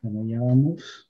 Bueno, ya vamos.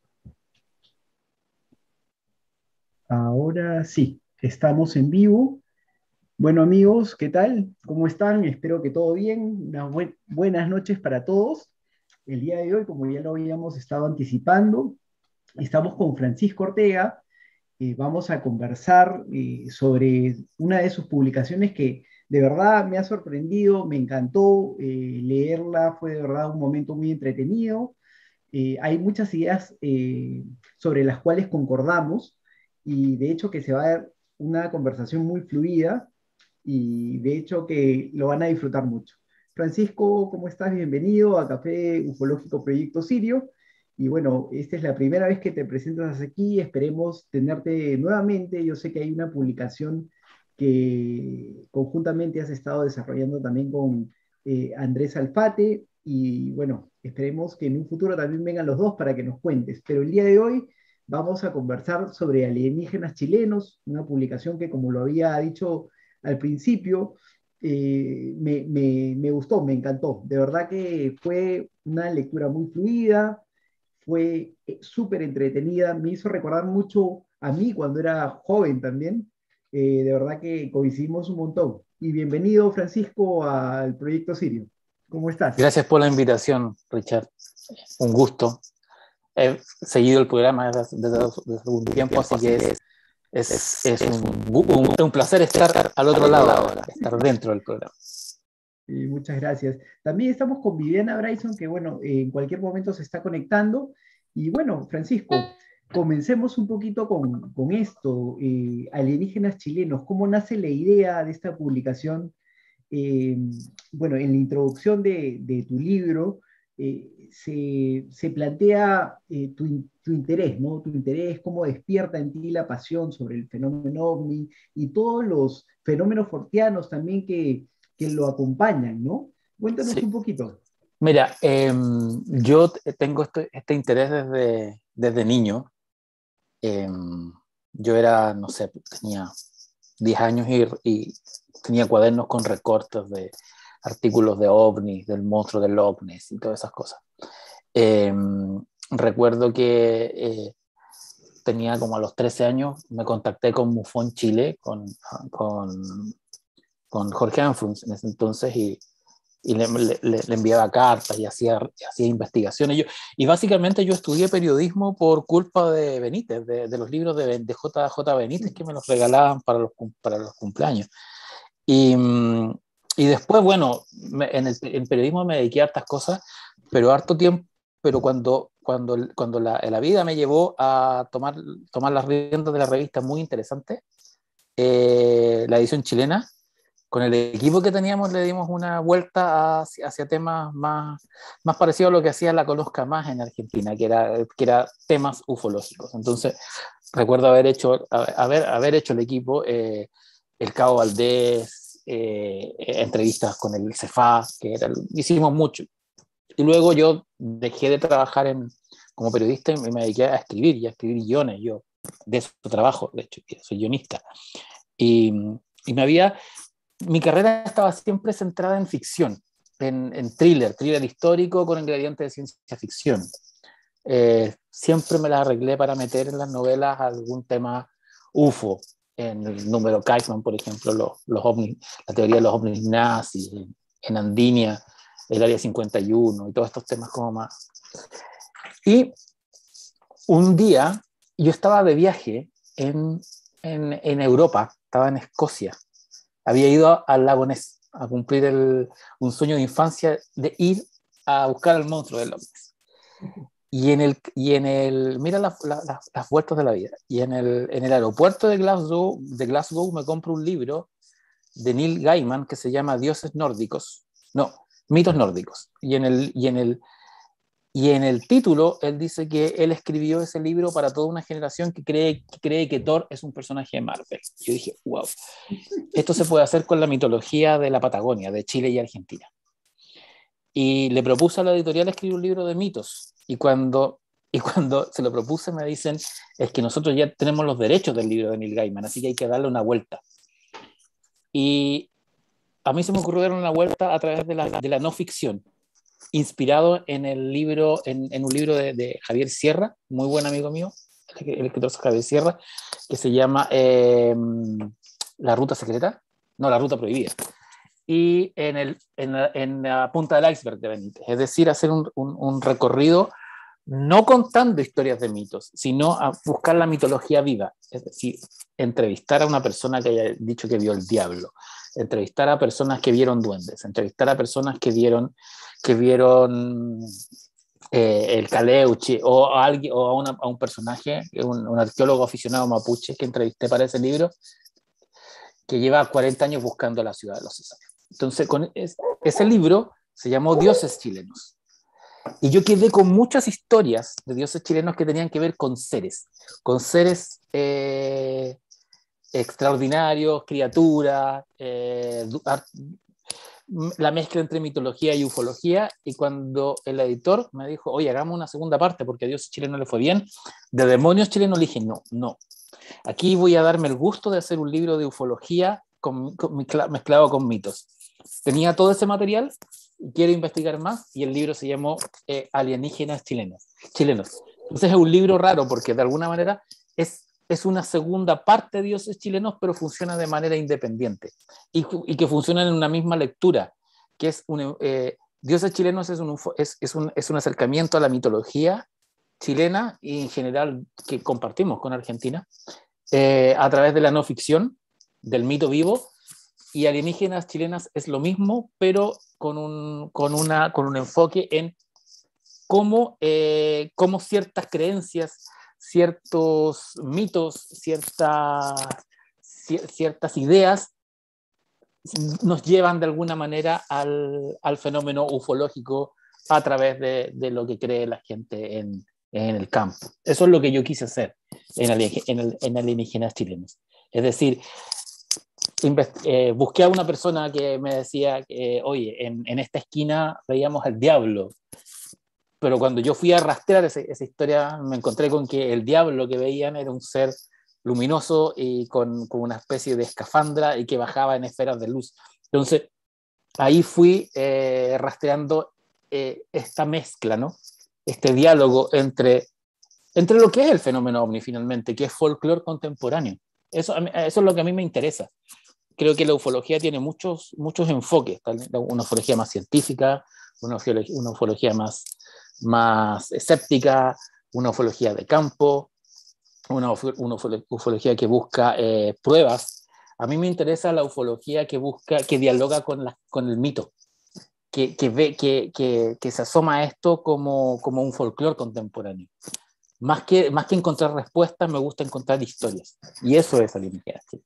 Ahora sí, estamos en vivo. Bueno, amigos, ¿qué tal? ¿Cómo están? Espero que todo bien. Buenas noches para todos. El día de hoy, como ya lo habíamos estado anticipando, estamos con Francisco Ortega. Vamos a conversar sobre una de sus publicaciones que de verdad me ha sorprendido, me encantó leerla, fue de verdad un momento muy entretenido. Hay muchas ideas sobre las cuales concordamos y de hecho que se va a dar una conversación muy fluida y de hecho que lo van a disfrutar mucho. Francisco, ¿cómo estás? Bienvenido a Café Ufológico Proyecto Sirio. Y bueno, esta es la primera vez que te presentas aquí, esperemos tenerte nuevamente. Yo sé que hay una publicación que conjuntamente has estado desarrollando también con Andrés Alfate y bueno, esperemos que en un futuro también vengan los dos para que nos cuentes. Pero el día de hoy vamos a conversar sobre alienígenas chilenos, una publicación que como lo había dicho al principio, me gustó, me encantó. De verdad que fue una lectura muy fluida, fue súper entretenida, me hizo recordar mucho a mí cuando era joven también. De verdad que coincidimos un montón. Y bienvenido, Francisco, al Proyecto Sirio. ¿Cómo estás? Gracias por la invitación, Richard. Un gusto. He seguido el programa desde algún tiempo, así que es un placer estar al otro lado ahora, estar dentro del programa. Muchas gracias. También estamos con Viviana Bryson, que bueno, en cualquier momento se está conectando. Y bueno, Francisco, comencemos un poquito con esto, alienígenas chilenos. ¿Cómo nace la idea de esta publicación? Eh, bueno, en la introducción de tu libro se plantea tu interés, ¿no? Tu interés, cómo despierta en ti la pasión sobre el fenómeno ovni y todos los fenómenos forteanos también que lo acompañan, ¿no? Cuéntanos un Sí. poquito. Mira, yo tengo este interés desde niño. Eh, yo era, no sé, tenía 10 años y tenía cuadernos con recortes de artículos de ovnis, del monstruo del ovnis y todas esas cosas. Eh, Recuerdo que tenía como a los 13 años, me contacté con MUFON Chile, con, con Jorge Anfrunz en ese entonces, y le enviaba cartas y hacía investigaciones. Y básicamente yo estudié periodismo por culpa de Benítez, de los libros de J. Benítez que me los regalaban para los cumpleaños. Y, y después, bueno, en periodismo me dediqué a hartas cosas, pero harto tiempo, pero cuando la vida me llevó a tomar las riendas de la revista muy interesante, la edición chilena, con el equipo que teníamos le dimos una vuelta hacia temas más parecidos a lo que hacía La Conozca Más en Argentina, que era temas ufológicos. Entonces, recuerdo haber hecho el equipo, el Cabo Valdés, entrevistas con el CEFA, hicimos mucho. Y luego yo dejé de trabajar como periodista y me dediqué a escribir guiones. Yo de eso trabajo, de hecho, soy guionista. Y, y mi carrera estaba siempre centrada en ficción, en thriller histórico con ingredientes de ciencia ficción. Siempre me las arreglé para meter en las novelas algún tema UFO, en el número Kaifman, por ejemplo, los ovnis, la teoría de los ovnis nazis, en Andinia, el Área 51 y todos estos temas como más. Y un día yo estaba de viaje en Europa, estaba en Escocia, había ido al lago Ness a cumplir un sueño de infancia de ir a buscar al monstruo del ovni. Mira las vueltas de la vida. Y en el aeropuerto de Glasgow me compro un libro de Neil Gaiman que se llama Dioses nórdicos, no, mitos nórdicos. Y en el título él dice que él escribió ese libro para toda una generación que cree que Thor es un personaje de Marvel. Yo dije, wow, esto se puede hacer con la mitología de la Patagonia, de Chile y Argentina. Y le propuse a la editorial escribir un libro de mitos. Y cuando se lo propuse me dicen, es que nosotros ya tenemos los derechos del libro de Neil Gaiman, así que hay que darle una vuelta. Y a mí se me ocurrió dar una vuelta a través de la no ficción. inspirado en el libro, en un libro de Javier Sierra, muy buen amigo mío, el escritor Javier Sierra, que se llama La Ruta Secreta, no, La Ruta Prohibida. Y en la punta del iceberg de Benítez, es decir, hacer un recorrido no contando historias de mitos, sino a buscar la mitología viva, es decir, entrevistar a una persona que haya dicho que vio el diablo, entrevistar a personas que vieron duendes, entrevistar a personas que vieron el Caleuche, o a, alguien, o a un personaje, un arqueólogo aficionado mapuche que entrevisté para ese libro, que lleva 40 años buscando la ciudad de los Césares. Entonces, ese libro se llamó Dioses Chilenos. Y yo quedé con muchas historias de dioses chilenos que tenían que ver con seres extraordinarios, criaturas, la mezcla entre mitología y ufología. Y cuando el editor me dijo, oye, hagamos una segunda parte porque a dioses chilenos le fue bien, de demonios chilenos, le dije, no, no. Aquí voy a darme el gusto de hacer un libro de ufología mezclado con mitos. Tenía todo ese material y quiero investigar más, y el libro se llamó Alienígenas Chilenos. Entonces es un libro raro porque de alguna manera es una segunda parte de dioses chilenos, pero funciona de manera independiente y que funcionan en una misma lectura, que es dioses chilenos es un acercamiento a la mitología chilena y en general que compartimos con Argentina, a través de la no ficción, del mito vivo. Y Alienígenas Chilenas es lo mismo, pero con un enfoque en cómo ciertas creencias, ciertos mitos, ciertas ideas nos llevan de alguna manera al fenómeno ufológico a través de lo que cree la gente en el campo. Eso es lo que yo quise hacer en Alienígenas Chilenos. Es decir, busqué a una persona que me decía que, oye, en esta esquina veíamos al diablo, pero cuando yo fui a rastrear esa historia me encontré con que el diablo que veían era un ser luminoso y con una especie de escafandra y que bajaba en esferas de luz. Entonces ahí fui rastreando esta mezcla, ¿no? Este diálogo entre lo que es el fenómeno ovni finalmente, que es folclore contemporáneo. Eso es lo que a mí me interesa. Creo que la ufología tiene muchos enfoques, una ufología más científica, una ufología más escéptica, una ufología de campo, una ufología que busca pruebas. A mí me interesa la ufología que dialoga con el mito, que se asoma a esto como un folclore contemporáneo. Más que encontrar respuestas, me gusta encontrar historias. Y eso es alienígena. ¿Sí?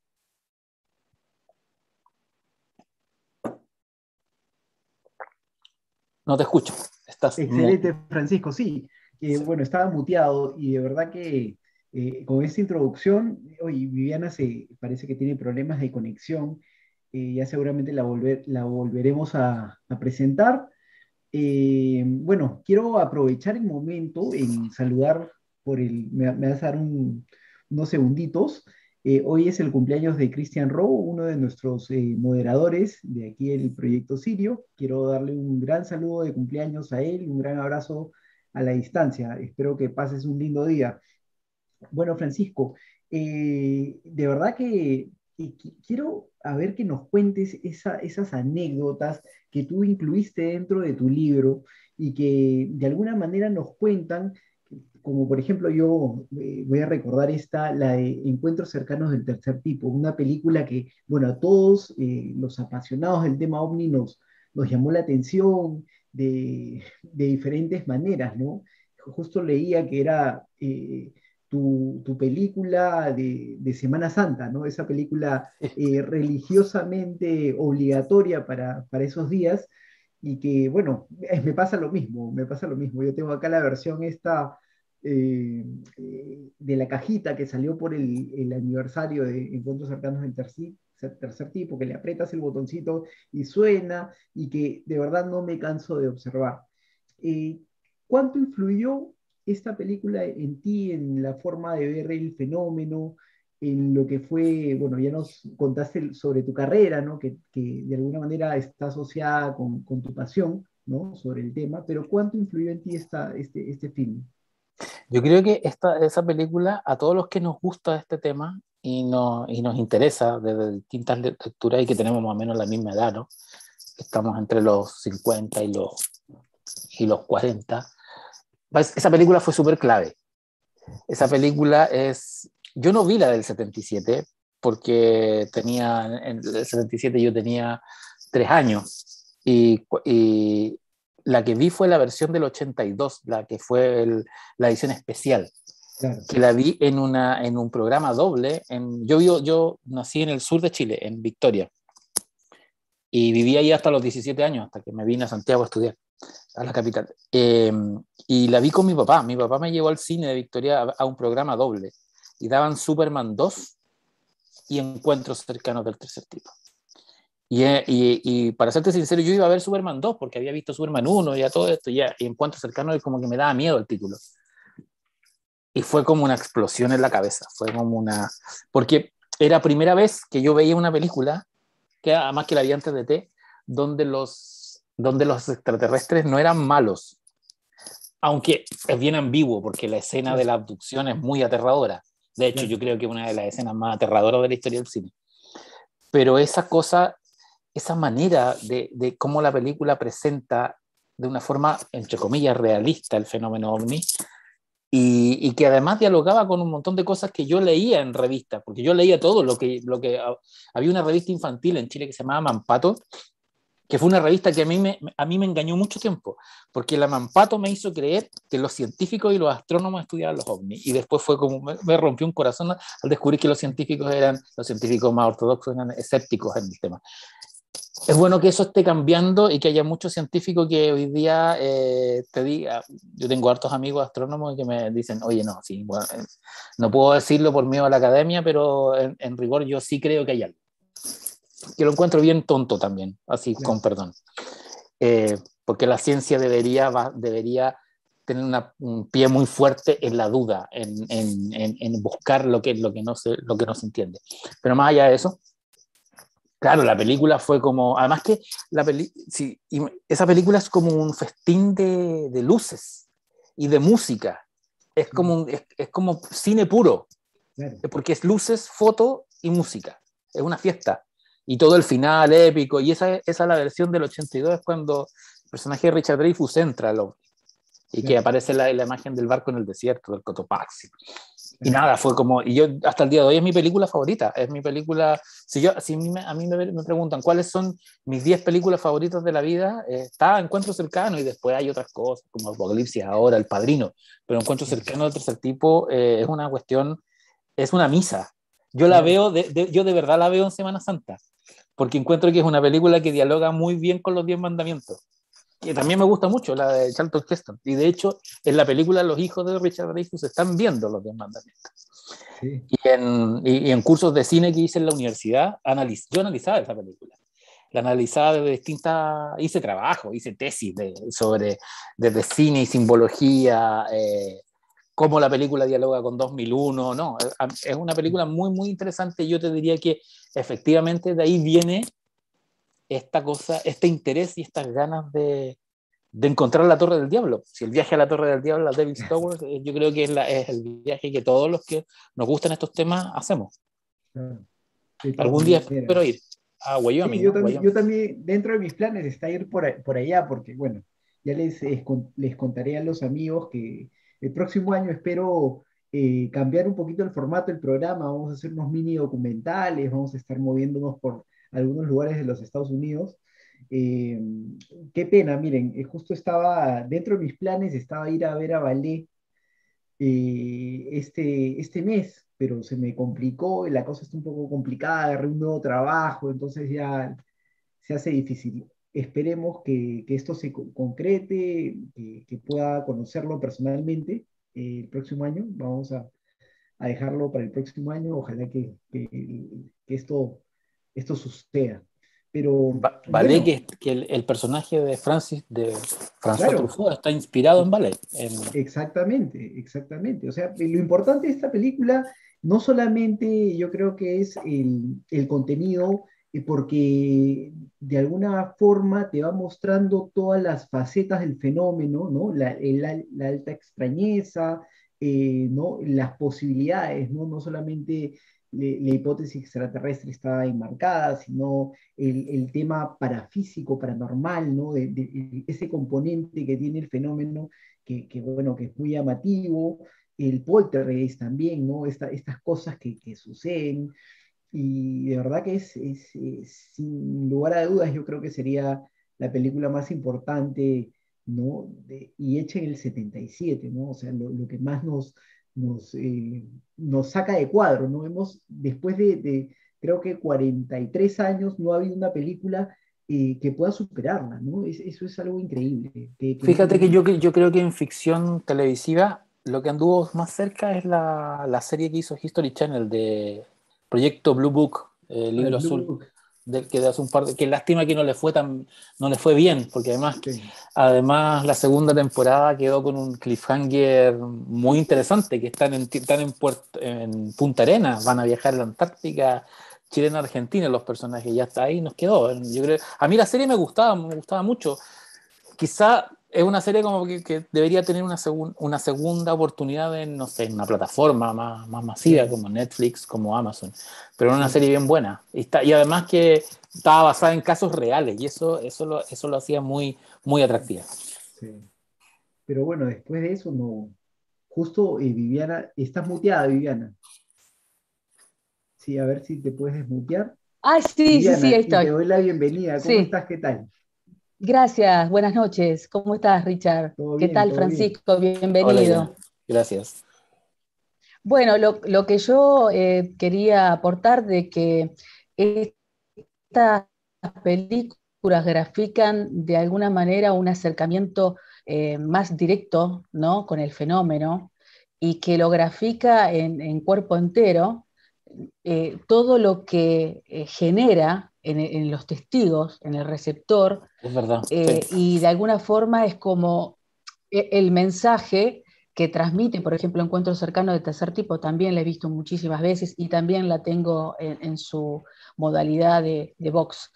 No te escucho. Estás Excelente, Francisco. Sí, bueno, estaba muteado y de verdad que con esta introducción, oye, Viviana parece que tiene problemas de conexión. Ya seguramente la volveremos a presentar. Bueno, quiero aprovechar el momento en saludar me vas a dar unos segunditos. Hoy es el cumpleaños de Christian Rowe, uno de nuestros moderadores de aquí del Proyecto Sirio. Quiero darle un gran saludo de cumpleaños a él, un gran abrazo a la distancia. Espero que pases un lindo día. Bueno, Francisco, de verdad que quiero a ver que nos cuentes esas anécdotas que tú incluiste dentro de tu libro y que de alguna manera nos cuentan, como por ejemplo yo voy a recordar la de Encuentros cercanos del tercer tipo, una película que, bueno, a todos los apasionados del tema OVNI nos llamó la atención de diferentes maneras, ¿no? Justo leía que era tu película de Semana Santa, ¿no? Esa película religiosamente obligatoria para esos días y que, bueno, me pasa lo mismo, me pasa lo mismo. Yo tengo acá la versión esta de la cajita que salió por el aniversario de Encuentros Cercanos del tercer tipo, que le aprietas el botoncito y suena y que de verdad no me canso de observar. Eh, ¿Cuánto influyó esta película en ti, en la forma de ver el fenómeno, en lo que fue, bueno, ya nos contaste sobre tu carrera, ¿no? Que de alguna manera está asociada con tu pasión, ¿no? Sobre el tema, pero ¿cuánto influyó en ti este film? Yo creo que esa película, a todos los que nos gusta este tema y nos interesa desde distintas lecturas y que tenemos más o menos la misma edad, ¿no? Estamos entre los 50 y los 40, esa película fue súper clave. Esa película es... Yo no vi la del 77 porque en el 77 yo tenía 3 años y la que vi fue la versión del 82, la que fue la edición especial, Claro, que la vi en un programa doble. Yo nací en el sur de Chile, en Victoria, y viví ahí hasta los 17 años, hasta que me vine a Santiago a estudiar, a la capital. Y la vi con mi papá. Mi papá me llevó al cine de Victoria a un programa doble, y daban Superman 2 y Encuentros cercanos del tercer tipo. Y para serte sincero, yo iba a ver Superman 2 porque había visto Superman 1 y a todo esto, y Encuentros cercanos, y como que me daba miedo el título. Y fue como una explosión en la cabeza, fue como una... Porque era primera vez que yo veía una película, que además que la vi antes de T, donde los extraterrestres no eran malos, aunque es bien ambiguo porque la escena de claro, la abducción es muy aterradora. De hecho, claro. yo creo que es una de las escenas más aterradoras de la historia del cine. Pero esa cosa, esa manera de cómo la película presenta de una forma, entre comillas, realista el fenómeno ovni, y que además dialogaba con un montón de cosas que yo leía en revistas, porque yo leía todo había una revista infantil en Chile que se llamaba Mampato, que fue una revista que a mí me engañó mucho tiempo, porque la Mampato me hizo creer que los científicos y los astrónomos estudiaban los ovnis, y después fue como, me rompió un corazón al descubrir que los científicos más ortodoxos eran escépticos en el tema. Es bueno que eso esté cambiando y que haya muchos científicos que hoy día te diga, yo tengo hartos amigos astrónomos que me dicen, oye, no, sí, bueno, no puedo decirlo por miedo a la academia, pero en rigor yo sí creo que hay algo. Que lo encuentro bien tonto también, así con Claro. perdón. Porque la ciencia debería tener un pie muy fuerte en la duda, en buscar lo que no se entiende. Pero más allá de eso, claro, la película fue como, además que sí, esa película es como un festín de luces y de música. Es como cine puro, Claro. porque es luces, foto y música. Es una fiesta. Y todo el final épico. Y esa es la versión del 82, es cuando el personaje de Richard Dreyfuss entra y que Claro, aparece la imagen del barco en el desierto, del Cotopaxi. Y claro. nada, fue como, y yo hasta el día de hoy es mi película favorita, es mi película, si a mí me preguntan cuáles son mis 10 películas favoritas de la vida, está Encuentro Cercano, y después hay otras cosas como Apocalipsis ahora, El Padrino, pero Encuentro Claro, Cercano del tercer tipo es una cuestión, es una misa. Yo la claro. veo, yo de verdad la veo en Semana Santa, porque encuentro que es una película que dialoga muy bien con los 10 mandamientos, que también me gusta mucho, la de Charlton Heston. Y de hecho, en la película los hijos de Richard Dreyfuss están viendo los 10 mandamientos. Sí, Y en cursos de cine que hice en la universidad, yo analizaba esa película. La analizaba desde distintas... Hice trabajo, hice tesis desde cine y simbología, cómo la película dialoga con 2001. No, es una película muy, muy interesante. Yo te diría que efectivamente de ahí viene esta cosa, este interés y estas ganas de encontrar la Torre del Diablo. Si el viaje a la Torre del Diablo, a Devil's Tower, yo creo que es el viaje que todos los que nos gustan estos temas hacemos. claro. De todas Algún día maneras. espero ir a Sí, Wyoming, ¿no? yo Wyoming. también, dentro de mis planes está ir por allá, porque bueno, ya les contaré a los amigos que el próximo año espero cambiar un poquito el formato del programa. Vamos a hacer unos mini documentales, vamos a estar moviéndonos por algunos lugares de los Estados Unidos. Eh, Qué pena, miren, justo estaba, dentro de mis planes estaba ir a ver a Ballet este mes, pero se me complicó y la cosa está un poco complicada, agarré un nuevo trabajo, entonces ya se hace difícil. Esperemos que esto se concrete, que pueda conocerlo personalmente el próximo año. Vamos a dejarlo para el próximo año. Ojalá que esto suceda. Pero Ballet, bueno, que el personaje de François claro, Truffaut está inspirado en ballet. exactamente, exactamente. O sea, lo importante de esta película no solamente yo creo que es el contenido porque de alguna forma te va mostrando todas las facetas del fenómeno, ¿no? La alta extrañeza, ¿no? Las posibilidades, ¿no? No solamente la hipótesis extraterrestre está enmarcada, sino el tema parafísico, paranormal, ¿no? De ese componente que tiene el fenómeno, bueno, que es muy llamativo, el poltergeist también, ¿no? Estas cosas que suceden, y de verdad que sin lugar a dudas, yo creo que sería la película más importante, ¿no? Y hecha en el 77, ¿no? O sea, lo que más nos, eh, nos saca de cuadro, ¿no? Después creo que 43 años, no ha habido una película que pueda superarla, ¿no? Eso es algo increíble. Fíjate que yo creo que en ficción televisiva lo que anduvo más cerca es la serie que hizo History Channel de Proyecto Blue Book, Al Libro Blue Azul, Book, del que de hace un par de, que lástima que no le fue bien, porque sí. además la segunda temporada quedó con un cliffhanger muy interesante, que están en Punta Arenas, van a viajar a la Antártica, chilena-argentina, los personajes, ya está ahí, nos quedó. Yo creo, a mí la serie me gustaba mucho. Quizá es una serie como que debería tener una segunda oportunidad en, no sé, en una plataforma más masiva Claro, como Netflix, como Amazon, pero una claro, serie bien buena. Y además que estaba basada en casos reales y eso lo hacía muy, muy atractiva. sí. Pero bueno, después de eso, no. Justo, Viviana, estás muteada, Viviana. Sí, a ver si te puedes desmutear. Ay, sí, sí, sí, Viviana, ahí y te estoy. doy la bienvenida. ¿Cómo Sí, estás? ¿Qué tal? gracias, buenas noches. ¿Cómo estás, Richard? Todo ¿Qué bien, tal, todo bien. Francisco? Hola, Irene. Bienvenido. Gracias. Bueno, lo que yo quería aportar de que estas películas grafican de alguna manera un acercamiento más directo, ¿no? Con el fenómeno y que lo grafica en cuerpo entero, todo lo que genera en los testigos, en el receptor, Es verdad, sí. y de alguna forma es como el mensaje que transmite, por ejemplo, Encuentro Cercano de Tercer Tipo, también la he visto muchísimas veces y también la tengo en su modalidad de box.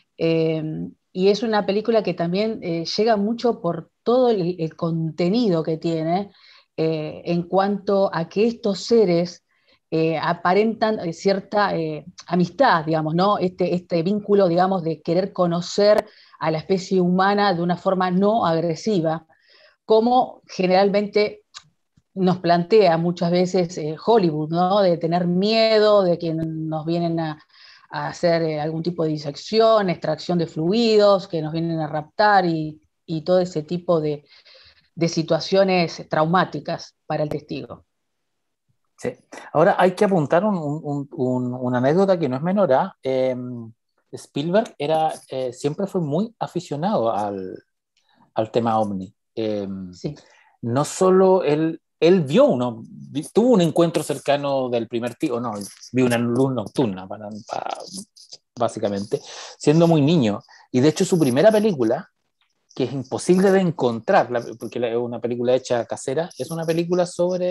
Y es una película que también llega mucho por todo el contenido que tiene en cuanto a que estos seres aparentan cierta amistad, digamos, ¿no? Este vínculo, digamos, de querer conocer a la especie humana de una forma no agresiva, como generalmente nos plantea muchas veces Hollywood, ¿no? De tener miedo, de que nos vienen a hacer algún tipo de disección, extracción de fluidos, que nos vienen a raptar y todo ese tipo de situaciones traumáticas para el testigo. Sí. Ahora hay que apuntar una anécdota que no es menor. Spielberg siempre fue muy aficionado al tema ovni. Sí. No solo él tuvo un encuentro cercano del primer tipo, no, vio una luz nocturna, básicamente, siendo muy niño. Y de hecho su primera película, que es imposible de encontrar, porque es una película hecha casera, es una película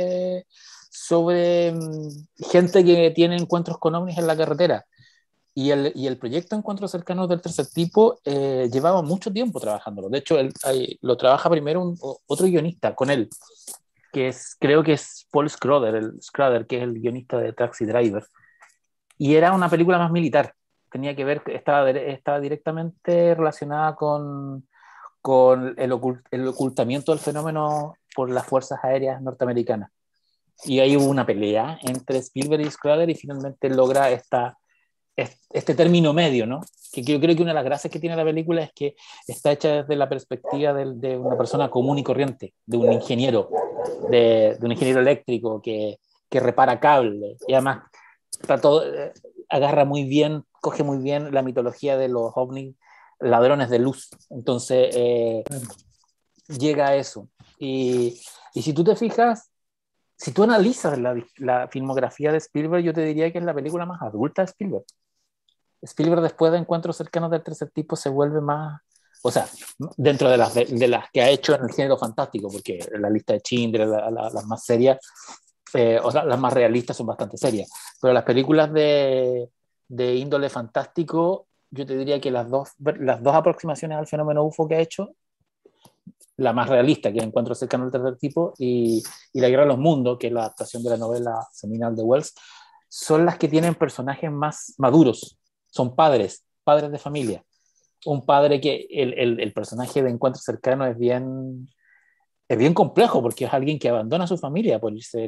sobre gente que tiene encuentros con ovnis en la carretera. Y el proyecto Encuentros Cercanos del Tercer Tipo llevaba mucho tiempo trabajándolo. De hecho, lo trabaja primero otro guionista con él, creo que es Paul Schrader, que es el guionista de Taxi Driver. Y era una película más militar. Tenía que ver, estaba directamente relacionada con el ocultamiento del fenómeno por las fuerzas aéreas norteamericanas. Y ahí hubo una pelea entre Spielberg y Schrader y finalmente logra este término medio, ¿no? Que yo creo que una de las gracias que tiene la película es que está hecha desde la perspectiva de una persona común y corriente, de un ingeniero eléctrico que repara cables y además está todo, agarra muy bien, coge muy bien la mitología de los ovnis, ladrones de luz. Entonces Claro. llega a eso. Y si tú te fijas, si tú analizas la filmografía de Spielberg, yo te diría que es la película más adulta de Spielberg. Spielberg después de Encuentros Cercanos del Tercer Tipo se vuelve más, o sea, dentro de las que ha hecho en el género fantástico, porque la lista de Schindler, las más serias, o sea, las más realistas son bastante serias, pero las películas de índole fantástico, yo te diría que las dos aproximaciones al fenómeno UFO que ha hecho, la más realista, que es Encuentro cercano al tercer tipo, y La guerra de los mundos, que es la adaptación de la novela seminal de Wells, son las que tienen personajes más maduros, son padres de familia. Un padre que el personaje de Encuentro cercano es bien complejo, porque es alguien que abandona a su familia por irse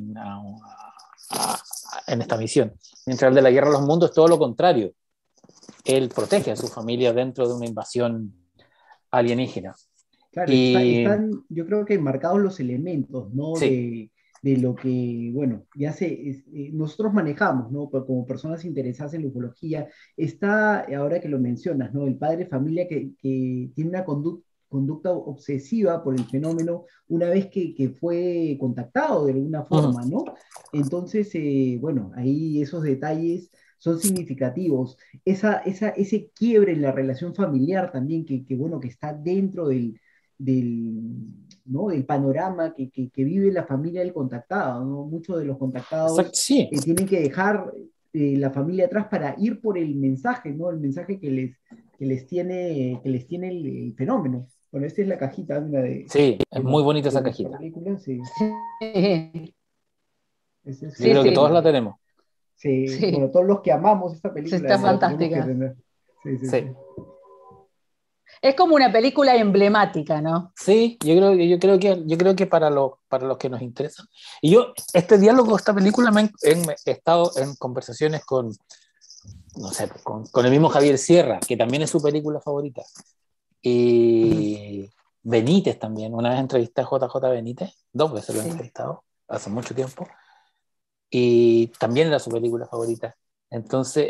en esta misión. Mientras el de La guerra de los mundos es todo lo contrario. Él protege a su familia dentro de una invasión alienígena. Claro, Y están, yo creo que marcados los elementos, ¿no? sí, De lo que, bueno, nosotros manejamos, ¿no? Como personas interesadas en la ufología, está, ahora que lo mencionas, ¿no? El padre de familia que tiene una conducta obsesiva por el fenómeno una vez que fue contactado de alguna forma, ¿no? Entonces, bueno, ahí esos detalles son significativos. Ese quiebre en la relación familiar también, bueno, que está dentro del, ¿no? del panorama que vive la familia del contactado, ¿no? Muchos de los exacto, contactados sí, tienen que dejar la familia atrás para ir por el mensaje, ¿no? El mensaje que les tiene el fenómeno. Bueno, esta es la cajita, mira, sí, es muy bonita de esa nuestra cajita. película, sí. Sí, Esa es Yo sí, creo que todos sí, la tenemos. sí, bueno, sí, todos los que amamos esta sí, película está la tenemos que fantástica. tener. Sí, sí, Sí. sí. Es como una película emblemática, ¿no? Sí, yo creo que para los que nos interesan. Y yo, este diálogo, esta película, he estado en conversaciones con, no sé, con el mismo Javier Sierra, que también es su película favorita. Ujú. Y Benítez también. Una vez entrevisté a JJ Benítez, 2 veces lo he Sí. entrevistado, hace mucho tiempo. Y también era su película favorita. Entonces,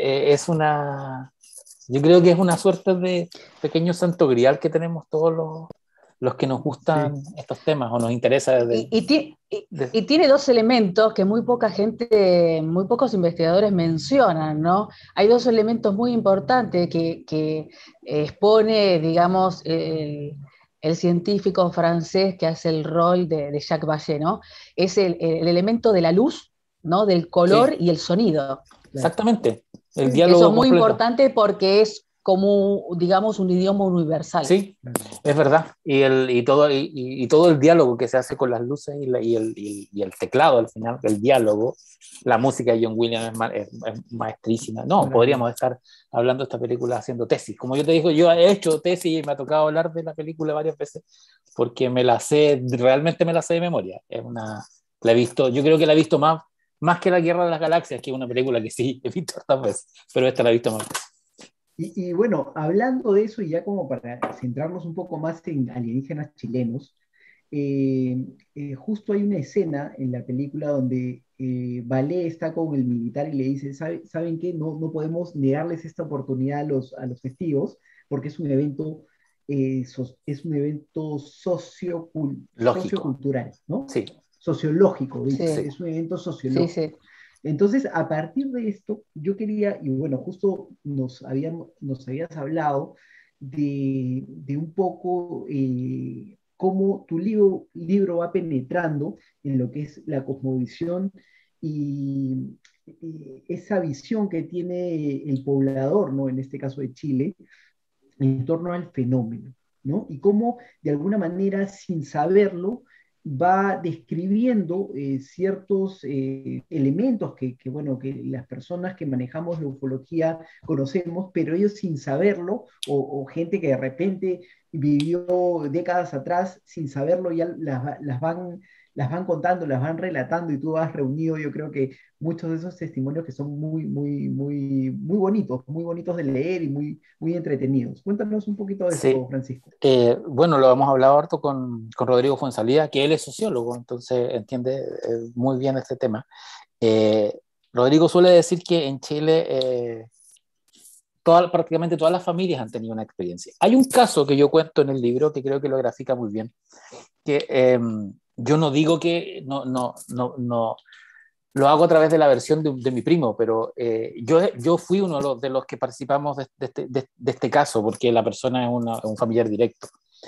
yo creo que es una suerte de pequeño santo grial que tenemos todos los que nos gustan Sí. estos temas o nos interesa Y, y ti- y- desde. y tiene dos elementos que muy poca gente, muy pocos investigadores mencionan, ¿no? Hay dos elementos muy importantes que expone, digamos, el científico francés que hace el rol de Jacques Vallée, ¿no? Es el elemento de la luz, ¿no? Del color Sí, y el sonido. Claro. exactamente. El Sí, Que eso es diálogo muy completo. importante porque es como, digamos, un idioma universal. Sí, es verdad. Y todo el diálogo que se hace con las luces y el teclado al final, el diálogo, la música de John Williams es maestrísima. No, maravilloso. podríamos estar hablando de esta película haciendo tesis. Como yo te digo, yo he hecho tesis y me ha tocado hablar de la película varias veces porque realmente me la sé de memoria. La he visto, yo creo que la he visto más que La Guerra de las Galaxias, que es una película que sí he visto hartas veces, pero esta la he visto más. Y bueno, hablando de eso, y ya como para centrarnos un poco más en alienígenas chilenos, justo hay una escena en la película donde Valé está con el militar y le dice, ¿saben qué? No podemos negarles esta oportunidad a los testigos, porque es un evento Lógico, sociocultural, ¿no? sí, Sociológico, dice, sí. Sí, es un evento sí, sociológico. sí. Entonces, a partir de esto, yo quería, y bueno, justo nos habías hablado de un poco cómo tu libro va penetrando en lo que es la cosmovisión y esa visión que tiene el poblador, ¿no? En este caso de Chile, en torno al fenómeno, ¿no? Y cómo, de alguna manera, sin saberlo, va describiendo ciertos elementos bueno, que las personas que manejamos la ufología conocemos, pero ellos sin saberlo, o gente que de repente vivió décadas atrás sin saberlo, ya las van contando, las van relatando y tú has reunido, yo creo que muchos de esos testimonios que son muy, muy, muy, muy bonitos de leer y muy, muy entretenidos. Cuéntanos un poquito de Sí. eso, Francisco. Bueno, lo hemos hablado harto con Rodrigo Fuenzalida, que él es sociólogo, entonces entiende muy bien este tema. Eh, Rodrigo suele decir que en Chile prácticamente todas las familias han tenido una experiencia. Hay un caso que yo cuento en el libro que creo que lo grafica muy bien, que yo no digo que no lo hago a través de la versión de mi primo, pero yo fui uno de los que participamos de este caso, porque la persona es un familiar directo.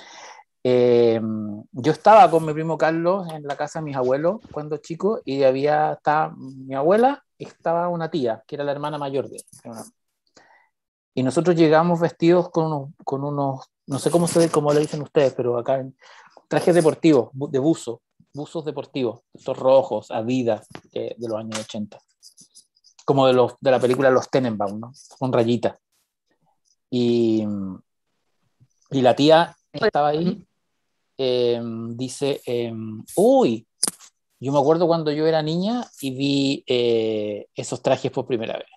Yo estaba con mi primo Carlos en la casa de mis abuelos cuando chico y estaba mi abuela, estaba una tía, que era la hermana mayor de ella. Y nosotros llegamos vestidos con unos no sé cómo le dicen ustedes, pero acá en trajes deportivos, de buzos deportivos, estos rojos, Adidas, de los años 80, como de la película Los Tenenbaum, ¿no? Con rayitas. Y, y la tía estaba ahí, dice, uy, yo me acuerdo cuando yo era niña y vi esos trajes por primera vez.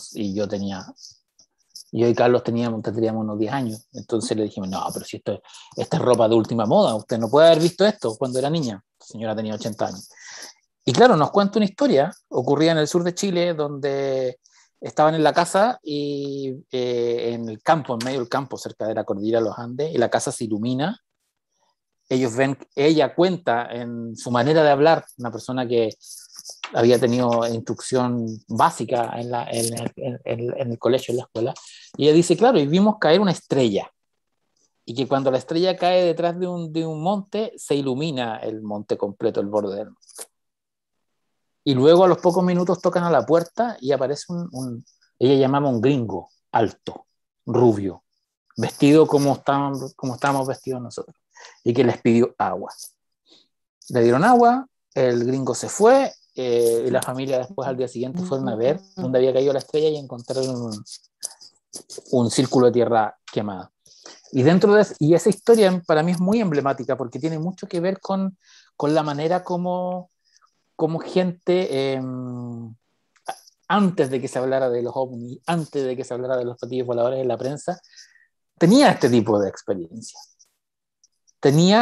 Yo y Carlos tendríamos unos 10 años. Entonces le dijimos, no, pero si esta es ropa de última moda, usted no puede haber visto esto cuando era niña. La señora tenía 80 años. Y claro, nos cuenta una historia ocurrida en el sur de Chile, donde estaban en la casa y en el campo, en medio del campo, cerca de la cordillera de los Andes, y la casa se ilumina. Ella cuenta en su manera de hablar, una persona que había tenido instrucción básica en el colegio, en la escuela, y ella dice, claro, y vimos caer una estrella, y que cuando la estrella cae detrás de un monte, se ilumina el monte completo, el borde del monte. Y luego a los pocos minutos tocan a la puerta y aparece ella llamaba un gringo, alto, rubio, vestido como estábamos vestidos nosotros, y que les pidió agua. Le dieron agua, el gringo se fue, y la familia después al día siguiente fueron a ver dónde había caído la estrella y encontraron un círculo de tierra quemada. Y esa historia para mí es muy emblemática porque tiene mucho que ver con la manera como gente, antes de que se hablara de los ovnis, antes de que se hablara de los platillos voladores en la prensa, tenía este tipo de experiencia. Tenía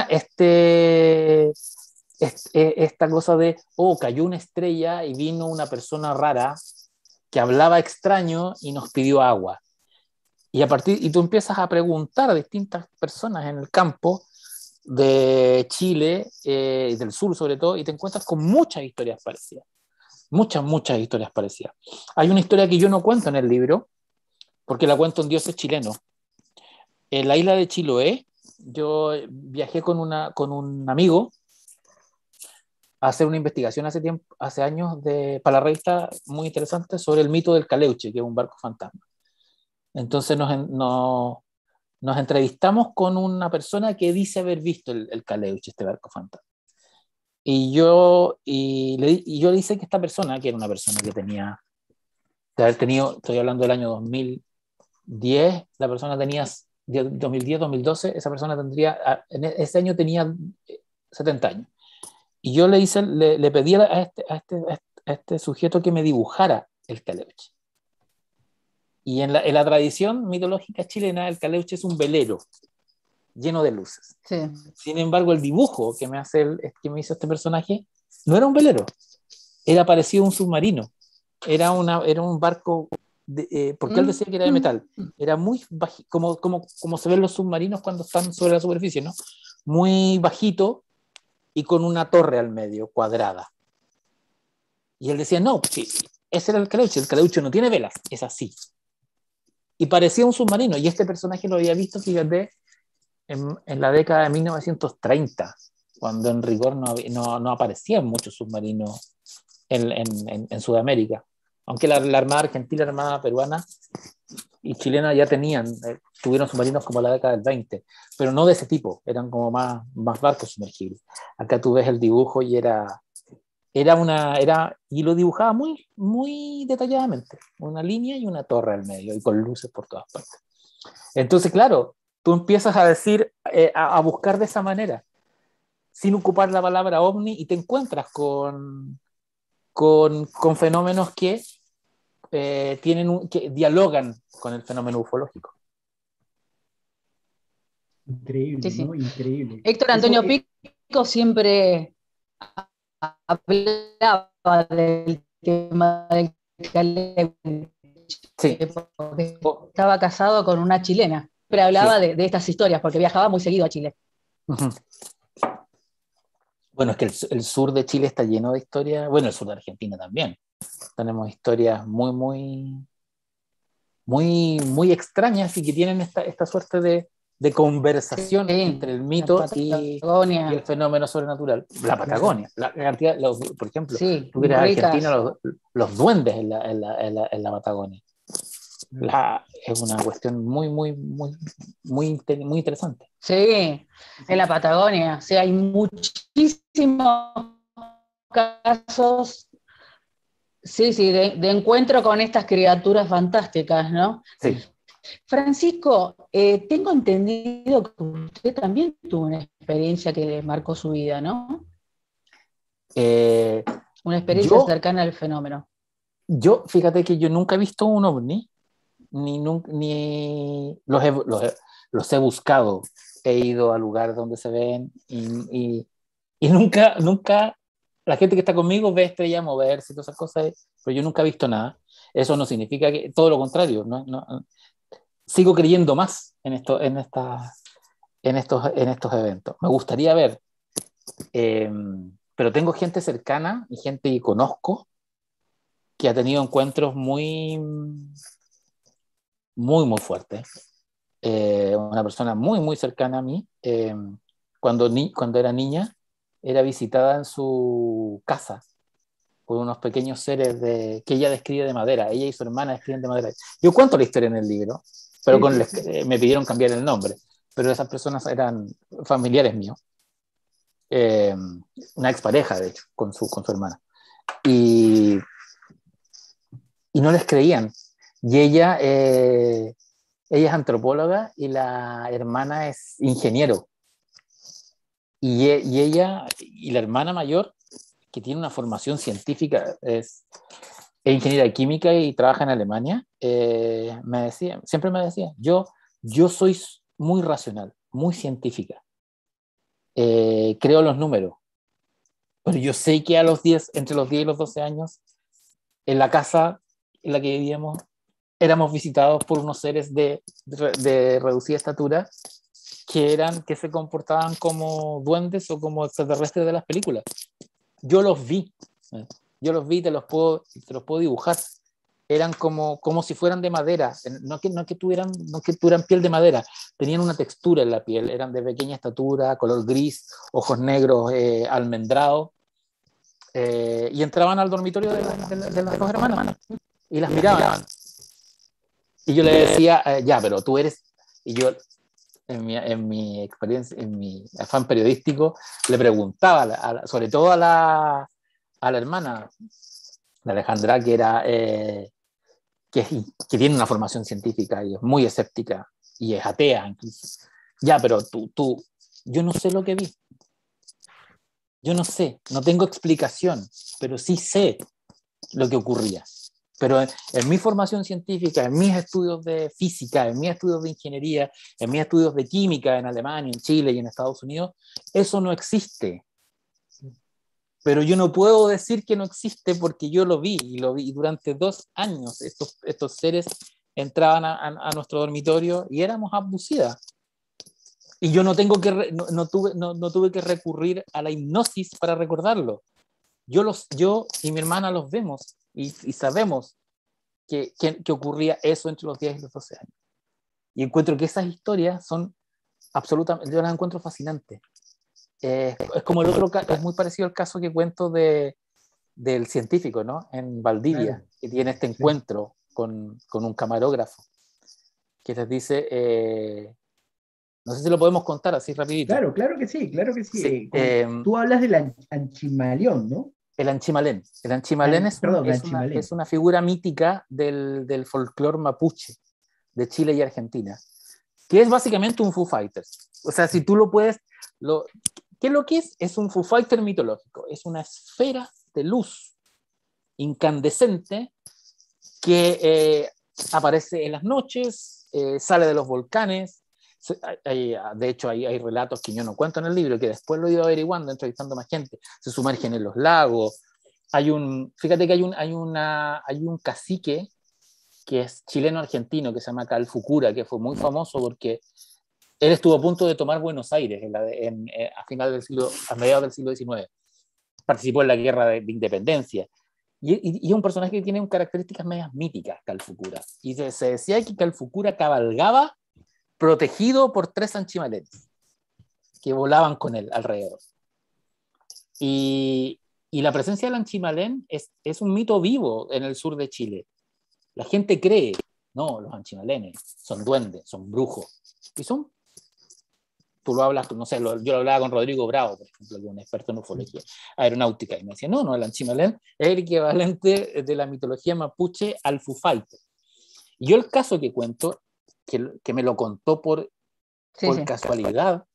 esta cosa de, cayó una estrella y vino una persona rara que hablaba extraño y nos pidió agua. Y tú empiezas a preguntar a distintas personas en el campo de Chile, y del sur sobre todo, y te encuentras con muchas historias parecidas. Muchas historias parecidas. Hay una historia que yo no cuento en el libro, porque la cuento en Dioses Chilenos. En la isla de Chiloé, yo viajé con un amigo a hacer una investigación hace años, para la revista muy interesante, sobre el mito del Caleuche, que es un barco fantasma. Entonces nos entrevistamos con una persona que dice haber visto el Caleuche, este barco fantasma. Y yo le dije que esta persona, que era una persona que tenía, de haber tenido, estoy hablando del año 2010, la persona tenía 2010, 2012, esa persona ese año tenía 70 años. Y yo le pedí a este sujeto que me dibujara el Caleuche. Y en la tradición mitológica chilena, el Caleuche es un velero lleno de luces. Sí. Sin embargo, el dibujo que me hizo este personaje no era un velero, era parecido a un submarino. Era un barco, porque él decía que era de metal. Era muy bajito, como se ven los submarinos cuando están sobre la superficie, ¿no? Muy bajito y con una torre al medio, cuadrada. Y él decía, no, sí, ese era el Caleuche no tiene velas, es así. Y parecía un submarino, y este personaje lo había visto, fíjate, en la década de 1930, cuando en rigor no aparecían muchos submarinos en Sudamérica. Aunque la Armada Argentina, la Armada Peruana y chilena ya tuvieron submarinos como la década del 20, pero no de ese tipo, eran como más barcos sumergibles. Acá tú ves el dibujo y y lo dibujaba muy, muy detalladamente, una línea y una torre al medio, y con luces por todas partes. Entonces, claro, tú empiezas a decir, a buscar de esa manera, sin ocupar la palabra ovni, y te encuentras con fenómenos que que dialogan con el fenómeno ufológico. Increíble, Sí. ¿no? Increíble. Héctor Antonio Pico siempre hablaba del tema del Caleuche, Sí. porque estaba casado con una chilena, pero hablaba Sí. de estas historias, porque viajaba muy seguido a Chile. Uh-huh. Bueno, es que el sur de Chile está lleno de historias, bueno, el sur de Argentina también. Tenemos historias muy, muy, muy, muy extrañas y que tienen esta suerte de de conversación Sí, entre el la mito y Patagonia. el fenómeno sobrenatural. La Patagonia, la cantidad, por ejemplo, Sí, tú que eres ricas. argentina, los duendes en la Patagonia. Es una cuestión muy interesante. Sí, en la Patagonia. Sí, hay muchísimos casos, sí, sí, de encuentro con estas criaturas fantásticas, ¿no? Sí. Francisco, tengo entendido que usted también tuvo una experiencia que le marcó su vida, ¿no? Eh, Una experiencia yo, cercana al fenómeno. fíjate que yo nunca he visto un ovni, ni los he buscado. He ido a lugares donde se ven y nunca la gente que está conmigo ve estrellas moverse y todas esas cosas, pero yo nunca he visto nada. Eso no significa que, todo lo contrario, sigo creyendo más en estos eventos. Me gustaría ver, eh, pero tengo gente cercana y gente que conozco que ha tenido encuentros muy fuertes. Una persona muy cercana a mí, cuando era niña, era visitada en su casa por unos pequeños seres que ella describe de madera. Ella y su hermana describen de madera. Yo cuento la historia en el libro, pero me pidieron cambiar el nombre. Pero esas personas eran familiares míos. Eh, una expareja, de hecho, con su hermana. Y, y no les creían. Y ella es antropóloga y la hermana es ingeniero. Y ella y la hermana mayor, que tiene una formación científica, es ingeniera química y trabaja en Alemania, siempre me decía, yo soy muy racional, muy científica, creo los números, pero yo sé que entre los 10 y los 12 años, en la casa en la que vivíamos, éramos visitados por unos seres de reducida estatura que se comportaban como duendes o como extraterrestres de las películas. Yo los vi, te los puedo dibujar. Eran como si fueran de madera, no que tuvieran piel de madera, tenían una textura en la piel, eran de pequeña estatura, color gris, ojos negros, almendrados, y entraban al dormitorio de las dos hermanas y las miraban. Y yo le decía, ya, pero tú eres, y yo en mi experiencia, en mi afán periodístico, le preguntaba, sobre todo a la hermana de Alejandra, que tiene una formación científica y es muy escéptica y es atea incluso. Ya, pero yo no sé lo que vi. Yo no sé, no tengo explicación, pero sí sé lo que ocurría. Pero en mi formación científica, en mis estudios de física, en mis estudios de ingeniería, en mis estudios de química en Alemania, en Chile y en Estados Unidos, eso no existe. Pero yo no puedo decir que no existe porque yo lo vi y durante 2 años estos seres entraban a nuestro dormitorio y éramos abducidas. Y yo no tuve que recurrir a la hipnosis para recordarlo. Yo y mi hermana los vemos y sabemos que ocurría eso entre los 10 y los 12 años. Y encuentro que esas historias son absolutamente, yo las encuentro fascinantes. Es como es muy parecido al caso que cuento del científico, ¿no? En Valdivia, Claro, que tiene este sí. encuentro con un camarógrafo, que les dice, no sé si lo podemos contar así rapidito. Claro, claro que sí, claro que sí. Sí, Tú hablas del Anchimaleón, ¿no? el Anchimalén. El Anchimalén Perdón, es Anchimalén. una figura mítica del folclore mapuche de Chile y Argentina, que es básicamente un Foo Fighters. O sea, si tú lo puedes... ¿Qué es lo que es? Es un Foo Fighter mitológico. Es una esfera de luz incandescente que aparece en las noches, sale de los volcanes. De hecho, hay relatos que yo no cuento en el libro, que después lo he ido averiguando, entrevistando a más gente. Se sumergen en los lagos. Fíjate que hay un cacique que es chileno-argentino, que se llama Calfucura, que fue muy famoso porque él estuvo a punto de tomar Buenos Aires a mediados del siglo XIX. Participó en la guerra de independencia. Y es un personaje que tiene características medias míticas, Calfucura. Y se decía que Calfucura cabalgaba protegido por 3 anchimalenes que volaban con él alrededor. Y la presencia del anchimalén es un mito vivo en el sur de Chile. La gente cree, no, los anchimalenes son duendes, son brujos. Y son, tú lo hablas, no sé, yo lo hablaba con Rodrigo Bravo, por ejemplo, que es un experto en ufología aeronáutica, y me decía, no, el anchimalén es el equivalente de la mitología mapuche al fufaite. Y yo el caso que cuento, que me lo contó por casualidad,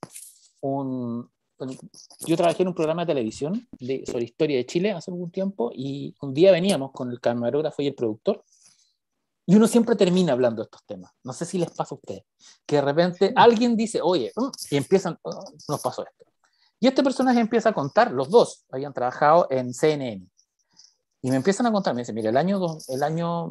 yo trabajé en un programa de televisión sobre historia de Chile hace algún tiempo, y un día veníamos con el camarógrafo y el productor, y uno siempre termina hablando de estos temas. No sé si les pasa a ustedes, que de repente alguien dice, oye, y empiezan, nos pasó esto. Y este personaje empieza a contar, los dos habían trabajado en CNN, y me empiezan a contar, me dicen, mira, el año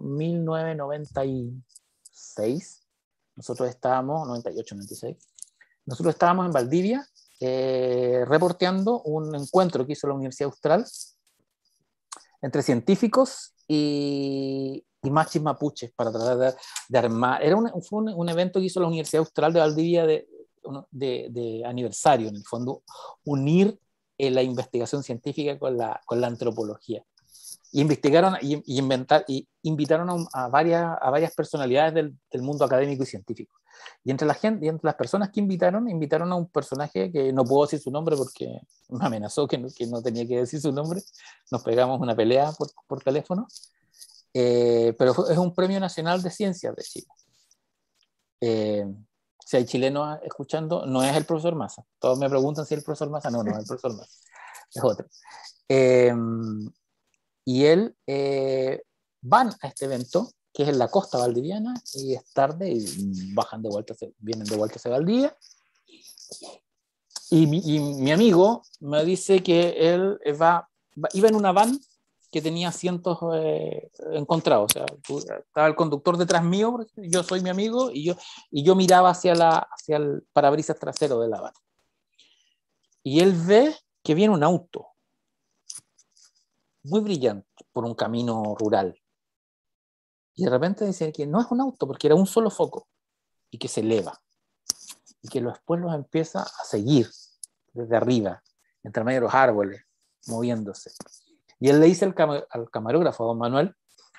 1996, nosotros estábamos, 98, 96, nosotros estábamos en Valdivia, reporteando un encuentro que hizo la Universidad Austral entre científicos y machis mapuches para tratar de armar. Fue un evento que hizo la Universidad Austral de Valdivia de aniversario, en el fondo, unir la investigación científica con la antropología. Y investigaron y invitaron a varias personalidades del mundo académico y científico. Y entre las personas que invitaron a un personaje que no puedo decir su nombre porque me amenazó que no tenía que decir su nombre. Nos pegamos una pelea por teléfono. Pero es un premio nacional de ciencias de Chile. Si hay chilenos escuchando, no es el profesor Massa. Todos me preguntan si es el profesor Massa. No, no es el profesor Massa. Es otro. Y él van a este evento, que es en la costa valdiviana, y es tarde, y vienen de vuelta hacia Valdivia. Y mi amigo me dice que él iba en una van que tenía asientos encontrados. O sea, estaba el conductor detrás mío, yo soy mi amigo, y yo miraba hacia el parabrisas trasero de la van. Y él ve que viene un auto muy brillante por un camino rural. Y de repente dice que no es un auto, porque era un solo foco, y que se eleva. Y que después los empieza a seguir desde arriba, entre medio de los árboles, moviéndose. Y él le dice al camarógrafo, a don Manuel,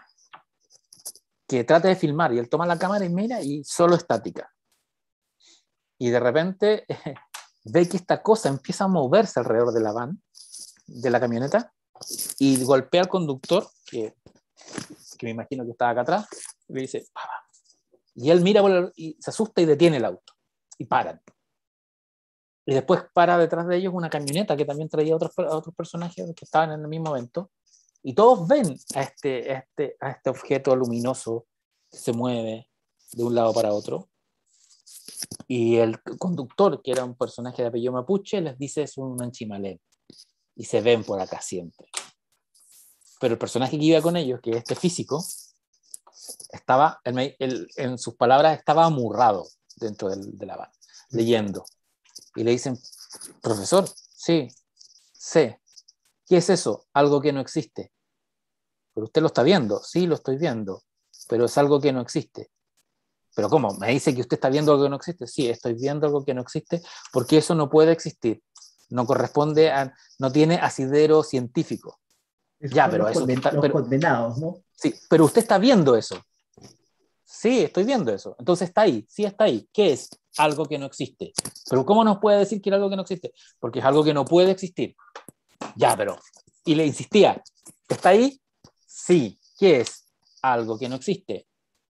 que trate de filmar. Y él toma la cámara y mira, y solo estática. Y de repente ve que esta cosa empieza a moverse alrededor de la van, de la camioneta, y golpea al conductor, que me imagino que estaba acá atrás, y le dice, ¡pah! Y él mira y se asusta y detiene el auto. Y paran. Y después para detrás de ellos una camioneta que también traía a otros personajes que estaban en el mismo evento. Y todos ven a este objeto luminoso que se mueve de un lado para otro. Y el conductor, que era un personaje de apellido mapuche, les dice es un anchimalén. Y se ven por acá siempre. Pero el personaje que iba con ellos, que es este físico, estaba, en sus palabras, estaba amurrado dentro de la van, leyendo. Y le dicen, profesor, sí, sé. ¿Qué es eso? Algo que no existe. Pero usted lo está viendo. Sí, lo estoy viendo. Pero es algo que no existe. ¿Pero cómo? ¿Me dice que usted está viendo algo que no existe? Sí, estoy viendo algo que no existe porque eso no puede existir. No corresponde no tiene asidero científico. Esos Ya, son pero eso los condenados, ¿no? Sí, pero usted está viendo eso. Sí, estoy viendo eso. Entonces está ahí, sí está ahí. ¿Qué es? Algo que no existe. Pero ¿cómo nos puede decir que era algo que no existe? Porque es algo que no puede existir. Ya, pero... Y le insistía, ¿está ahí? Sí. ¿Qué es? Algo que no existe.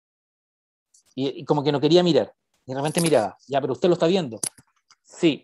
Y como que no quería mirar. Y de repente miraba. Ya, pero usted lo está viendo. Sí.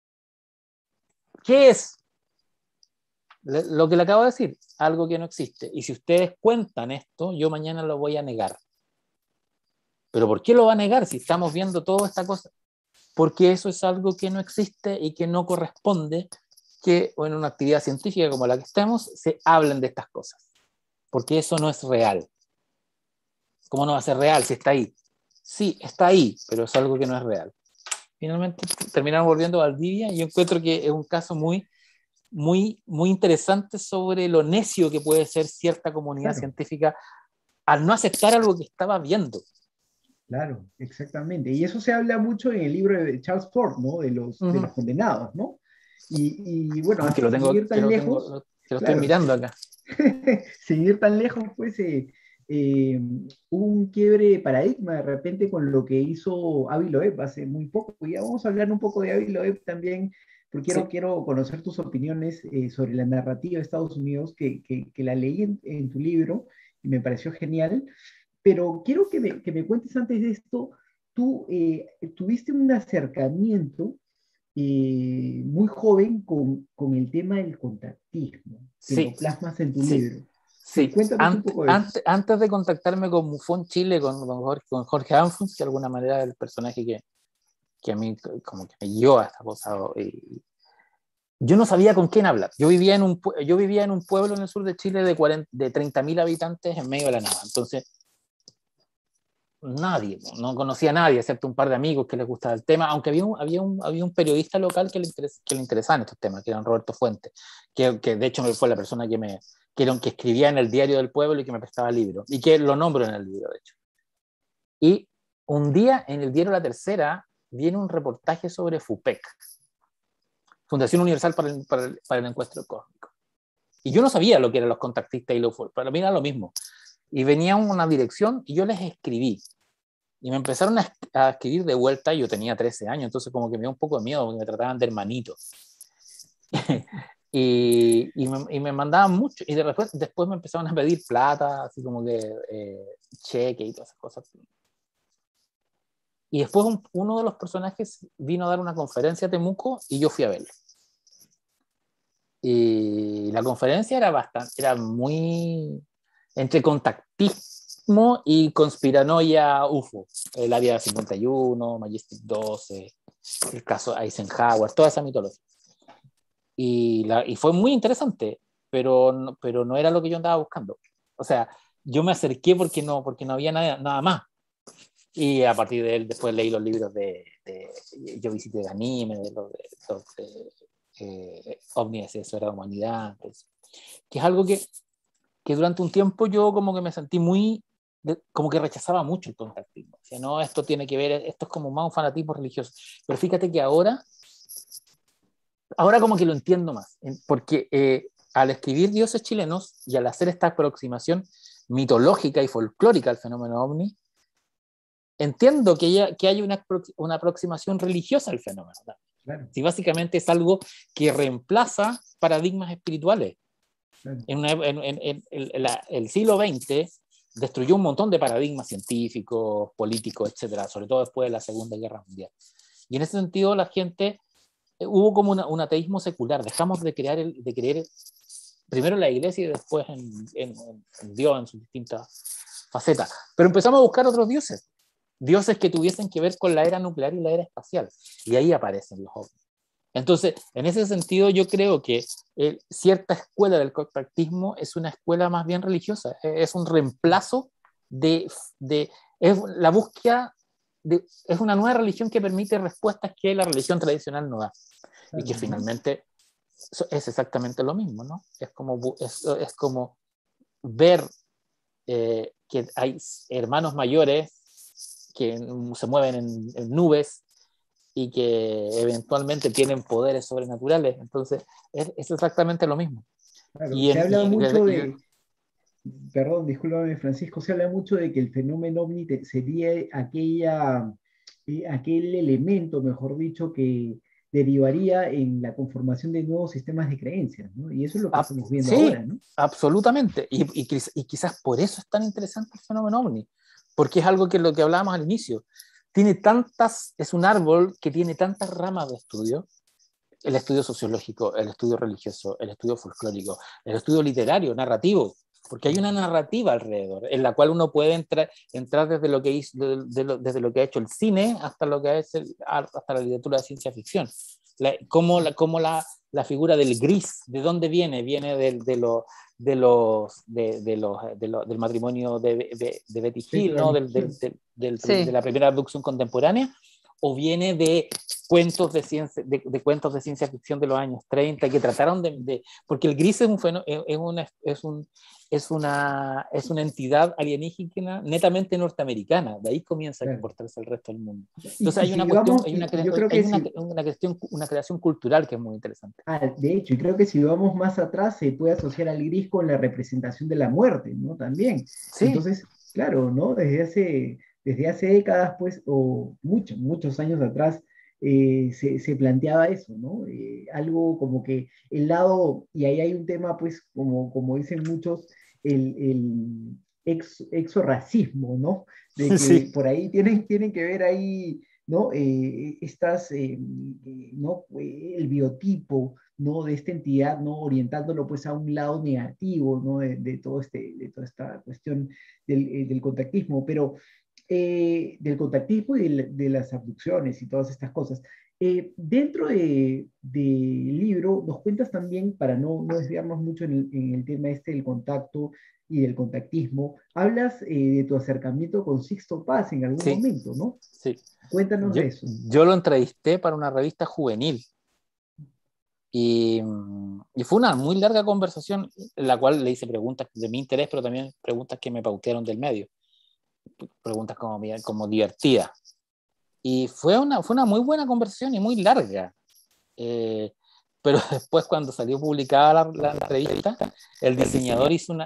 ¿Qué es? Lo que le acabo de decir, algo que no existe. Y si ustedes cuentan esto, yo mañana lo voy a negar. ¿Pero por qué lo va a negar si estamos viendo toda esta cosa? Porque eso es algo que no existe y que no corresponde que en una actividad científica como la que estamos se hablen de estas cosas. Porque eso no es real. ¿Cómo no va a ser real si está ahí? Sí, está ahí, pero es algo que no es real. Finalmente terminaron volviendo a Valdivia y yo encuentro que es un caso muy, muy, muy interesante sobre lo necio que puede ser cierta comunidad científica al no aceptar algo que estaba viendo. Claro, exactamente. Y eso se habla mucho en el libro de Charles Ford, ¿no? De Ujú. los condenados, ¿no? Y bueno, Que lo sin tengo, ir tan lejos, que lo estoy claro, mirando acá. sin ir tan lejos, pues eh, hubo un quiebre de paradigma de repente con lo que hizo Avi Loeb hace muy poco. Y ya vamos a hablar un poco de Avi Loeb también, porque Sí, quiero conocer tus opiniones sobre la narrativa de Estados Unidos, que la leí en tu libro y me pareció genial. Pero quiero que me cuentes antes de esto, tú tuviste un acercamiento muy joven con el tema del contactismo, que sí, lo plasmas en tu sí. libro. Sí, Sí, cuéntanos un poco de eso. antes de contactarme con MUFON Chile, con Jorge Anfons, que de alguna manera es el personaje que a mí como que me guió a esta cosa, yo no sabía con quién hablar. Yo vivía en un pueblo en el sur de Chile de 30.000 habitantes en medio de la nada. Entonces, nadie, no conocía a nadie, excepto un par de amigos que les gustaba el tema, aunque había un periodista local que le interesaban estos temas, que era Roberto Fuentes, que de hecho fue la persona que escribía en el diario del pueblo y que me prestaba libros, y que lo nombro en el libro, de hecho. Y un día en el diario La Tercera viene un reportaje sobre FUPEC, Fundación Universal para el Encuentro Cósmico. Y yo no sabía lo que eran los contactistas y los UFO, para mí era lo mismo. Y venía una dirección y yo les escribí. Y me empezaron a escribir de vuelta, y yo tenía 13 años, entonces como que me dio un poco de miedo, porque me trataban de hermanito. y me mandaban mucho, y después me empezaron a pedir plata, así como que cheque y todas esas cosas. Y después uno de los personajes vino a dar una conferencia a Temuco y yo fui a verlo. Y la conferencia era muy entre contactismo y conspiranoia UFO. El Área 51, Majestic 12, el caso Eisenhower, toda esa mitología. Y fue muy interesante, pero no era lo que yo andaba buscando. O sea, yo me acerqué porque no había nada más. Y a partir de él, después leí los libros Yo visité Ganímedes, OVNI, eso era humanidad, pues, que es algo que durante un tiempo yo como que me sentí como que rechazaba mucho el contactismo. O sea, no, esto tiene que ver, esto es como más un fanatismo religioso. Pero fíjate que ahora como que lo entiendo más, porque al escribir Dioses Chilenos y al hacer esta aproximación mitológica y folclórica al fenómeno ovni, entiendo que hay una aproximación religiosa al fenómeno. Claro, Si básicamente es algo que reemplaza paradigmas espirituales. claro. El siglo XX destruyó un montón de paradigmas científicos, políticos, etcétera, sobre todo después de la Segunda Guerra Mundial. Y en ese sentido la gente, hubo como un ateísmo secular, dejamos de creer primero en la iglesia y después en Dios en sus distintas facetas. Pero empezamos a buscar otros dioses que tuviesen que ver con la era nuclear y la era espacial. Y ahí aparecen los ovnis. Entonces, en ese sentido, yo creo que cierta escuela del contactismo es una escuela más bien religiosa, es un reemplazo es la búsqueda es una nueva religión que permite respuestas que la religión tradicional no da. Y Claro, que ¿no? finalmente es exactamente lo mismo, ¿no? Es como ver que hay hermanos mayores que se mueven en nubes y que eventualmente tienen poderes sobrenaturales. Entonces, es exactamente lo mismo. Claro, Y, se en, habla y, mucho y- de, perdón, discúlpame Francisco, se habla mucho de que el fenómeno ovni sería aquel elemento, mejor dicho, que derivaría en la conformación de nuevos sistemas de creencias, ¿no? Y eso es lo que estamos viendo ahora, sí, ¿no? absolutamente. Y quizás por eso es tan interesante el fenómeno ovni, porque es algo que lo que hablábamos al inicio. Es un árbol que tiene tantas ramas de estudio: el estudio sociológico, el estudio religioso, el estudio folclórico, el estudio literario, narrativo, porque hay una narrativa alrededor, en la cual uno puede entrar desde lo que desde lo que ha hecho el cine hasta lo que es hasta la literatura de ciencia ficción. Cómo la figura del gris, ¿de dónde viene? Viene del matrimonio de Betty Hill, Pedro ¿no? Vigil. De Sí, la primera abducción contemporánea, o viene de cuentos de cuentos de ciencia ficción de los años 30 que trataron porque el gris es una entidad alienígena netamente norteamericana, de ahí comienza a comportarse el resto del mundo. Entonces hay una cuestión, una creación cultural que es muy interesante. De hecho, y creo que si vamos más atrás se puede asociar al gris con la representación de la muerte, ¿no? También. Sí. Entonces, claro, ¿no? Desde hace décadas, pues, o muchos años atrás, se planteaba eso, ¿no? Algo como que el lado, y ahí hay un tema, pues, como dicen muchos, el exorracismo, ¿no? De que Sí. por ahí tienen que ver ahí, ¿no? ¿No? El biotipo, ¿no? De esta entidad, ¿no? Orientándolo pues a un lado negativo, ¿no? De toda esta cuestión del contactismo, pero del contactismo y de las abducciones y todas estas cosas. Dentro del libro nos cuentas también, para no desviarnos mucho en el tema este del contacto y del contactismo, hablas de tu acercamiento con Sixto Paz en algún momento, ¿no? Sí. Cuéntanos de eso. Yo lo entrevisté para una revista juvenil y fue una muy larga conversación en la cual le hice preguntas de mi interés, pero también preguntas que me pautearon del medio, preguntas como divertidas. Y fue una muy buena conversación y muy larga. Pero después, cuando salió publicada la revista, el diseñador hizo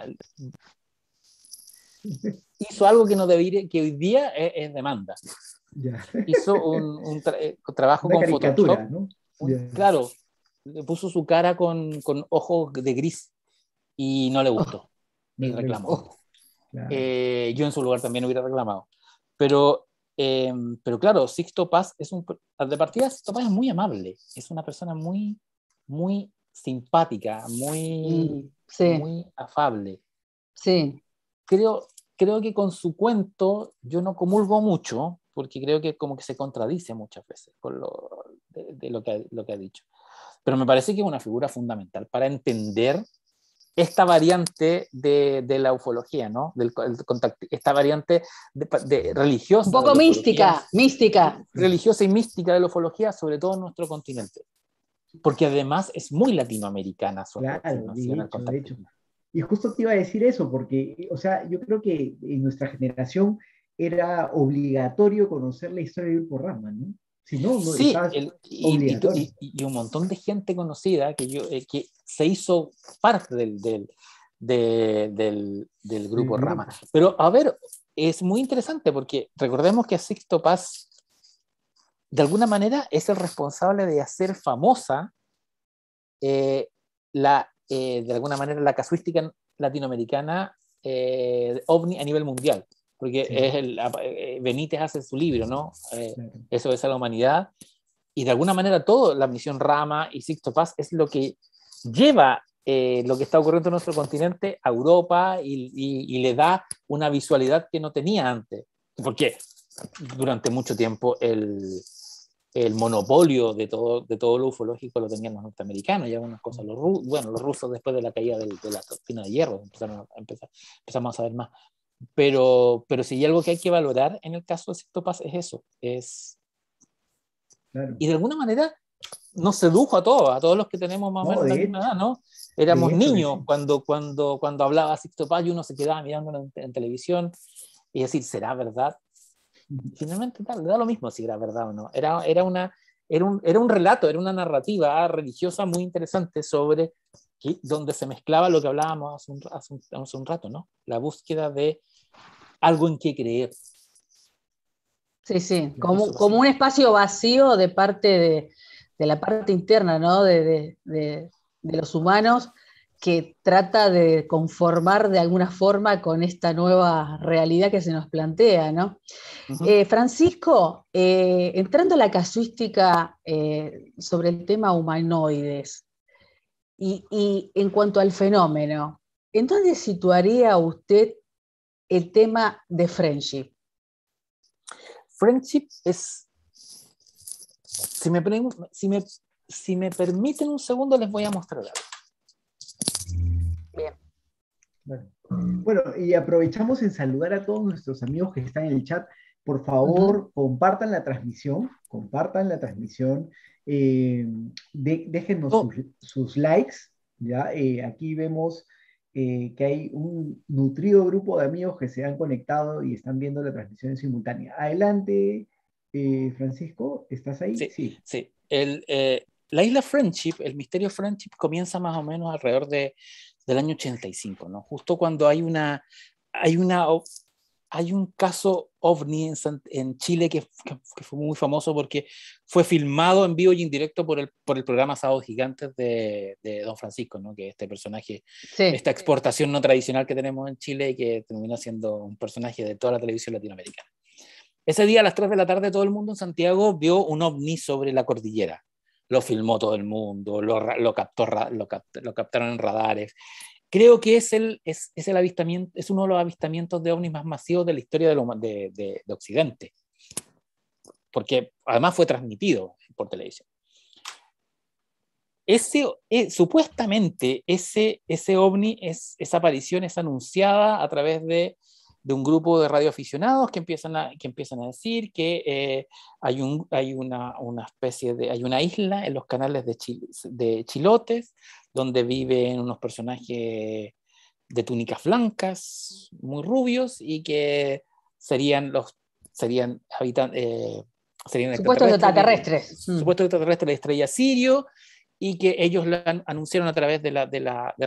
algo que no debería, que hoy día es demanda. Ya. Hizo un trabajo una con caricatura, Photoshop, ¿no? Claro, le puso su cara con ojos de gris y no le gustó y reclamó. Claro. Yo en su lugar también hubiera reclamado, pero claro, Sixto Paz de partida Sixto Paz es muy amable, es una persona muy muy simpática, muy afable. Sí. Creo que con su cuento yo no comulgo mucho, porque creo que como que se contradice muchas veces con lo que ha dicho. Pero me parece que es una figura fundamental para entender esta variante de la ufología, ¿no? Esta variante religiosa. Un poco mística. Religiosa y mística de la ufología, sobre todo en nuestro continente. Porque además es muy latinoamericana su aproximación al contactismo. Y justo te iba a decir eso, porque, o sea, yo creo que en nuestra generación era obligatorio conocer la historia de Grupo Rama, ¿no? Si no, no sí, obligatorio. Y un montón de gente conocida que se hizo parte del Grupo Rama. Pero, a ver, es muy interesante porque recordemos que Sixto Paz de alguna manera es el responsable de hacer famosa de alguna manera la casuística latinoamericana ovni a nivel mundial, porque es Benítez hace su libro, ¿no? Eso es a la humanidad, y de alguna manera todo, la misión Rama y Sixto Paz es lo que lleva lo que está ocurriendo en nuestro continente a Europa y le da una visualidad que no tenía antes, porque durante mucho tiempo el monopolio de todo lo ufológico lo tenían los norteamericanos y algunas cosas los rusos después de la caída de la cortina de hierro empezamos a saber más, pero si hay algo que hay que valorar en el caso de Sixto Paz es eso, y de alguna manera nos sedujo a todos los que tenemos más o menos la misma edad, ¿no? Éramos niños cuando hablaba Sixto Paz y uno se quedaba mirándolo en televisión y decir, ¿será verdad? Finalmente le da lo mismo si era verdad o no. Era un relato, era una narrativa religiosa muy interesante sobre donde se mezclaba lo que hablábamos hace un rato, ¿no? La búsqueda de algo en que creer. Sí, como un espacio vacío de parte de la parte interna, ¿no? De los humanos, que trata de conformar de alguna forma con esta nueva realidad que se nos plantea, ¿no? Uh-huh. Francisco, entrando a la casuística sobre el tema humanoides y en cuanto al fenómeno, ¿en dónde situaría usted el tema de friendship? Friendship es, si me permiten un segundo les voy a mostrar algo. Bien. Bueno, y aprovechamos en saludar a todos nuestros amigos que están en el chat. Por Ujú. favor, compartan la transmisión, déjennos Oh, sus likes, ¿ya? Aquí vemos que hay un nutrido grupo de amigos que se han conectado y están viendo la transmisión en simultánea. Adelante, Francisco, ¿estás ahí? sí, Sí. sí. La isla Friendship, el misterio Friendship comienza más o menos alrededor del año 85, ¿no? Justo cuando hay una, hay un caso ovni en Chile que fue muy famoso porque fue filmado en vivo y en directo por el programa Sábados Gigantes de Don Francisco, ¿no? Que este personaje, Sí. esta exportación no tradicional que tenemos en Chile y que terminó siendo un personaje de toda la televisión latinoamericana. Ese día a las 3 de la tarde todo el mundo en Santiago vio un ovni sobre la cordillera. Lo filmó todo el mundo, lo captaron en radares. Creo que es el avistamiento, es uno de los avistamientos de ovnis más masivos de la historia de Occidente, porque además fue transmitido por televisión. Supuestamente ese ovni, esa aparición es anunciada a través de un grupo de radioaficionados que empiezan a decir que hay una especie hay una isla en los canales de Chilotes donde viven unos personajes de túnicas blancas, muy rubios, y que serían serían Supuestos extraterrestres, extraterrestres. Mm. supuestos extraterrestres de la estrella Sirio, y que ellos la anunciaron a través de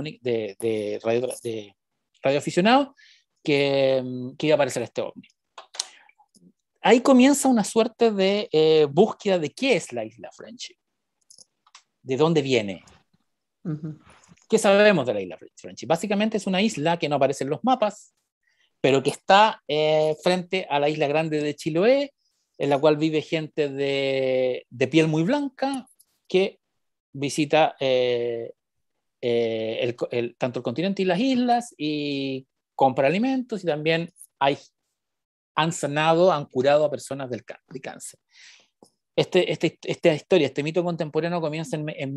radioaficionados que iba a aparecer este ovni. Ahí comienza una suerte de búsqueda de qué es la isla Friendship, de dónde viene. Ujú. ¿Qué sabemos de la isla Friendship? Básicamente es una isla que no aparece en los mapas, pero que está frente a la isla grande de Chiloé, en la cual vive gente de piel muy blanca que visita tanto el continente y las islas y compra alimentos, y también han sanado, han curado a personas de cáncer. Esta historia, este mito contemporáneo comienza en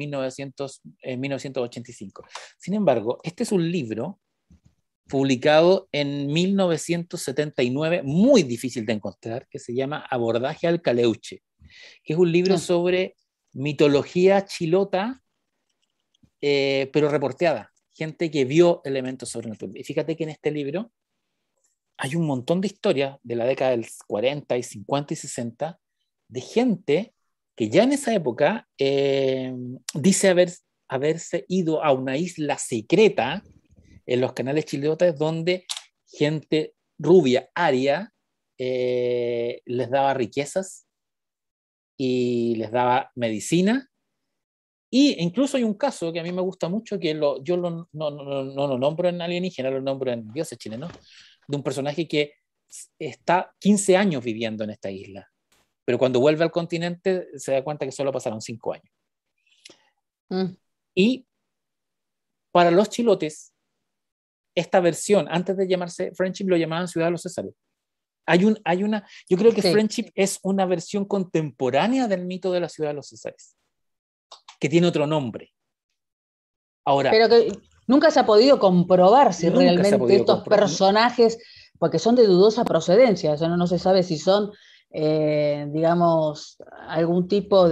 1985. Sin embargo, este es un libro publicado en 1979, muy difícil de encontrar, que se llama Abordaje al Caleuche, que es un libro Ah, sobre mitología chilota, pero reporteada, gente que vio elementos sobrenaturales. Y fíjate que en este libro hay un montón de historias de la década del 40 y 50 y 60 de gente que ya en esa época dice haberse ido a una isla secreta en los canales chileotas donde gente rubia, aria, les daba riquezas y les daba medicina. Y incluso hay un caso que a mí me gusta mucho, que no lo nombro en alienígena, lo nombro en dioses chilenos, de un personaje que está 15 años viviendo en esta isla, pero cuando vuelve al continente se da cuenta que solo pasaron 5 años. mm. Y para los chilotes, esta versión, antes de llamarse Friendship, lo llamaban Ciudad de los Césares. Yo creo que Sí. Friendship es una versión contemporánea del mito de la Ciudad de los Césares, que tiene otro nombre. Ahora, Pero que nunca se ha podido comprobar si nunca se ha realmente podido estos comprobar. personajes, porque son de dudosa procedencia, o sea, no se sabe si son, digamos, algún tipo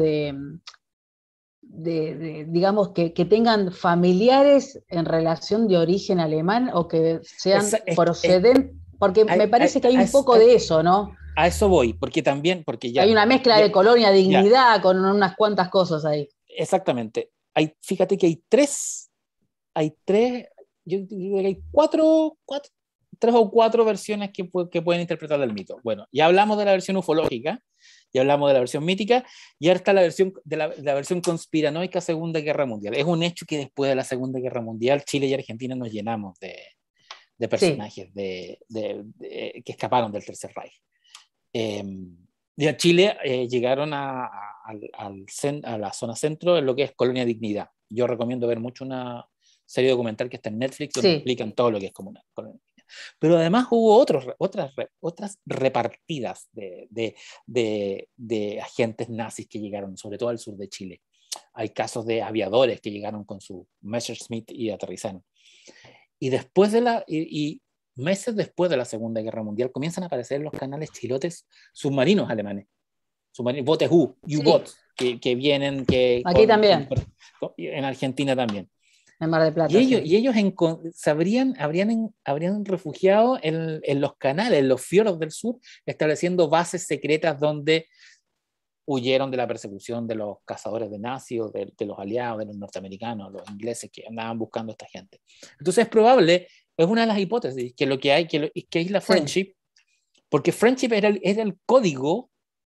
digamos, que tengan familiares en relación de origen alemán o que sean procedentes, porque me parece que hay un poco de eso, ¿no? A eso voy, porque también, porque ya, Hay una mira, mezcla de colonia, dignidad, con unas cuantas cosas ahí. exactamente. Fíjate que hay tres, yo diría que hay tres o cuatro versiones que pueden interpretar el mito. Bueno, ya hablamos de la versión ufológica, ya hablamos de la versión mítica, y ahora está la versión de la versión conspiranoica Segunda Guerra Mundial. Es un hecho que después de la Segunda Guerra Mundial, Chile y Argentina nos llenamos de Sí. personajes que escaparon del Tercer Reich. Y a Chile llegaron a la zona centro, en lo que es Colonia Dignidad. Yo recomiendo ver mucho una serie documental que está en Netflix, donde Sí. explican todo lo que es Colonia Dignidad. Pero además hubo otras repartidas de agentes nazis que llegaron, sobre todo al sur de Chile. Hay casos de aviadores que llegaron con su Messerschmitt y aterrizaron. Y después meses después de la Segunda Guerra Mundial, comienzan a aparecer en los canales chilotes submarinos alemanes, botes U-boats, que vienen Aquí también, en Argentina también. en Mar del Plata. Y ellos habrían refugiado en los canales, en los fiordos del sur, estableciendo bases secretas donde huyeron de la persecución de los cazadores de nazis, de los aliados, de los norteamericanos, los ingleses que andaban buscando a esta gente. Entonces es probable, es una de las hipótesis, que lo que hay, que es la Friendship, porque Friendship era el código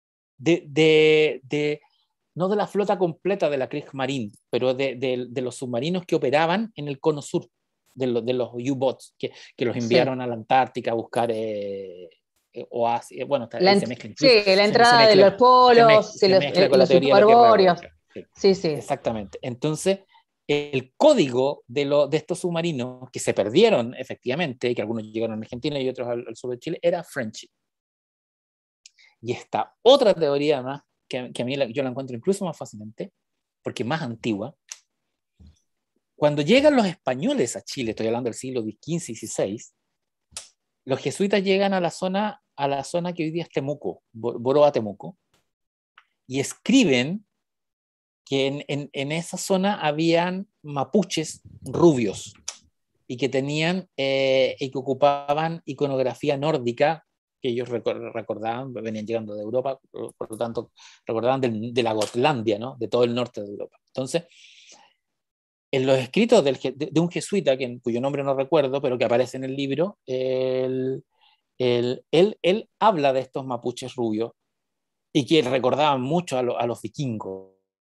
no de la flota completa de la Kriegsmarine, pero de los submarinos que operaban en el cono sur, de los U-boats, que los enviaron a la Antártica a buscar oasis. Bueno, se mezcla incluso. Sí, la entrada de los polos, se mezcla con la teoría de la superbóreos. Sí, exactamente. Entonces, el código de estos submarinos, que se perdieron efectivamente, que algunos llegaron a Argentina y otros al sur de Chile, era Friendship. Y esta otra teoría más, que a mí yo la encuentro incluso más fascinante, porque es más antigua. Cuando llegan los españoles a Chile, estoy hablando del siglo XV y XVI, los jesuitas llegan a la zona que hoy día es Temuco, Boroa Temuco, y escriben que en esa zona habían mapuches rubios y que tenían y que ocupaban iconografía nórdica, que ellos recordaban, venían llegando de Europa, por lo tanto recordaban de la Gotlandia, ¿no? De todo el norte de Europa. Entonces, en los escritos de un jesuita, cuyo nombre no recuerdo, pero que aparece en el libro, él habla de estos mapuches rubios y que recordaban mucho a los vikingos.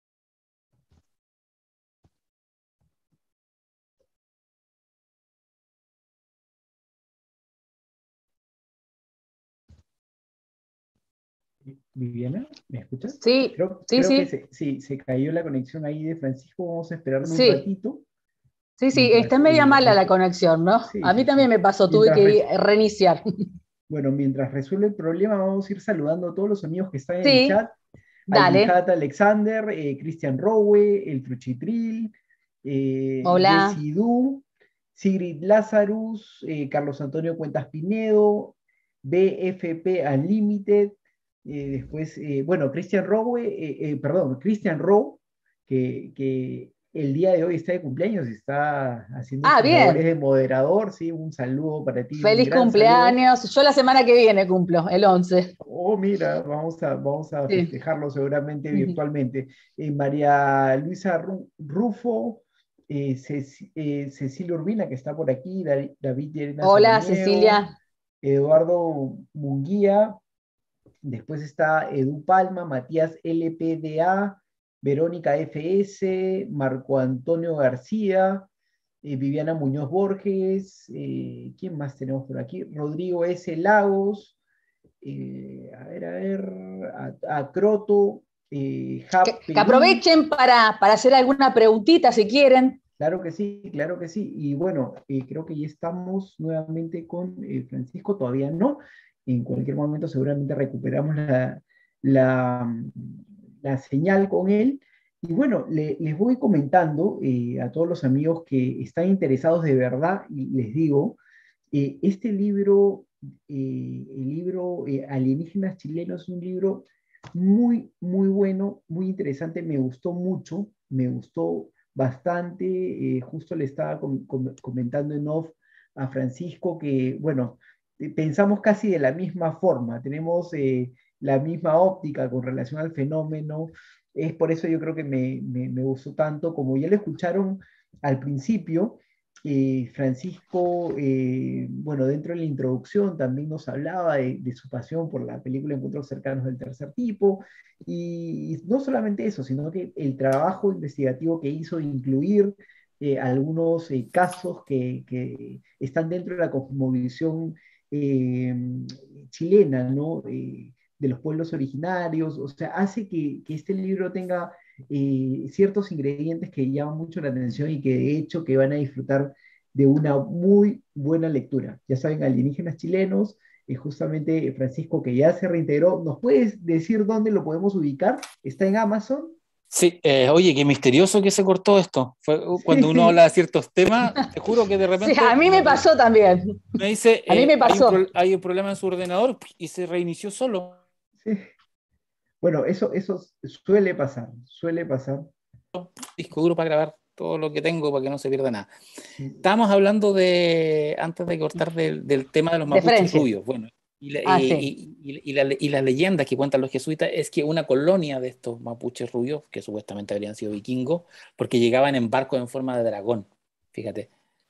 Viviana, ¿me escuchas? Sí, Creo sí. que se cayó la conexión ahí de Francisco. Vamos a esperarle un Sí. ratito. Sí, está media mala la conexión, ¿no? Sí, a mí también me pasó, tuve que reiniciar. Bueno, mientras resuelve el problema, vamos a ir saludando a todos los amigos que están en el Sí, chat. dale. Aguijat Alexander, Cristian Rowe, el Truchitril, Hola. Jessy Du, Sigrid Lazarus, Carlos Antonio Cuentas Pinedo, BFP Unlimited, después, bueno, Cristian Rowe, que el día de hoy está de cumpleaños, está haciendo sus labores de moderador, ¿sí? Un saludo para ti. Feliz cumpleaños. Saludo. Yo la semana que viene cumplo, el 11. Oh, mira, vamos a festejarlo seguramente virtualmente. María Luisa Rufo, Cecilia Urbina, que está por aquí, David Yerena Hola, Samaniego, Cecilia. Eduardo Munguía, después está Edu Palma, Matías LPDA, Verónica FS, Marco Antonio García, Viviana Muñoz Borges, ¿quién más tenemos por aquí? Rodrigo S. Lagos, a Croto, que aprovechen para hacer alguna preguntita si quieren. Claro que sí, claro que sí. Y bueno, creo que ya estamos nuevamente con Francisco, todavía no. En cualquier momento seguramente recuperamos la señal con él. Y bueno, les voy comentando a todos los amigos que están interesados de verdad, y les digo, este libro, el libro Alienígenas Chilenos, es un libro muy, muy bueno, muy interesante, me gustó mucho, me gustó bastante. Justo le estaba comentando en off a Francisco que, bueno, pensamos casi de la misma forma, tenemos la misma óptica con relación al fenómeno. Es por eso yo creo que me gustó tanto. Como ya lo escucharon al principio, Francisco, bueno, dentro de la introducción también nos hablaba de su pasión por la película Encuentros Cercanos del Tercer Tipo, y no solamente eso, sino que el trabajo investigativo que hizo de incluir algunos casos que están dentro de la cosmovisión chilena, ¿no? De los pueblos originarios, o sea, hace que este libro tenga ciertos ingredientes que llaman mucho la atención y que de hecho que van a disfrutar de una muy buena lectura. Ya saben, Alienígenas Chilenos, justamente Francisco, que ya se reintegró. ¿Nos puedes decir dónde lo podemos ubicar? ¿Está en Amazon? Sí, oye, qué misterioso que se cortó esto. Fue cuando uno Sí, habla de ciertos temas, te juro que de Sí, a repente mí me pasó también. me dice, A mí me pasó. hay un problema en su ordenador y se reinició solo. sí. Bueno, eso suele pasar, suele pasar. Disco duro para grabar todo lo que tengo para que no se pierda nada. Sí. Estábamos hablando antes de cortar del tema de los De mapuches Francia. rubios. Bueno, Ah, sí. y las leyendas que cuentan los jesuitas es que una colonia de estos mapuches rubios, que supuestamente habrían sido vikingos, porque llegaban en barcos en forma de dragón, fíjate,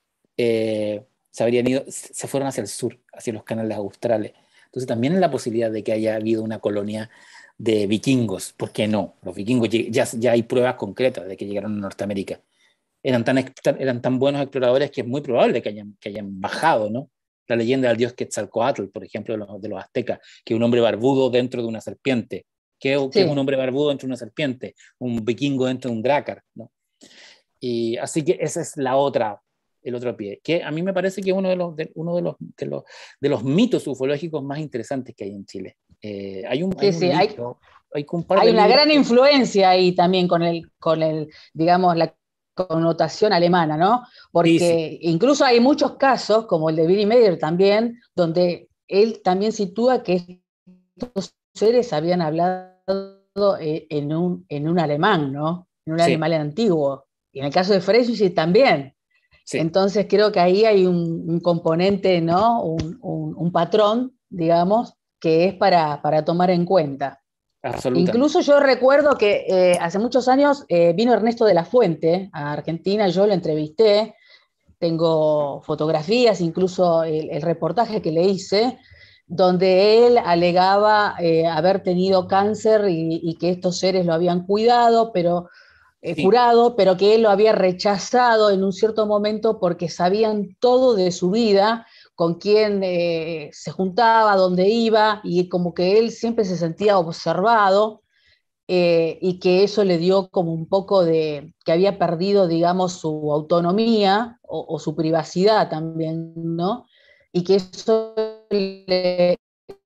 se fueron hacia el sur, hacia los canales australes. Entonces también es la posibilidad de que haya habido una colonia de vikingos. ¿Por qué no? Los vikingos ya hay pruebas concretas de que llegaron a Norteamérica. Eran tan buenos exploradores que es muy probable que hayan bajado, ¿no? La leyenda del dios Quetzalcoatl, por ejemplo, de los aztecas, que es un hombre barbudo dentro de una serpiente. ¿Qué es un Sí. hombre barbudo dentro de una serpiente? Un vikingo dentro de un drácar, ¿no? Y así que esa es el otro pie, que a mí me parece que es uno de los mitos ufológicos más interesantes que hay en Chile. Hay Sí, un sí. libro, hay un par Hay de una libros gran influencia ahí también digamos, la connotación alemana, ¿no? sí, sí, Porque incluso hay muchos casos, como el de Billy Mayer también, donde él también sitúa que estos seres habían hablado en un alemán, ¿no? En un sí, alemán antiguo. Y en el caso de Freycinet también. sí, Entonces creo que ahí hay un componente, ¿no? Un patrón, digamos, que es para tomar en cuenta. absolutamente. Incluso yo recuerdo que hace muchos años vino Ernesto de la Fuente a Argentina, yo lo entrevisté, tengo fotografías, incluso el reportaje que le hice, donde él alegaba haber tenido cáncer y que estos seres lo habían cuidado, pero Sí, curado, pero que él lo había rechazado en un cierto momento porque sabían todo de su vida, con quién se juntaba, dónde iba, y como que él siempre se sentía observado, y que eso le dio como un poco que había perdido, digamos, su autonomía o su privacidad también, ¿no? Y que eso le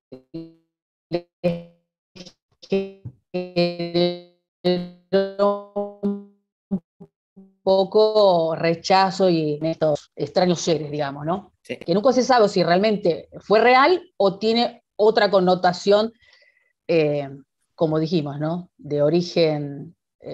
generó un poco rechazo y en estos extraños seres, digamos, ¿no? sí. Que nunca se sabe si realmente fue real o tiene otra connotación, eh, como dijimos, ¿no? De origen,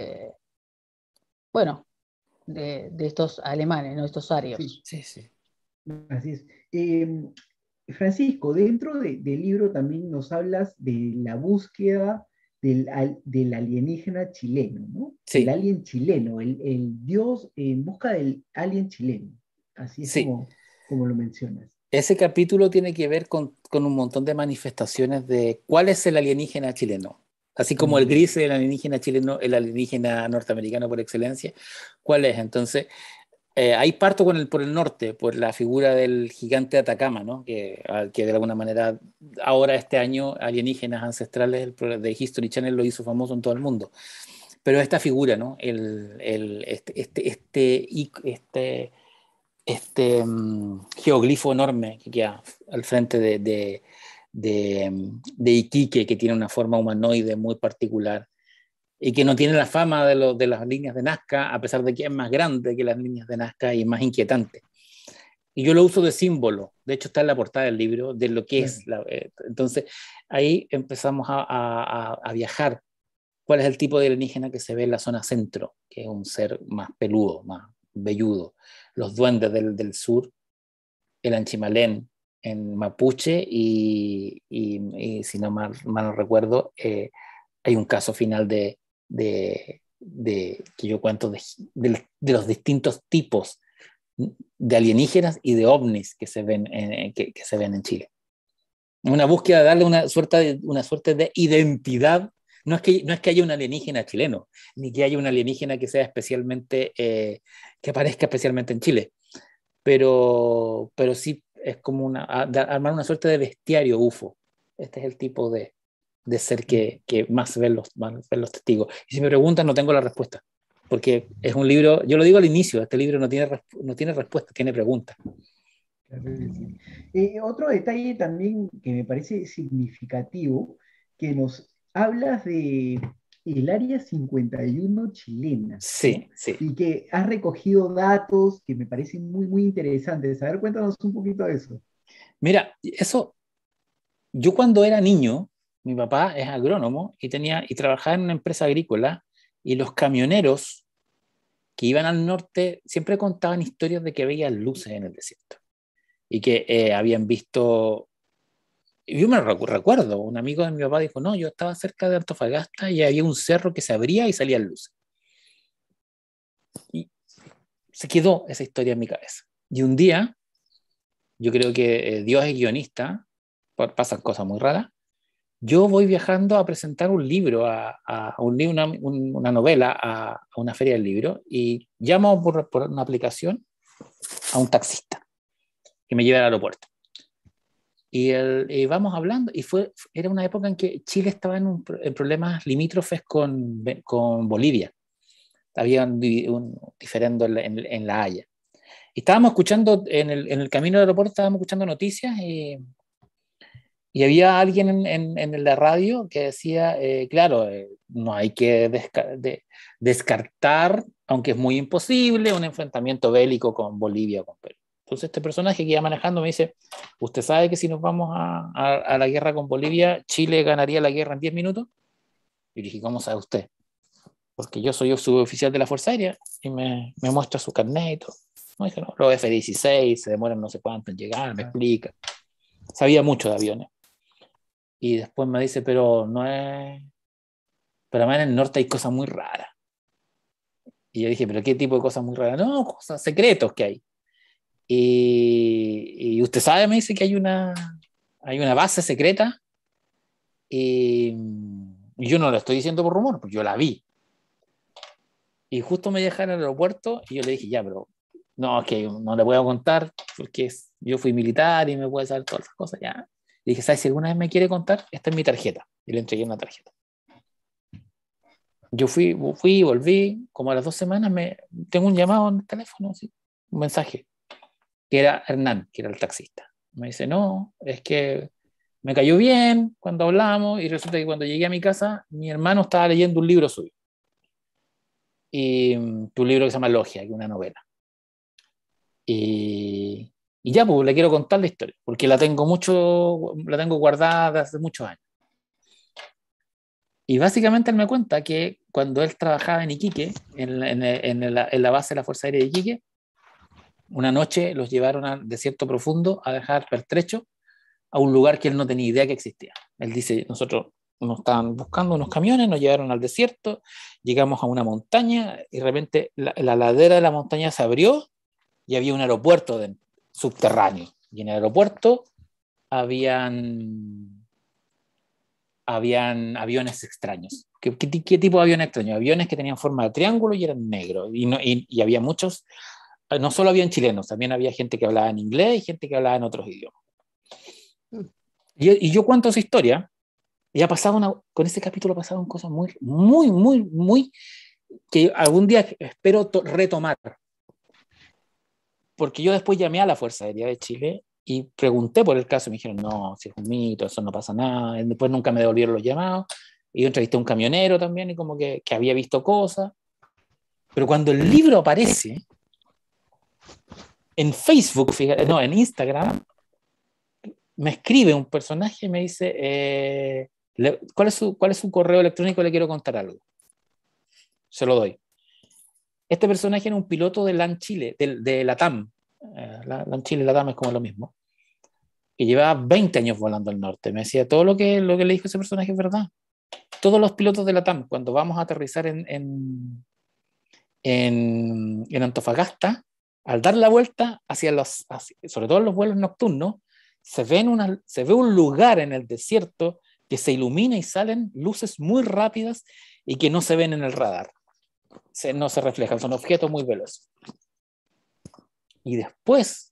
bueno, de estos alemanes, ¿no? Estos Sí, arios. Sí, sí. así es. Francisco, dentro del libro también nos hablas de la búsqueda del alienígena chileno, ¿no? El Sí, alien chileno, el Dios en busca del alien chileno. Así es sí. como lo mencionas. Ese capítulo tiene que ver con un montón de manifestaciones de cuál es el alienígena chileno. Así como el Ujú. gris es el alienígena chileno, el alienígena norteamericano por excelencia, ¿cuál es? Entonces, ahí parto por el norte, por la figura del gigante de Atacama, ¿no? Que de alguna manera, ahora este año, Alienígenas Ancestrales de History Channel lo hizo famoso en todo el mundo. Pero esta figura, ¿no? Geoglifo enorme que queda al frente de Iquique, que tiene una forma humanoide muy particular y que no tiene la fama de las líneas de Nazca, a pesar de que es más grande que las líneas de Nazca y más inquietante. Y yo lo uso de símbolo, de hecho está en la portada del libro, de lo que Claro. es. Entonces ahí empezamos a viajar. ¿Cuál es el tipo de alienígena que se ve en la zona centro? Que es un ser más peludo, más velludo. Los duendes del sur, el anchimalén en mapuche y si no mal no recuerdo, hay un caso final que yo cuento de los distintos tipos de alienígenas y de ovnis que se ven en Chile. Una búsqueda de darle una suerte de identidad. No es que haya un alienígena chileno, ni que haya un alienígena que sea que aparezca especialmente en Chile, pero sí es como armar una suerte de bestiario UFO. Este es el tipo de ser que más ven los testigos. Y si me preguntan, no tengo la respuesta, porque es un libro, yo lo digo al inicio, este libro no tiene respuesta, tiene preguntas. Claro que sí. Otro detalle también que me parece significativo, que nos hablas el Área 51 chilena, Sí, ¿no? sí. Y que has recogido datos que me parecen muy, muy interesantes. A ver, cuéntanos un poquito de eso. Mira, eso, yo cuando era niño, mi papá es agrónomo y trabajaba en una empresa agrícola y los camioneros que iban al norte siempre contaban historias de que veían luces en el desierto y que habían visto. Yo me recuerdo, un amigo de mi papá dijo, no, yo estaba cerca de Antofagasta y había un cerro que se abría y salían luces. Y se quedó esa historia en mi cabeza. Y un día, yo creo que Dios es guionista, pasan cosas muy raras, yo voy viajando a presentar un libro, una novela a una feria del libro y llamo por una aplicación a un taxista que me lleva al aeropuerto. Y vamos hablando, era una época en que Chile estaba en problemas limítrofes con Bolivia. Había un diferendo en La Haya. Y estábamos escuchando, en el camino al aeropuerto, estábamos escuchando noticias y había alguien en la radio que decía, claro, no hay que descartar, aunque es muy imposible, un enfrentamiento bélico con Bolivia o con Perú. Entonces este personaje que iba manejando me dice, ¿usted sabe que si nos vamos a la guerra con Bolivia, Chile ganaría la guerra en 10 minutos? Y dije, ¿cómo sabe usted? Porque yo soy suboficial de la Fuerza Aérea y me muestra su carnet y todo. No, dije, no, los F-16 se demoran no sé cuánto en llegar, me explica. Sabía mucho de aviones. Y después me dice, pero no es... Pero además en el norte hay cosas muy raras. Y yo dije, ¿pero qué tipo de cosas muy raras? No, cosas secretos que hay. Y usted sabe, me dice que hay una base secreta y yo no lo estoy diciendo por rumor, porque yo la vi. Y justo me dejaron al aeropuerto y yo le dije, ya, pero no, es que no le puedo contar porque yo fui militar y me puede saber todas las cosas. Ya. Y dije, ¿sabes? Si alguna vez me quiere contar, esta es mi tarjeta. Y le entregué una tarjeta. Yo fui, volví, como a las 2 semanas tengo un llamado en el teléfono, así, un mensaje, que era Hernán, que era el taxista. Me dice, no, es que me cayó bien cuando hablamos y resulta que cuando llegué a mi casa, mi hermano estaba leyendo un libro suyo. Y un libro que se llama Logia, que es una novela. Y ya, pues le quiero contar la historia, porque la tengo guardada hace muchos años. Y básicamente él me cuenta que cuando él trabajaba en Iquique, en la base de la Fuerza Aérea de Iquique, una noche los llevaron al desierto profundo a dejar pertrecho a un lugar que él no tenía idea que existía. Él dice, nosotros nos estaban buscando unos camiones, nos llevaron al desierto, llegamos a una montaña y de repente la ladera de la montaña se abrió y había un aeropuerto subterráneo. Y en el aeropuerto habían aviones extraños. ¿Qué tipo de aviones extraños? Aviones que tenían forma de triángulo y eran negros. Y había muchos, no solo habían chilenos, también había gente que hablaba en inglés y gente que hablaba en otros idiomas. Y yo cuento esa historia, y con ese capítulo pasaron cosas muy, muy, muy, muy, que algún día espero retomar. Porque yo después llamé a la Fuerza Aérea de Chile y pregunté por el caso y me dijeron, no, si es un mito, eso no pasa nada. Y después nunca me devolvieron los llamados. Y yo entrevisté a un camionero también y como que había visto cosas. Pero cuando el libro aparece en Facebook, fíjate, no, en Instagram, me escribe un personaje y me dice, ¿cuál es su correo electrónico? Le quiero contar algo. Se lo doy. Este personaje era un piloto de LAN Chile, de LATAM. LAN Chile y LATAM es como lo mismo. Que llevaba 20 años volando al norte. Me decía, todo lo que le dijo ese personaje es verdad. Todos los pilotos de LATAM, cuando vamos a aterrizar en Antofagasta, al dar la vuelta sobre todo en los vuelos nocturnos, se ve un lugar en el desierto que se ilumina y salen luces muy rápidas y que no se ven en el radar. No se reflejan, son objetos muy veloces. Y después,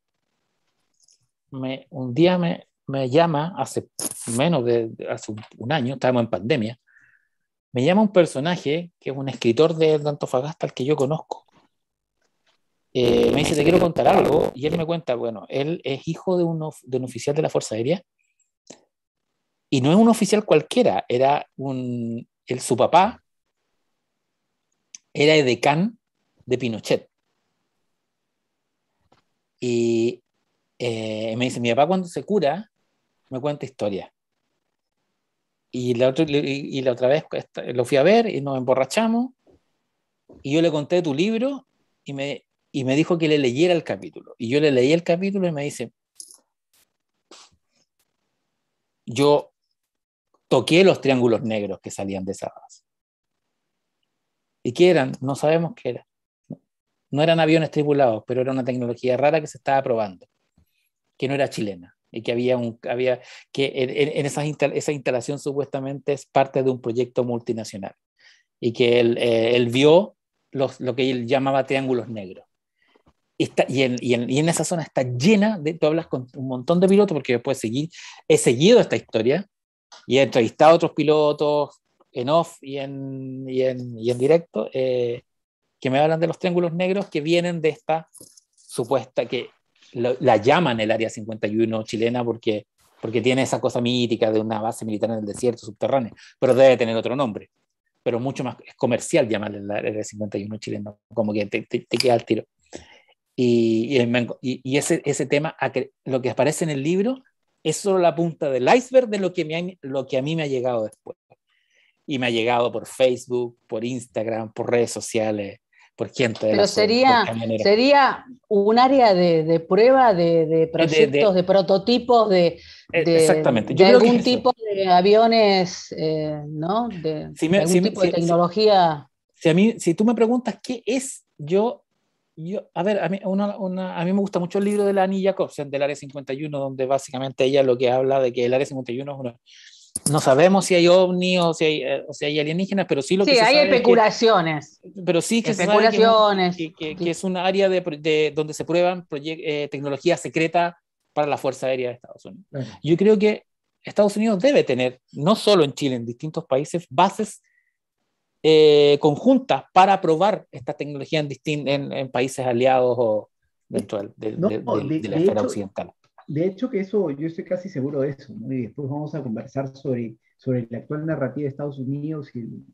un día me llama, hace un año, estábamos en pandemia, me llama un personaje que es un escritor de Antofagasta al que yo conozco. Me dice, te quiero contar algo, y él me cuenta, bueno, él es hijo de un oficial de la Fuerza Aérea, y no es un oficial cualquiera, su papá era edecán de Pinochet. Y me dice, mi papá cuando se cura, me cuenta historias. Y la otra vez lo fui a ver y nos emborrachamos, y yo le conté tu libro y me dijo que le leyera el capítulo. Y yo le leí el capítulo y me dice, yo toqué los triángulos negros que salían de esa base. ¿Y qué eran? No sabemos qué eran. No eran aviones tripulados, pero era una tecnología rara que se estaba probando, que no era chilena, y que en esa instalación supuestamente es parte de un proyecto multinacional, y que él vio lo que él llamaba triángulos negros. Y en esa zona está llena tú hablas con un montón de pilotos, porque después he seguido esta historia, y he entrevistado a otros pilotos en off y en directo, que me hablan de los triángulos negros que vienen de esta supuesta, que la llaman el Área 51 chilena porque tiene esa cosa mítica de una base militar en el desierto subterráneo, pero debe tener otro nombre, pero mucho más es comercial llamarle el Área 51 chileno, como que te queda al tiro. Y ese tema, lo que aparece en el libro es solo la punta del iceberg de lo que a mí me ha llegado después. Y me ha llegado por Facebook, por Instagram, por redes sociales, por gente de la Pero zona, por camioneros. sería un área de prueba de proyectos, de prototipos, Exactamente. de Yo creo que algún es eso. tipo de aviones, ¿no? De algún tipo de tecnología. Si tú me preguntas qué es, a ver, a mí me gusta mucho el libro de la Annie Jacobsen del Área 51, donde básicamente ella lo que habla de que el Área 51 no sabemos si hay ovni o si hay alienígenas, pero sí lo que se hay sabe especulaciones. pero sí que se sabe que es un área donde se prueban tecnología secreta para la Fuerza Aérea de Estados Unidos. Claro. Yo creo que Estados Unidos debe tener, no solo en Chile, en distintos países, bases conjuntas para probar esta tecnología en países aliados o dentro de la esfera hecho, occidental. De hecho, que eso, yo estoy casi seguro de eso, ¿no? Y después vamos a conversar sobre la actual narrativa de Estados Unidos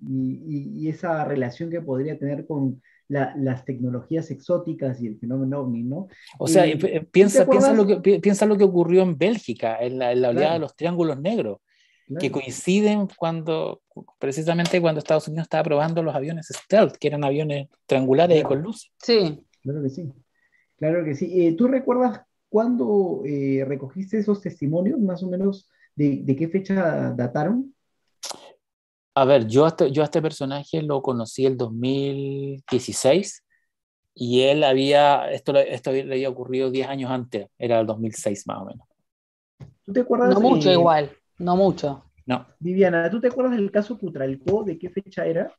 y esa relación que podría tener con las tecnologías exóticas y el fenómeno OVNI, ¿no? O sea, piensa lo que ocurrió en Bélgica, en la oleada Claro, de los triángulos negros, claro. que coinciden precisamente cuando Estados Unidos estaba probando los aviones stealth, que eran aviones triangulares y con luz. Sí. Claro que sí. Claro que sí. ¿Tú recuerdas cuándo recogiste esos testimonios, más o menos, de qué fecha dataron? A ver, yo a este personaje lo conocí el 2016 y esto le había ocurrido 10 años antes, era el 2006 más o menos. ¿Tú te acuerdas? No mucho igual, no mucho. No. Viviana, ¿tú te acuerdas del caso Cutralcó? ¿De qué fecha era?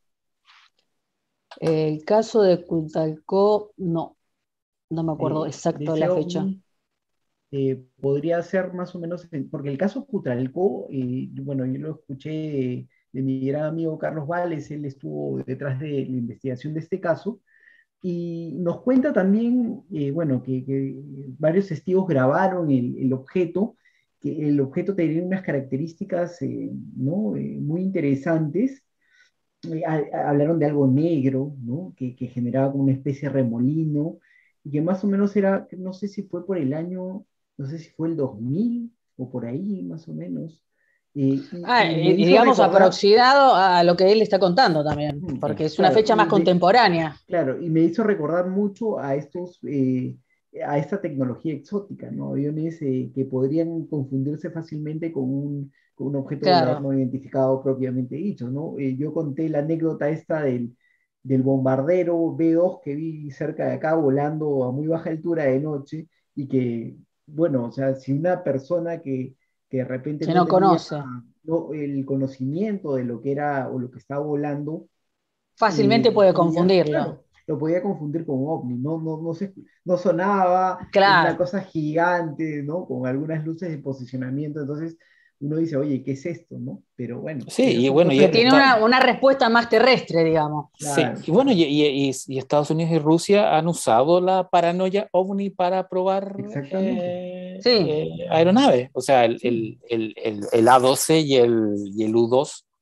El caso de Cutralcó, no me acuerdo exacto de la fecha. Podría ser más o menos, porque el caso Cutralcó, bueno, yo lo escuché de mi gran amigo Carlos Vales, él estuvo detrás de la investigación de este caso, y nos cuenta también, bueno, que varios testigos grabaron el objeto, que el objeto tenía unas características, ¿no? Muy interesantes. Hablaron de algo negro, ¿no? Que generaba como una especie de remolino, y que más o menos era, no sé si fue por el año, no sé si fue el 2000 o por ahí, más o menos. Y me hizo digamos recordar, aproximado a lo que él está contando también, porque es una claro, fecha más contemporánea. Claro, y me hizo recordar mucho a esta tecnología exótica, ¿no? Aviones que podrían confundirse fácilmente con un objeto volador Claro. no identificado propiamente dicho, ¿no? Yo conté la anécdota esta del bombardero B-2 que vi cerca de acá volando a muy baja altura de noche y que, bueno, o sea, si una persona que de repente Que no no tenía conoce. el conocimiento de lo que era o lo que estaba volando, Fácilmente puede confundirlo. claro, lo podía confundir con ovni, no sonaba, era una Claro. cosa gigante, ¿no? Con algunas luces de posicionamiento, entonces uno dice, oye, ¿qué es esto, no? Pero bueno, Sí, esas y son bueno, cosas Que que tiene pasan. una respuesta más terrestre, digamos. sí, Claro, y bueno, claro, y Estados Unidos y Rusia han usado la paranoia ovni para probar exactamente. Sí. aeronaves. O sea, Sí, el A-12 y el U-2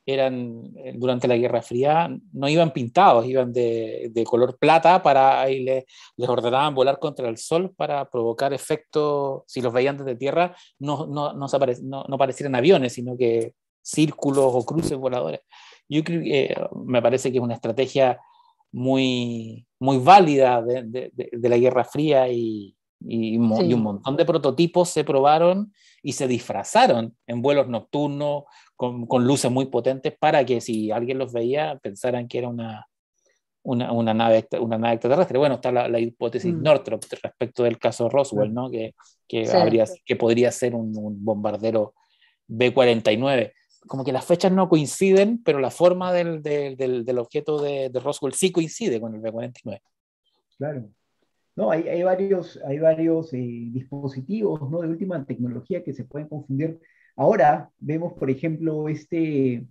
durante la Guerra Fría, no iban pintados, iban de color plata y les ordenaban volar contra el sol para provocar efectos, si los veían desde tierra, no parecieran aviones, sino que círculos o cruces voladores. Yo creo que me parece que es una estrategia muy, muy válida de la Guerra Fría y un montón de prototipos se probaron y se disfrazaron en vuelos nocturnos con luces muy potentes para que si alguien los veía pensaran que era una nave extraterrestre. Bueno, está la hipótesis Northrop respecto del caso Roswell, ¿no? que podría ser un bombardero B-49. Como que las fechas no coinciden, pero la forma del objeto de Roswell sí coincide con el B-49. Claro. No, hay varios dispositivos, ¿no? De última tecnología que se pueden confundir. Ahora vemos, por ejemplo, el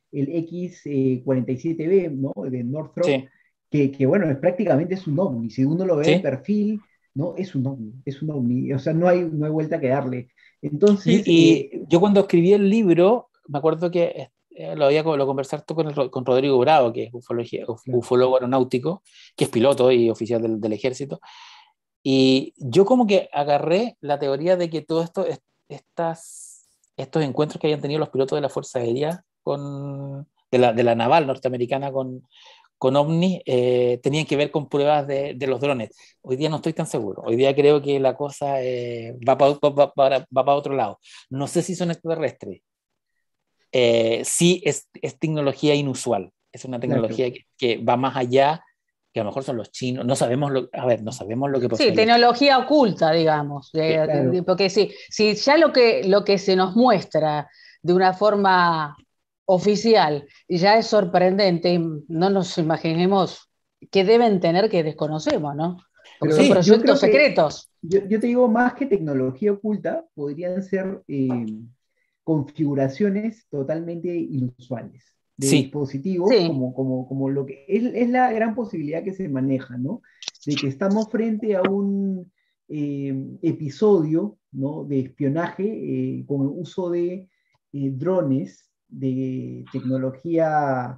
X-47B, ¿no? De Northrop, que bueno, prácticamente es un ovni. Si uno lo ve de perfil, ¿no? Es un ovni. O sea, no hay vuelta que darle. Entonces... yo cuando escribí el libro, me acuerdo que lo conversaste con Rodrigo Bravo, que es ufólogo aeronáutico, que es piloto y oficial del ejército. Y yo como que agarré la teoría de que todos estos encuentros que habían tenido los pilotos de la Fuerza Aérea de la naval norteamericana con ovnis tenían que ver con pruebas de los drones. Hoy día no estoy tan seguro. Hoy día creo que la cosa va para otro lado. No sé si son extraterrestres. Sí es tecnología inusual. Es una tecnología que va más allá, que a lo mejor son los chinos. No sabemos lo que pasó. Sí, tecnología oculta, digamos. Porque si ya lo que se nos muestra de una forma oficial ya es sorprendente, no nos imaginemos qué deben tener que desconocemos, ¿no? Porque son proyectos secretos. Yo te digo, más que tecnología oculta, podrían ser configuraciones totalmente inusuales de dispositivos, como lo que es la gran posibilidad que se maneja, ¿no? De que estamos frente a un episodio, ¿no? De espionaje con el uso de drones de tecnología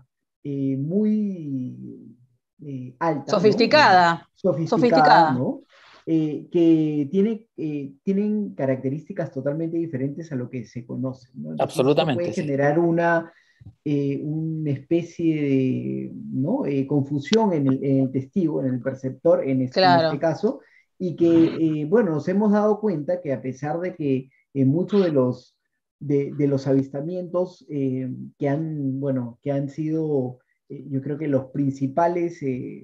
muy alta, sofisticada, ¿no? Sofisticada, ¿no? Que tienen características totalmente diferentes a lo que se conoce, ¿no? Entonces, absolutamente. esto puede generar una especie de, ¿no? Confusión en el testigo, en el perceptor, en este caso, y que, bueno, nos hemos dado cuenta que a pesar de que muchos de los avistamientos que han sido, yo creo que los principales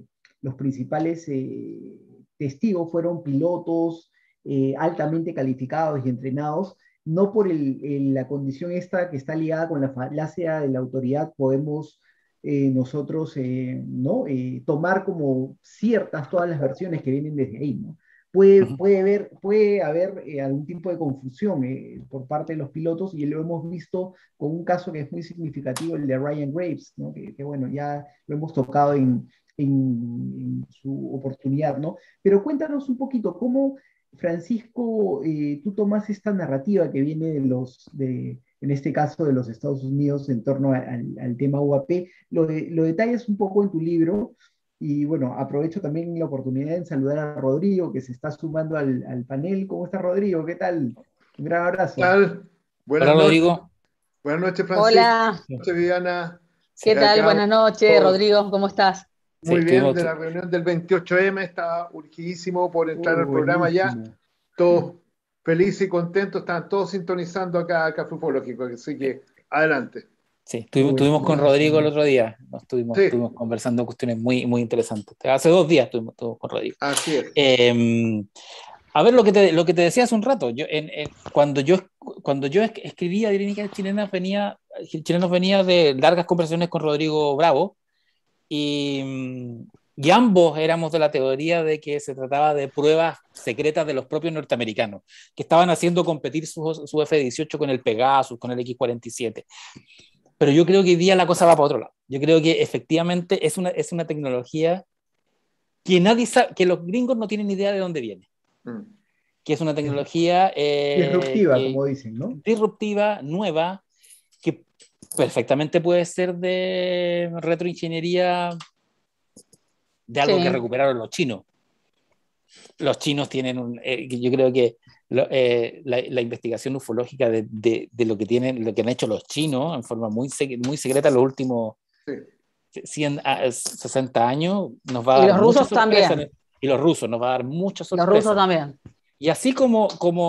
testigos fueron pilotos altamente calificados y entrenados, no por la condición esta que está ligada con la falacia de la autoridad, podemos nosotros ¿no? Tomar como ciertas todas las versiones que vienen desde ahí, ¿no? Puede haber algún tipo de confusión por parte de los pilotos, y lo hemos visto con un caso que es muy significativo, el de Ryan Graves, ¿no? Que bueno, ya lo hemos tocado en su oportunidad, ¿no? Pero cuéntanos un poquito, ¿cómo, Francisco, tú tomas esta narrativa que viene en este caso de los Estados Unidos en torno al tema UAP, lo detallas un poco en tu libro? Y bueno, aprovecho también la oportunidad de saludar a Rodrigo, que se está sumando al panel. ¿Cómo está, Rodrigo? ¿Qué tal? Un gran abrazo. ¿Qué tal? Hola, Rodrigo. Buenas noches, Francisco. Hola. Buenas noches, Viviana. ¿Qué tal? Buenas noches, Rodrigo. ¿Cómo estás? Muy bien, de la reunión del 28M, estaba urgidísimo por entrar al programa ya. Todos felices y contentos, estaban todos sintonizando acá a Café Ufológico, así que adelante. Sí, estuvimos con Rodrigo el otro día, estuvimos conversando cuestiones muy, muy interesantes. Hace 2 días estuvimos con Rodrigo. Así es. A ver, lo que te decía hace un rato, cuando yo escribía Dinámicas Chilenas venía de largas conversaciones con Rodrigo Bravo, y ambos éramos de la teoría de que se trataba de pruebas secretas de los propios norteamericanos, que estaban haciendo competir su F-18 con el Pegasus, con el X-47. Pero yo creo que hoy día la cosa va para otro lado. Yo creo que efectivamente es una tecnología que nadie sabe, que los gringos no tienen idea de dónde viene. Que es una tecnología disruptiva, como dicen, ¿no? Disruptiva, nueva, que perfectamente puede ser de retroingeniería de algo que recuperaron los chinos. Los chinos tienen yo creo que la investigación ufológica de lo que han hecho los chinos en forma muy secreta en los últimos 60 años nos va a Y dar los mucha rusos sorpresa. también. Y los rusos nos va a dar mucha sorpresa. Los rusos también. Y así como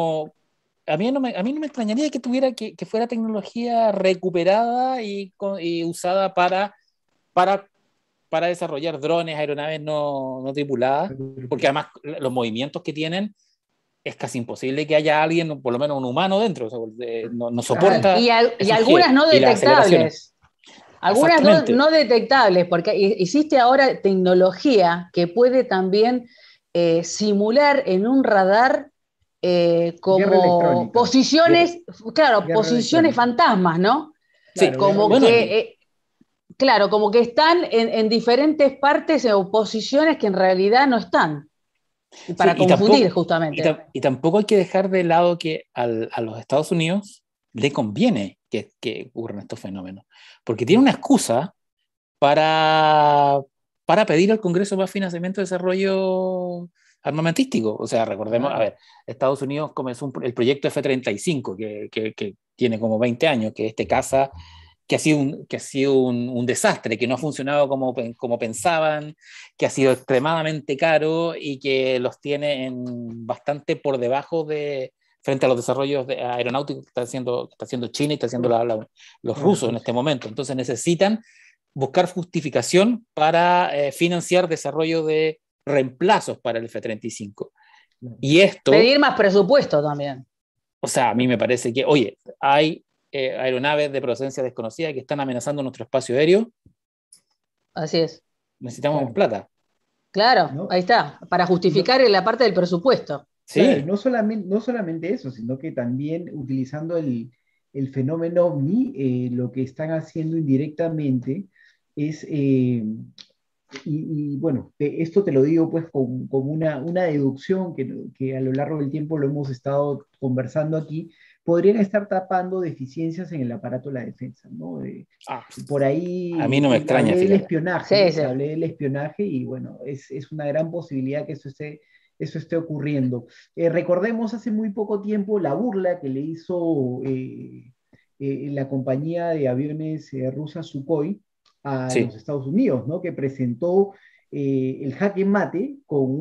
a mí no me extrañaría que tuviera que fuera tecnología recuperada y usada para desarrollar drones, aeronaves no tripuladas, porque además los movimientos que tienen es casi imposible que haya alguien, por lo menos un humano dentro, o sea, no soporta. Y algunas no detectables. Algunas no detectables, porque existe ahora tecnología que puede también simular en un radar como posiciones, posiciones fantasmas, ¿no? Sí, como que claro, como que están en diferentes partes o posiciones que en realidad no están. Para confundir, justamente. Y tampoco hay que dejar de lado que a los Estados Unidos le conviene que ocurran estos fenómenos, porque tiene una excusa para pedir al Congreso más financiamiento de desarrollo armamentístico. O sea, recordemos, a ver, Estados Unidos comenzó el proyecto F-35, que tiene como 20 años, que este caza que ha sido un desastre, que no ha funcionado como pensaban, que ha sido extremadamente caro y que los tiene bastante por debajo frente a los desarrollos aeronáuticos que está haciendo China y está haciendo los rusos en este momento. Entonces necesitan buscar justificación para financiar desarrollo de reemplazos para el F-35. Y esto... Pedir más presupuesto también. O sea, a mí me parece que, oye, hay aeronaves de procedencia desconocida que están amenazando nuestro espacio aéreo. Así es. Necesitamos plata. Claro, ¿no? Ahí está, para justificar la parte del presupuesto. Sí. Claro, no solamente eso, sino que también utilizando el fenómeno OVNI, lo que están haciendo indirectamente es, bueno, esto te lo digo pues con una deducción que a lo largo del tiempo lo hemos estado conversando aquí, podrían estar tapando deficiencias en el aparato de la defensa, ¿no? Por ahí a mí no me extraña, hablé del espionaje, hablé del espionaje y bueno, es una gran posibilidad que eso esté ocurriendo. Recordemos hace muy poco tiempo la burla que le hizo la compañía de aviones rusa Sukhoi a los Estados Unidos, ¿no? Que presentó el jaque mate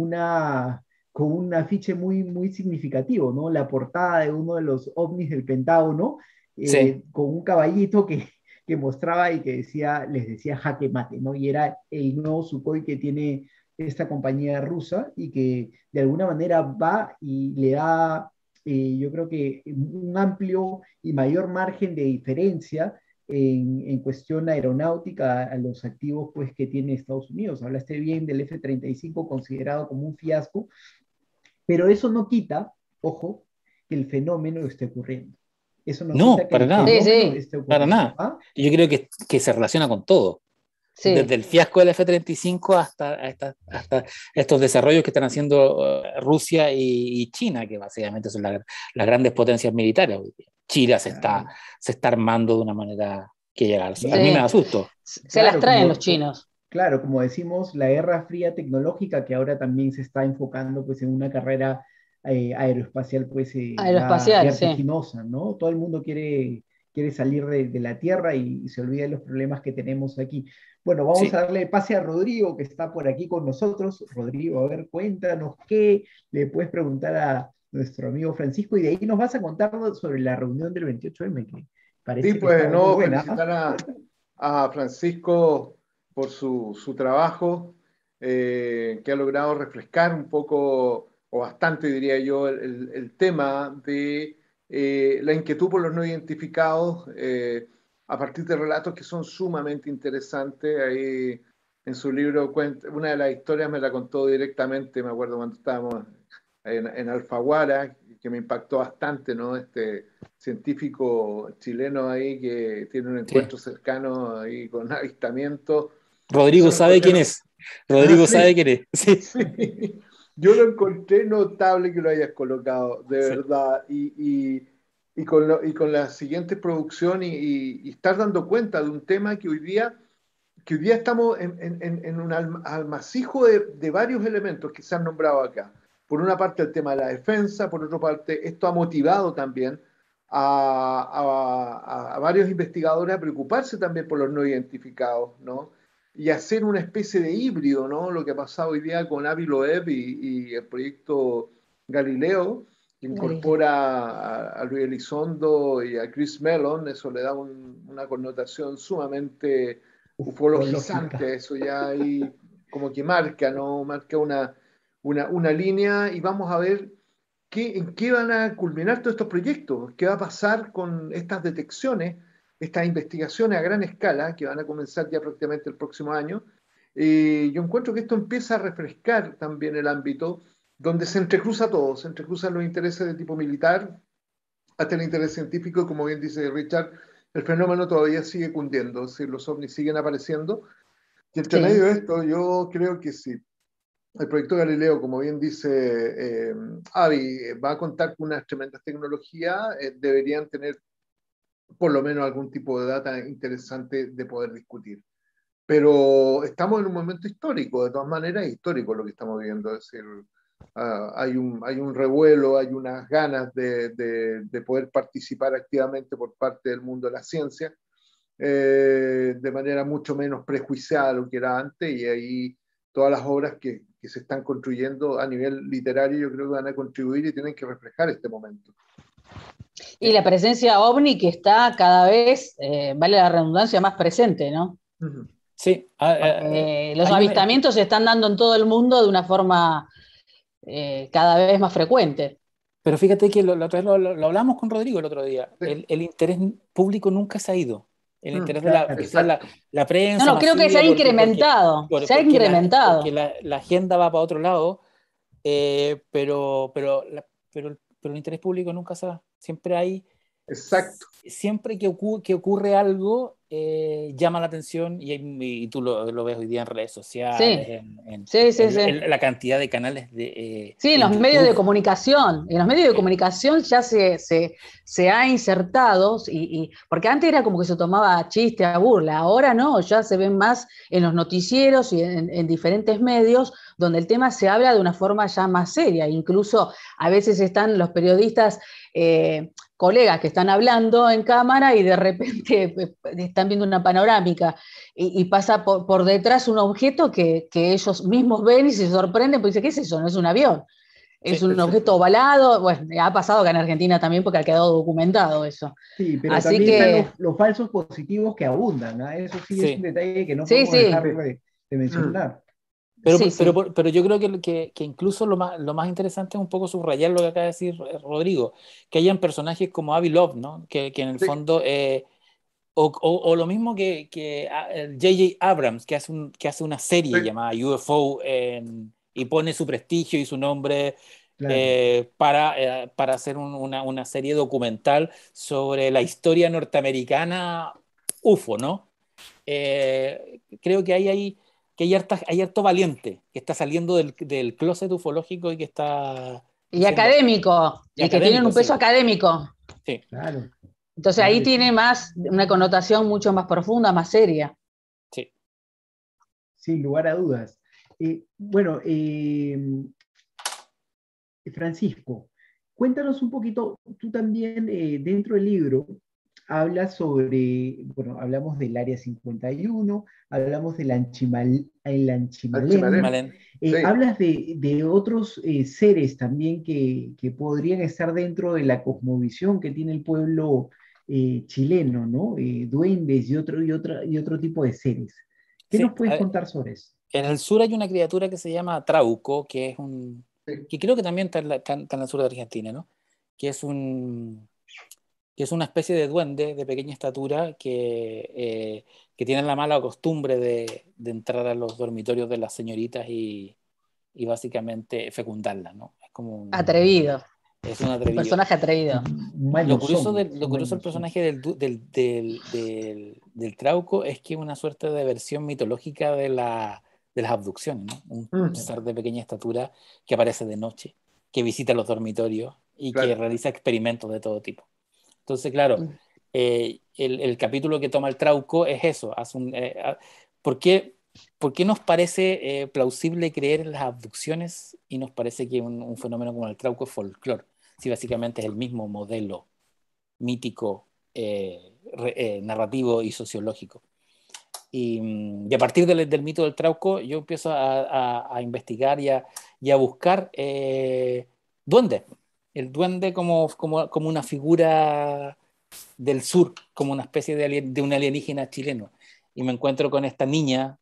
con un afiche muy, muy significativo, ¿no? La portada de uno de los ovnis del Pentágono, con un caballito que mostraba y que les decía jaque mate, ¿no? Y era el nuevo Sukhoi que tiene esta compañía rusa y que de alguna manera va y le da, yo creo que un amplio y mayor margen de diferencia en cuestión aeronáutica a los activos pues, que tiene Estados Unidos. Hablaste bien del F-35 considerado como un fiasco, pero eso no quita, ojo, que el fenómeno esté ocurriendo. Eso no quita que para el nada. fenómeno esté ocurriendo. Para nada. ¿Ah? Yo creo que se relaciona con todo. Sí. Desde el fiasco del F-35 hasta estos desarrollos que están haciendo Rusia y China, que básicamente son las grandes potencias militares. China se está armando de una manera que llega a mí me da susto. Se las traen los chinos. Claro, como decimos, la guerra fría tecnológica que ahora también se está enfocando pues, en una carrera aeroespacial pues, vertiginosa, ¿no? Todo el mundo quiere salir de la Tierra y se olvida de los problemas que tenemos aquí. Bueno, vamos a darle pase a Rodrigo, que está por aquí con nosotros. Rodrigo, a ver, cuéntanos qué le puedes preguntar a nuestro amigo Francisco, y de ahí nos vas a contar sobre la reunión del 28M, que parece que está muy buena. Felicitar a Francisco por su trabajo, que ha logrado refrescar un poco, o bastante diría yo, el tema de la inquietud por los no identificados, a partir de relatos que son sumamente interesantes. Ahí en su libro, una de las historias me la contó directamente, me acuerdo cuando estábamos en Alfaguara, que me impactó bastante, ¿no? Este científico chileno ahí que tiene un encuentro cercano ahí con avistamientos. Rodrigo sabe quién es. Rodrigo sabe quién es. Sí. Yo lo encontré notable que lo hayas colocado, de verdad. Y y con la siguiente producción y estar dando cuenta de un tema que hoy día estamos en un almacijo de varios elementos que se han nombrado acá. Por una parte el tema de la defensa, por otra parte esto ha motivado también a varios investigadores a preocuparse también por los no identificados, ¿no? Y hacer una especie de híbrido, ¿no? Lo que ha pasado hoy día con Avi Loeb y el proyecto Galileo, que Galileo. incorpora a Luis Elizondo y a Chris Mellon. Eso le da una connotación sumamente Ufológica. ufologizante, eso ya ahí como que marca, ¿no? Marca una línea y vamos a ver en qué van a culminar todos estos proyectos, qué va a pasar con estas detecciones, estas investigaciones a gran escala que van a comenzar ya prácticamente el próximo año. Yo encuentro que esto empieza a refrescar también el ámbito donde se entrecruza todo, se entrecruzan los intereses de tipo militar hasta el interés científico, como bien dice Richard, el fenómeno todavía sigue cundiendo, si los ovnis siguen apareciendo. Y entre medio Sí. de esto, yo creo que sí. El proyecto Galileo, como bien dice Avi, va a contar con unas tremendas tecnologías, deberían tener por lo menos algún tipo de data interesante de poder discutir. Pero estamos en un momento histórico, de todas maneras, histórico lo que estamos viendo. Es decir, hay un revuelo, hay unas ganas de poder participar activamente por parte del mundo de la ciencia, de manera mucho menos prejuiciada de lo que era antes, y ahí todas las obras que se están construyendo a nivel literario yo creo que van a contribuir y tienen que reflejar este momento. Y la presencia ovni que está cada vez, vale la redundancia, más presente, ¿no? Uh-huh. Sí, Los avistamientos se están dando en todo el mundo de una forma cada vez más frecuente. pero fíjate que la otra vez lo hablamos con Rodrigo el otro día. Sí. El interés público nunca se ha ido. El interés de Claro. quizás la No, prensa no, creo que se masiva, ha incrementado, se ha porque incrementado. la agenda va para otro lado, pero el interés público nunca se va. Siempre hay, Exacto. siempre que ocurre algo, llama la atención y tú lo ves hoy día en redes sociales, Sí, sí, sí. la cantidad de canales Sí, en en los medios de YouTube. comunicación. En los medios de comunicación ya se ha insertado, porque antes era como que se tomaba a chiste, a burla, ahora no, ya se ven más en los noticieros y en diferentes medios donde el tema se habla de una forma ya más seria. Incluso a veces están los periodistas, colegas que están hablando en cámara y de repente están viendo una panorámica y pasa por detrás un objeto que ellos mismos ven y se sorprenden, porque dicen, ¿qué es eso? No es un avión. Es Sí, un Exacto. objeto ovalado. Bueno, ha pasado acá en Argentina también porque ha quedado documentado eso. Sí, pero Así también están que, los falsos positivos que abundan, ¿ah? Eso sí es un sí. detalle que no sí, podemos dejar sí, de mencionar. sí, sí. Pero yo creo que incluso lo más interesante es un poco subrayar lo que acaba de decir Rodrigo, que hayan personajes como Avi Love, ¿no? Que en el Sí. fondo, o lo mismo que J.J. Abrams, que hace una serie Sí. llamada UFO y pone su prestigio y su nombre Claro. para hacer una serie documental sobre la historia norteamericana UFO, ¿no? Creo que hay harto valiente que está saliendo del closet ufológico y que está Y diciendo, académico, y y que tienen académico, un peso sí, académico. sí, Claro, Entonces claro ahí que sí. tiene más, una connotación mucho más profunda, más seria. sí. Sin lugar a dudas. Bueno, Francisco, cuéntanos un poquito, tú también dentro del libro hablas sobre, bueno, hablamos del Área 51, hablamos del el Anchimalén, Alchimalén. Malen, Sí. hablas de otros seres también que podrían estar dentro de la cosmovisión que tiene el pueblo chileno, ¿no? Duendes y otro tipo de seres. ¿Qué sí. nos puedes contar sobre eso? En el sur hay una criatura que se llama Trauco, Sí. que creo que también está en el sur de Argentina, ¿no? Que que es una especie de duende de pequeña estatura que tiene la mala costumbre de entrar a los dormitorios de las señoritas y básicamente fecundarlas, ¿no? Atrevido, Es un un atrevido. personaje atrevido. Un mañozón, es Lo un curioso del mañozón. personaje del Trauco es que es una suerte de versión mitológica de las abducciones, ¿no? Un Mm. ser de pequeña estatura que aparece de noche, que visita los dormitorios y que Claro. realiza experimentos de todo tipo. Entonces, claro, el capítulo que toma el Trauco es eso. ¿Por qué nos parece plausible creer en las abducciones y nos parece que un fenómeno como el Trauco es folclore? Si básicamente es el mismo modelo mítico, narrativo y sociológico. Y a partir del mito del Trauco, yo empiezo a investigar y a buscar duendes. El duende como una figura del sur, como una especie de un alienígena chileno. Y me encuentro con esta niña,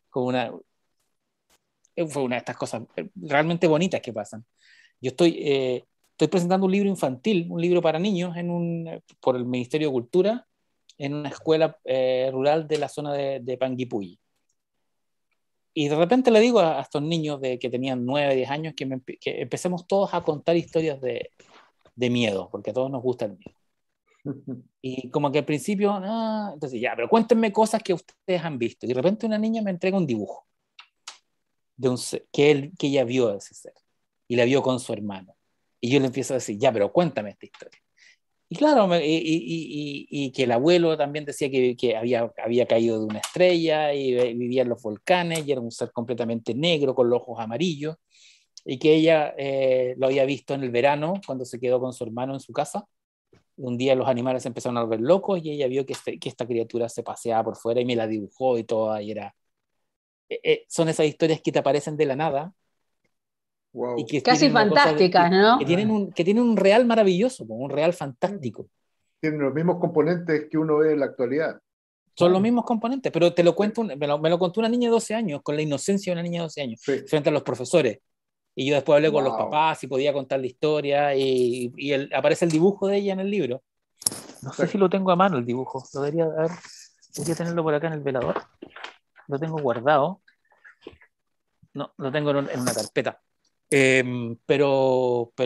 fue una de estas cosas realmente bonitas que pasan. Yo estoy presentando un libro infantil, un libro para niños por el Ministerio de Cultura, en una escuela rural de la zona de Panguipulli. Y de repente le digo a estos niños que tenían 9, 10 años que empecemos todos a contar historias de miedo, porque a todos nos gusta el miedo. Y como que al principio, entonces ya, pero cuéntenme cosas que ustedes han visto. Y de repente una niña me entrega un dibujo de un ser, que ella vio a ese ser y la vio con su hermano. Y yo le empiezo a decir, ya, pero cuéntame esta historia. Y claro, y que el abuelo también decía que había caído de una estrella y vivía en los volcanes y era un ser completamente negro con los ojos amarillos y que ella lo había visto en el verano cuando se quedó con su hermano en su casa. Un día los animales se empezaron a volver locos y ella vio que esta criatura se paseaba por fuera y me la dibujó y todo. Y son esas historias que te aparecen de la nada. Wow. Y que Casi fantásticas, ¿no? Que tienen un real maravilloso, un real fantástico. Tienen los mismos componentes que uno ve en la actualidad. Son los mismos componentes, pero te lo cuento, me lo contó una niña de 12 años, con la inocencia de una niña de 12 años, frente a los profesores. Y yo después hablé con los papás y podía contar la historia y aparece el dibujo de ella en el libro. No sé si lo tengo a mano el dibujo, debería tenerlo por acá en el velador. Lo tengo guardado. No, lo tengo en una carpeta. Pero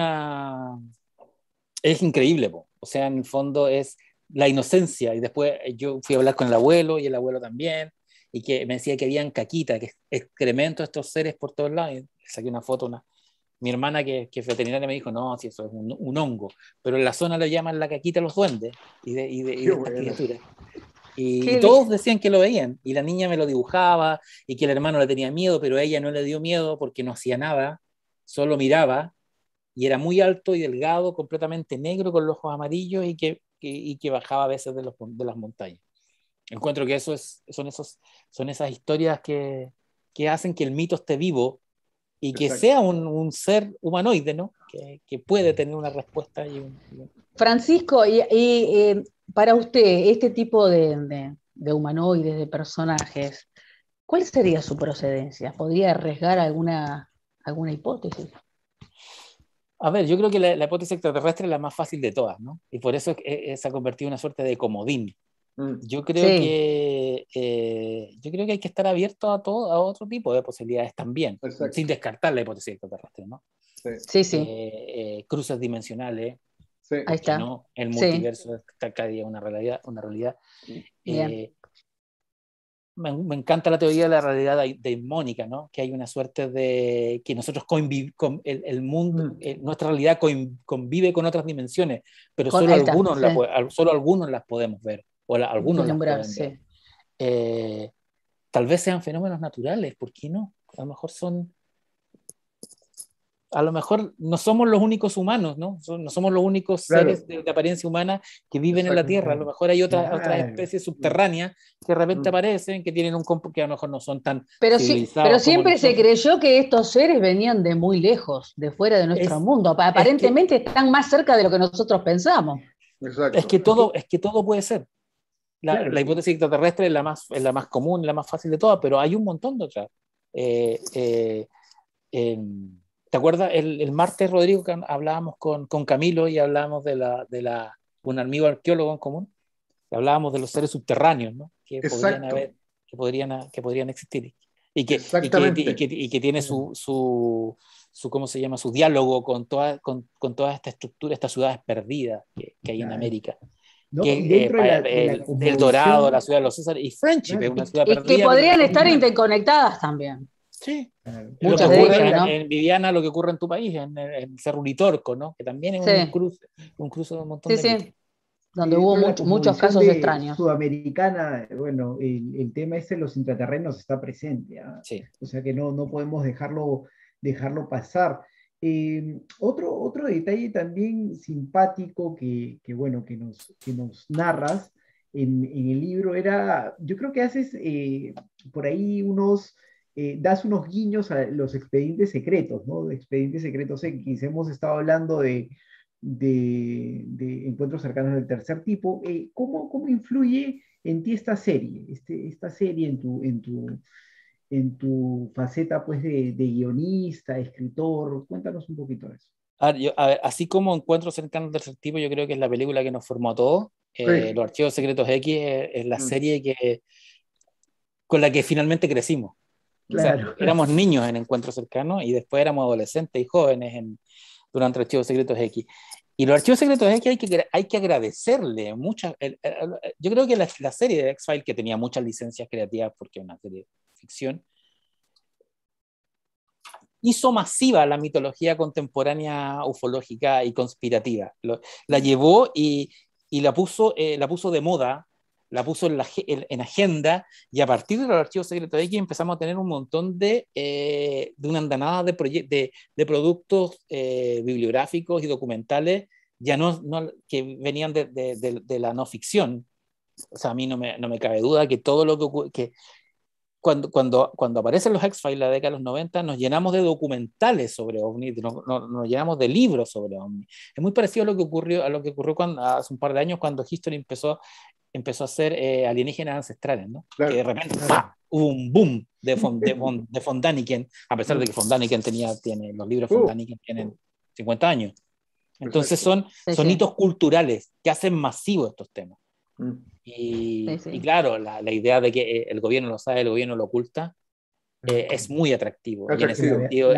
es increíble, po. O sea, en el fondo es la inocencia. Y después yo fui a hablar con el abuelo y el abuelo también, y que me decía que habían caquita, que excrementos de estos seres por todos lados. Y le saqué una foto, mi hermana que es veterinaria me dijo, no, si eso es un hongo, pero en la zona lo llaman la caquita los duendes y de estas criaturas. Y todos decían que lo veían, y la niña me lo dibujaba, y que el hermano le tenía miedo, pero a ella no le dio miedo porque no hacía nada, solo miraba, y era muy alto y delgado, completamente negro, con los ojos amarillos, y que bajaba a veces de las montañas. Encuentro que son esas historias que hacen que el mito esté vivo, y que sea un ser humanoide, ¿no? Que puede tener una respuesta. Francisco, para usted, este tipo de humanoides, de personajes, ¿cuál sería su procedencia? ¿Podría arriesgar alguna hipótesis? A ver, yo creo que la hipótesis extraterrestre es la más fácil de todas, ¿no? Y por eso se ha convertido en una suerte de comodín. Yo creo que hay que estar abierto a otro tipo de posibilidades también, sin descartar la hipótesis extraterrestre, ¿no? Sí. Cruces dimensionales, ahí está. ¿no? El multiverso está cada día una realidad. Me encanta la teoría de la realidad daimónica, ¿no? Que hay una suerte de que nosotros el mundo, nuestra realidad convive con otras dimensiones, pero solo algunos las podemos ver, o algunos las pueden ver. Tal vez sean fenómenos naturales, ¿por qué no? A lo mejor no somos los únicos humanos, ¿no? No somos los únicos seres de apariencia humana que viven en la Tierra. A lo mejor hay otras especies subterráneas que de repente aparecen, que tienen que a lo mejor no son tan civilizados. Pero siempre se creyó que estos seres venían de muy lejos, de fuera de nuestro mundo. Aparentemente están más cerca de lo que nosotros pensamos. Exacto. Es que todo puede ser. La hipótesis extraterrestre es la más común, la más fácil de todas, pero hay un montón de otras. ¿Te acuerdas el martes, Rodrigo, que hablábamos con Camilo y hablábamos de un amigo arqueólogo en común? Hablábamos de los seres subterráneos, ¿no? Que podrían existir y que tiene su ¿cómo se llama? Su diálogo con toda esta estructura, estas ciudades perdidas que hay en América. ¿No? El Dorado, la ciudad de los Césares y Friendship es una ciudad perdida. Y que podrían estar interconectadas también. Sí, muchas de ellas, ¿no? En Viviana, lo que ocurre en tu país, en Cerro Uritorco, ¿no? Que también es un cruce de un montón de mitos. donde hubo la muchos cosmovisión casos extraños. sudamericana, bueno, el tema de los intraterrenos está presente, ¿ah? Sí. O sea que no podemos dejarlo pasar. Otro detalle también simpático bueno, que nos narras en el libro era, yo creo que haces por ahí das unos guiños a los expedientes secretos, ¿no? De expedientes secretos X. Hemos estado hablando de encuentros cercanos del tercer tipo. ¿Cómo influye en ti esta serie, esta serie en tu faceta pues de guionista, escritor? Cuéntanos un poquito de eso. A ver, así como Encuentros cercanos del tercer tipo, yo creo que es la película que nos formó a todos. Sí. Los Archivos Secretos X es la serie con la que finalmente crecimos. O sea, Claro. éramos niños en Encuentros cercanos y después éramos adolescentes y jóvenes durante Archivos Secretos X. Y los Archivos Secretos X hay que agradecerle muchas. Yo creo que la serie de X-Files, que tenía muchas licencias creativas porque es una serie de ficción, hizo masiva la mitología contemporánea ufológica y conspirativa. La llevó y la puso de moda, la puso en agenda, y a partir de los Archivos Secretos X empezamos a tener un montón de una andanada de productos bibliográficos y documentales, ya no que venían de la no ficción. O sea, a mí no me cabe duda que todo lo que cuando aparecen los X-Files la década de los 90, nos llenamos de documentales sobre ovnis, nos llenamos de libros sobre ovnis. Es muy parecido a lo que ocurrió hace un par de años, cuando History empezó a hacer alienígenas ancestrales, ¿no? Claro. Que de repente ¡pah! Hubo un boom de von Däniken, a pesar de que von Däniken tiene los libros von Däniken tienen 50 años. Entonces son hitos culturales que hacen masivo estos temas. Y claro, la idea de que el gobierno lo sabe, el gobierno lo oculta, es muy atractivo. Y en ese sentido,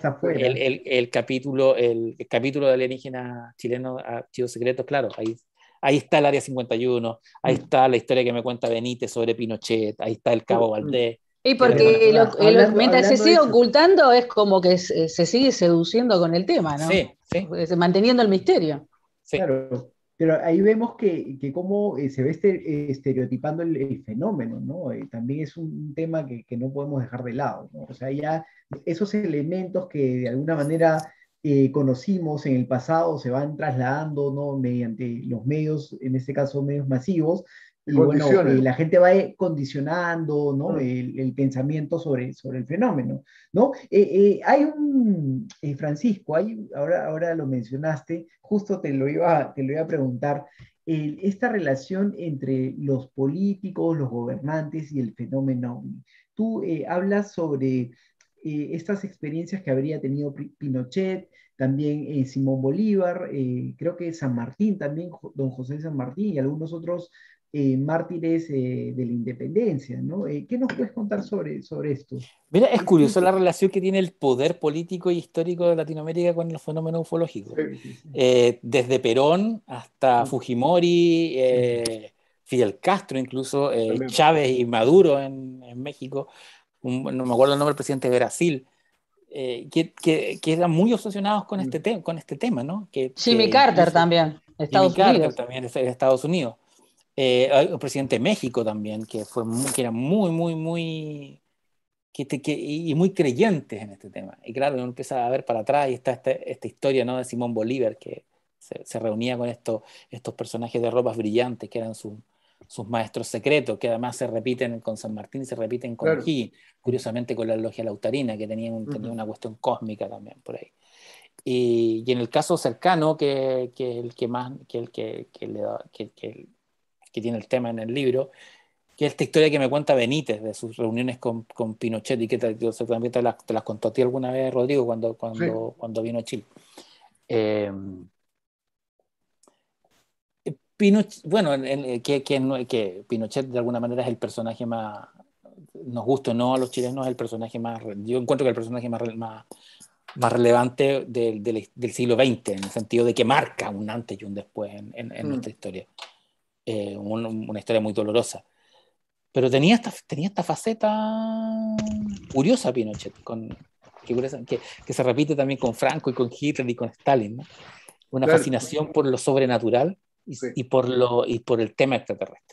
el capítulo de alienígena chileno, Archivos Secretos, claro, ahí está el Área 51, ahí está la historia que me cuenta Benítez sobre Pinochet, ahí está el Cabo Valdés. Y porque mientras se sigue ocultando, es como que se sigue seduciendo con el tema, ¿no? Sí. Manteniendo el misterio. Sí. Claro. Pero ahí vemos que cómo se ve estereotipando el fenómeno, ¿no? También es un tema que no podemos dejar de lado, ¿no? O sea, ya esos elementos que de alguna manera conocimos en el pasado se van trasladando, ¿no? Mediante los medios, en este caso medios masivos, y bueno, la gente va condicionando, ¿no? El pensamiento sobre el fenómeno, ¿no? Hay Francisco, ahora lo mencionaste, justo te lo iba a preguntar, esta relación entre los políticos, los gobernantes y el fenómeno. Tú hablas sobre estas experiencias que habría tenido Pinochet, también Simón Bolívar, creo que San Martín también, don José San Martín y algunos otros mártires de la independencia, ¿no? ¿Qué nos puedes contar sobre esto? Mira, es curioso la relación que tiene el poder político y histórico de Latinoamérica con los fenómenos ufológicos. Desde Perón hasta Fujimori, Fidel Castro incluso, Chávez y Maduro en México, no me acuerdo el nombre del presidente de Brasil, que eran muy obsesionados con este tema, ¿no? Jimmy Carter también, Estados Unidos. Carter también, Estados Unidos. El presidente de México también, que era muy y muy creyentes en este tema. Y claro, uno empieza a ver para atrás y está esta historia, ¿no? De Simón Bolívar, que se reunía con estos personajes de ropas brillantes, que eran sus maestros secretos, que además se repiten con San Martín y se repiten con O'Higgins, curiosamente con la logia lautarina, que tenía una cuestión cósmica también por ahí. Y en el caso cercano, que tiene el tema en el libro, que es esta historia que me cuenta Benítez de sus reuniones con Pinochet, y que también te las contó a ti alguna vez, Rodrigo, cuando vino a Chile. Pinochet, bueno, que Pinochet de alguna manera es el personaje más, nos gusta o no a los chilenos, es el personaje más, yo encuentro que el personaje más relevante del siglo XX, en el sentido de que marca un antes y un después en nuestra historia. Una historia muy dolorosa. Pero tenía esta faceta curiosa Pinochet, que se repite también con Franco y con Hitler y con Stalin, ¿no? Una fascinación por lo sobrenatural, Sí. y por el tema extraterrestre.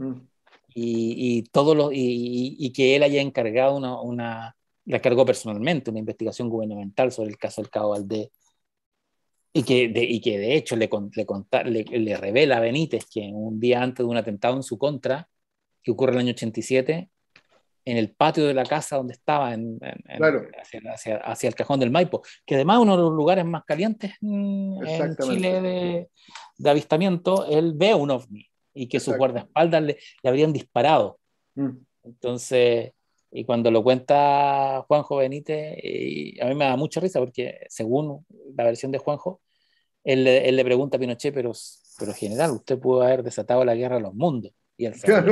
Y que él haya encargado la cargó personalmente una investigación gubernamental sobre el caso del Cabo Valdés, y que de hecho le revela a Benítez que un día antes de un atentado en su contra, que ocurre en el año 87, en el patio de la casa donde estaba, Claro. hacia el Cajón del Maipo, que además es uno de los lugares más calientes en Chile de avistamiento, él ve un ovni y que sus guardaespaldas le habrían disparado. Entonces, y cuando lo cuenta Juanjo Benítez, a mí me da mucha risa porque según la versión de Juanjo, él le pregunta a Pinochet, pero general, usted pudo haber desatado la guerra a los mundos. Y él se ríe.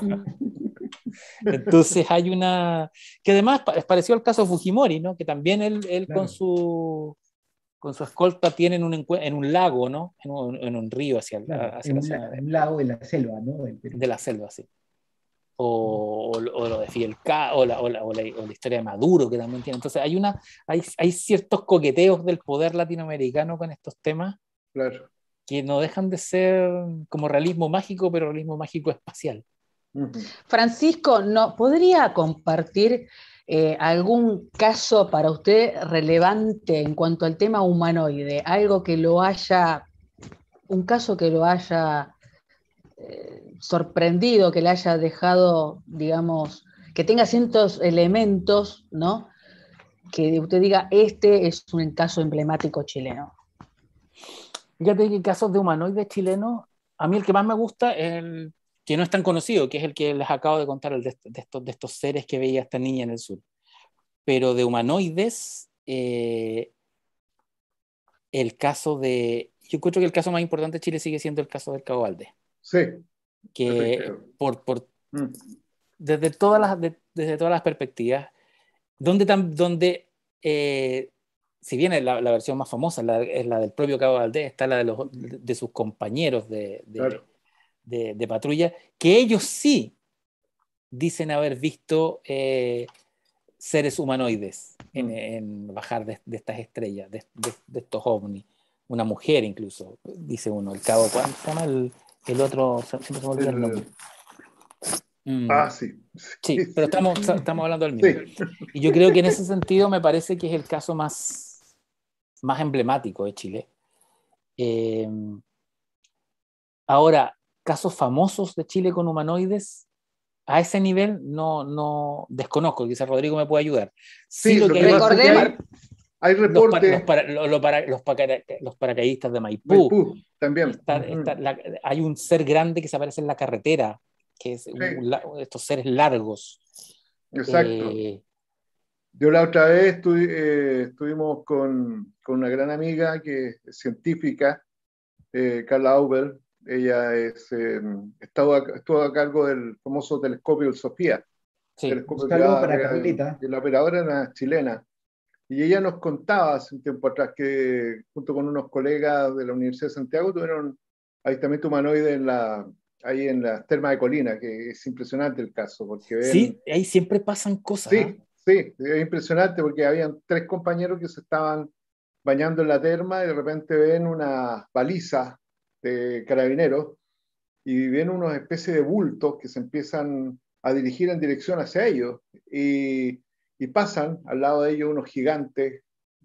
Entonces hay una... que además es parecido al caso de Fujimori, ¿no? Que también él Claro. con su escolta tienen en un lago, ¿no? En un río hacia Claro, la zona un lago de la selva, ¿no? Del Perú. de la selva, sí. O lo de Fidel Castro, o la historia de Maduro, que también tiene. Entonces hay ciertos coqueteos del poder latinoamericano con estos temas, claro, que no dejan de ser como realismo mágico, pero realismo mágico espacial. Francisco, ¿no podría compartir algún caso para usted relevante en cuanto al tema humanoide? Algo que un caso que lo haya sorprendido, que le haya dejado, digamos, que tenga ciertos elementos, ¿no? Que usted diga, este es un caso emblemático chileno. Fíjate que casos de humanoides chilenos, a mí el que más me gusta es el que no es tan conocido, que es el que les acabo de contar, el de estos seres que veía esta niña en el sur. Pero de humanoides, el caso de... Yo creo que el caso más importante de Chile sigue siendo el caso del Cabo Valdés. Sí. Que desde todas las perspectivas, donde si bien es la versión más famosa es la del propio Cabo Valdés, está la de sus compañeros Claro. de patrulla, que ellos sí dicen haber visto seres humanoides en bajar de estas estrellas, de estos ovnis. Una mujer incluso, dice uno, el cabo, ¿cuál se llama el otro? Siempre se me olvida el nombre. Sí. Sí, pero estamos hablando del mismo. Sí. Y yo creo que en ese sentido me parece que es el caso más emblemático de Chile. Ahora, casos famosos de Chile con humanoides, a ese nivel no desconozco, quizás Rodrigo me puede ayudar. Sí, lo que recordemos, hay reportes. Los paracaidistas de Maipú también. Hay un ser grande que se aparece en la carretera, que es estos seres largos. Exacto. Yo la otra vez estuvimos con una gran amiga que es científica, Carla Auber. Ella estuvo a cargo del famoso telescopio Sofía. Sí. Telescopio para Carlita. la operadora era chilena. Y ella nos contaba hace un tiempo atrás que junto con unos colegas de la Universidad de Santiago tuvieron avistamiento humanoide ahí en la terma de Colina, que es impresionante el caso. Porque sí, ahí siempre pasan cosas. Sí, es impresionante porque habían 3 compañeros que se estaban bañando en la terma y de repente ven unas balizas de carabineros y ven unas especies de bultos que se empiezan a dirigir en dirección hacia ellos y pasan al lado de ellos unos gigantes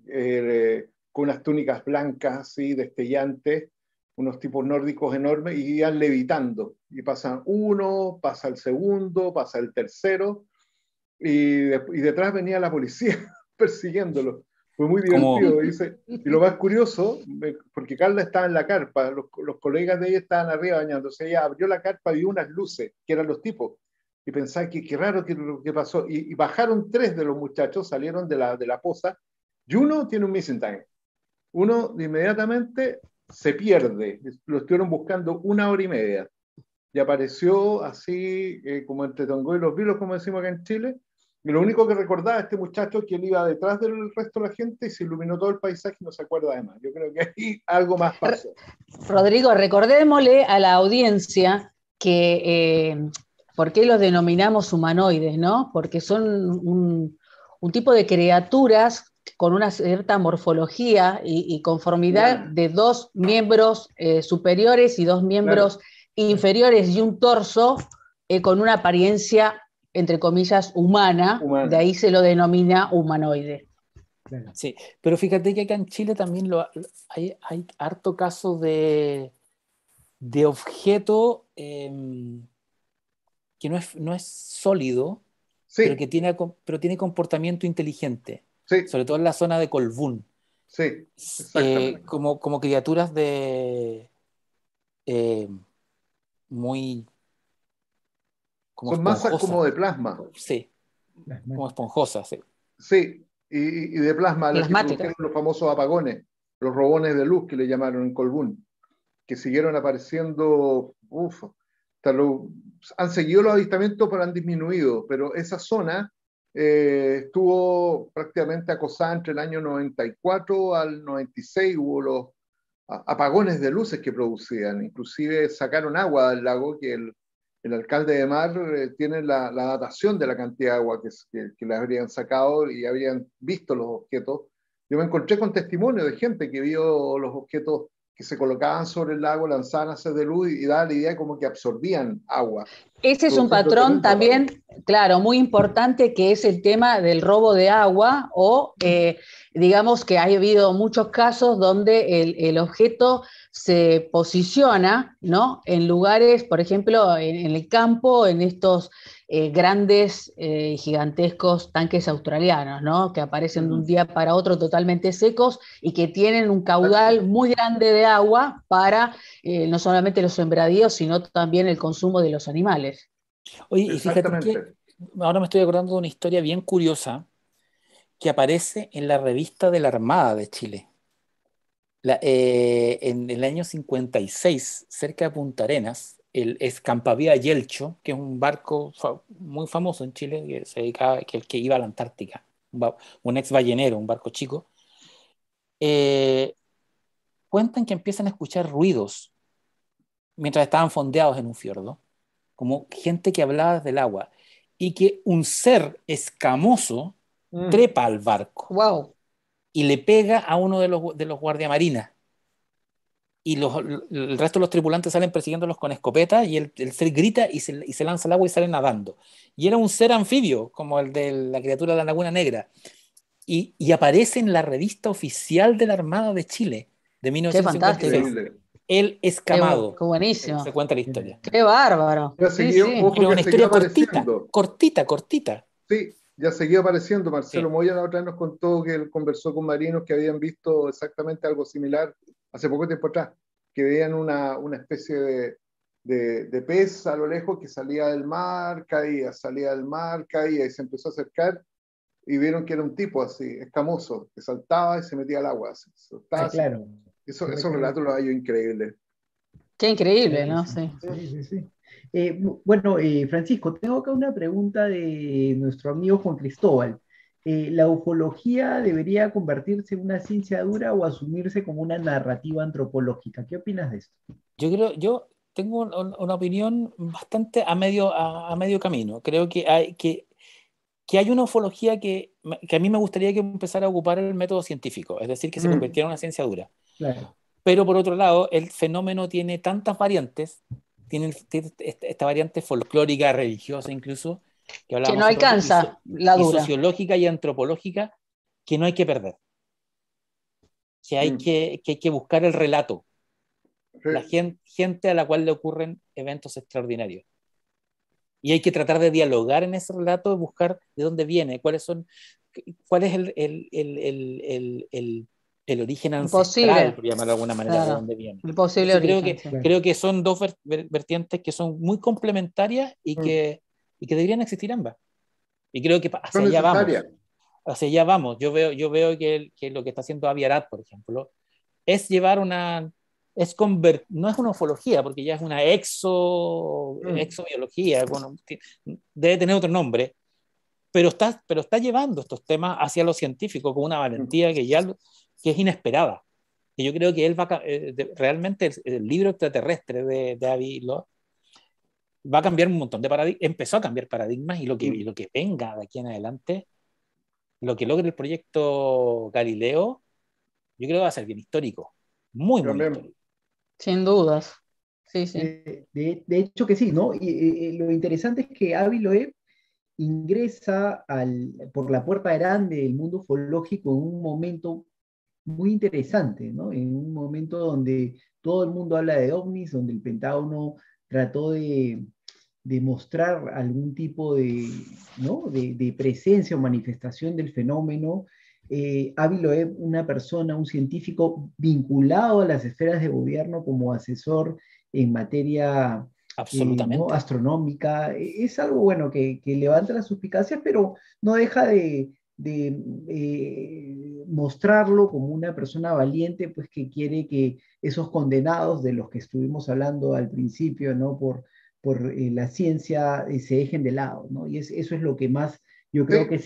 con unas túnicas blancas así destellantes, unos tipos nórdicos enormes y iban levitando y pasan uno, pasa el segundo, pasa el tercero y detrás venía la policía persiguiéndolo. Fue muy divertido. Y lo más curioso, porque Carla estaba en la carpa, los colegas de ella estaban arriba bañándose, ella abrió la carpa y vio unas luces, que eran los tipos, y pensaba que qué raro que pasó, y bajaron 3 de los muchachos, salieron de la poza, y uno tiene un missing time. Uno inmediatamente se pierde, lo estuvieron buscando 1 hora y media, y apareció así como entre Tongoy y los Vilos, como decimos acá en Chile. Y lo único que recordaba este muchacho es que él iba detrás del resto de la gente y se iluminó todo el paisaje y no se acuerda de más. Yo creo que ahí algo más pasó. Rodrigo, recordémosle a la audiencia que ¿por qué los denominamos humanoides, no? Porque son un tipo de criaturas con una cierta morfología y conformidad Humana. de dos miembros superiores y dos miembros inferiores y un torso con una apariencia, entre comillas, humana, de ahí se lo denomina humanoide. Sí, pero fíjate que acá en Chile también hay harto caso de objeto que no es sólido, Sí, pero tiene comportamiento inteligente, sí, sobre todo en la zona de Colbún, sí, exactamente. como criaturas de eh, muy como Son masas esponjosas, como de plasma. sí, como esponjosas, sí. Sí, y de plasma, las que Plasmáticas. produjeron los famosos apagones, los robones de luz que le llamaron en Colbún, que siguieron apareciendo, han seguido los avistamientos, pero han disminuido. Pero esa zona estuvo prácticamente acosada entre el año 94 al 96, hubo los apagones de luces que producían, inclusive sacaron agua del lago, que el alcalde de Mar tiene la datación de la cantidad de agua que le habrían sacado y habrían visto los objetos. Yo me encontré con testimonio de gente que vio los objetos que se colocaban sobre el lago, lanzaban haces de luz y daba la idea como que absorbían agua, Ese es un produciendo patrón tremendo apagón. también, claro, muy importante, que es el tema del robo de agua o digamos que ha habido muchos casos donde el objeto se posiciona, ¿no? En lugares, por ejemplo, en el campo, en estos grandes gigantescos tanques australianos, ¿no? Que aparecen de un día para otro totalmente secos y que tienen un caudal muy grande de agua para no solamente los sembradíos, sino también el consumo de los animales. Oye, y fíjate que Exactamente. ahora me estoy acordando de una historia bien curiosa que aparece en la revista de la Armada de Chile. En el año 56, cerca de Punta Arenas, el Escampavía Yelcho, que es un barco muy famoso en Chile, que se dedicaba, que iba a la Antártica, un ex ballenero, un barco chico, eh, cuentan que empiezan a escuchar ruidos mientras estaban fondeados en un fiordo, como gente que hablaba desde el agua, y que un ser escamoso trepa al barco Wow. y le pega a uno de los guardiamarinas. Y el resto de los tripulantes salen persiguiéndolos con escopetas y el ser grita y se lanza al agua y sale nadando. Y era un ser anfibio, como el de la criatura de la Laguna Negra. Y aparece en la revista oficial de la Armada de Chile de Qué 1956. fantástico. Increíble. El Escamado. Qué buenísimo. Se cuenta la historia. Qué bárbaro. Ya Sí, seguía, sí. ojo Pero que una seguía historia cortita, apareciendo. cortita, cortita. Sí, ya seguía apareciendo. Marcelo Sí. Moya la otra vez nos contó que él conversó con marinos que habían visto exactamente algo similar hace poco tiempo atrás, que veían una especie de pez a lo lejos que salía del mar, salía del mar, caía y se empezó a acercar y vieron que era un tipo así, escamoso, que saltaba y se metía al agua. Así, saltaba, así. Claro. Esos relatos los hallo increíbles. Qué increíble, Sí, ¿no? sí, Sí. sí, sí, sí. Bueno, Francisco, tengo acá una pregunta de nuestro amigo Juan Cristóbal. ¿La ufología debería convertirse en una ciencia dura o asumirse como una narrativa antropológica? ¿Qué opinas de esto? Yo tengo una opinión bastante a medio camino. Creo que hay una ufología que a mí me gustaría que empezara a ocupar el método científico, es decir, que se Mm, convirtiera en una ciencia dura. Claro, Pero por otro lado, el fenómeno tiene tantas variantes, tiene esta variante folclórica, religiosa incluso, que Que hablábamos no hace un rato, alcanza la y dura. sociológica y antropológica, que no hay que perder, mm. que hay que buscar el relato, la Sí. gente a la cual le ocurren eventos extraordinarios. Y hay que tratar de dialogar en ese relato, buscar de dónde viene, cuál es el origen ancestral, Imposible. por llamarlo de alguna manera, de Claro. dónde viene. El posible Entonces origen, sí. claro. creo que son dos vertientes que son muy complementarias Mm. y que deberían existir ambas. Y creo que Son hacia allá necesarias. vamos. Hacia allá vamos. Yo veo que lo que está haciendo Avi Arad, por ejemplo, es llevar no es una ufología, porque ya es una Mm. exobiología, bueno, debe tener otro nombre, pero está llevando estos temas hacia lo científico con una Mm. valentía que es inesperada. Y yo creo que él realmente el libro extraterrestre de Avi Loeb va a cambiar un montón de paradigmas, empezó a cambiar paradigmas y Mm. lo que venga de aquí en adelante lo que logre el proyecto Galileo, yo creo que va a ser bien histórico, muy También. histórico. Sin dudas. Sí, sí. De hecho que sí, ¿no? Y lo interesante es que Avi Loeb ingresa por la puerta grande del mundo ufológico en un momento muy interesante, ¿no? En un momento donde todo el mundo habla de ovnis, donde el Pentágono trató de mostrar algún tipo de, ¿no? de presencia o manifestación del fenómeno. Avi Loeb, una persona, un científico vinculado a las esferas de gobierno como asesor en materia ¿no? Absolutamente. astronómica, es algo bueno que levanta las suspicacias, pero no deja de mostrarlo como una persona valiente, pues que quiere que esos condenados de los que estuvimos hablando al principio, ¿no? Por la ciencia se dejen de lado, ¿no? Y eso es lo que más yo creo Sí. que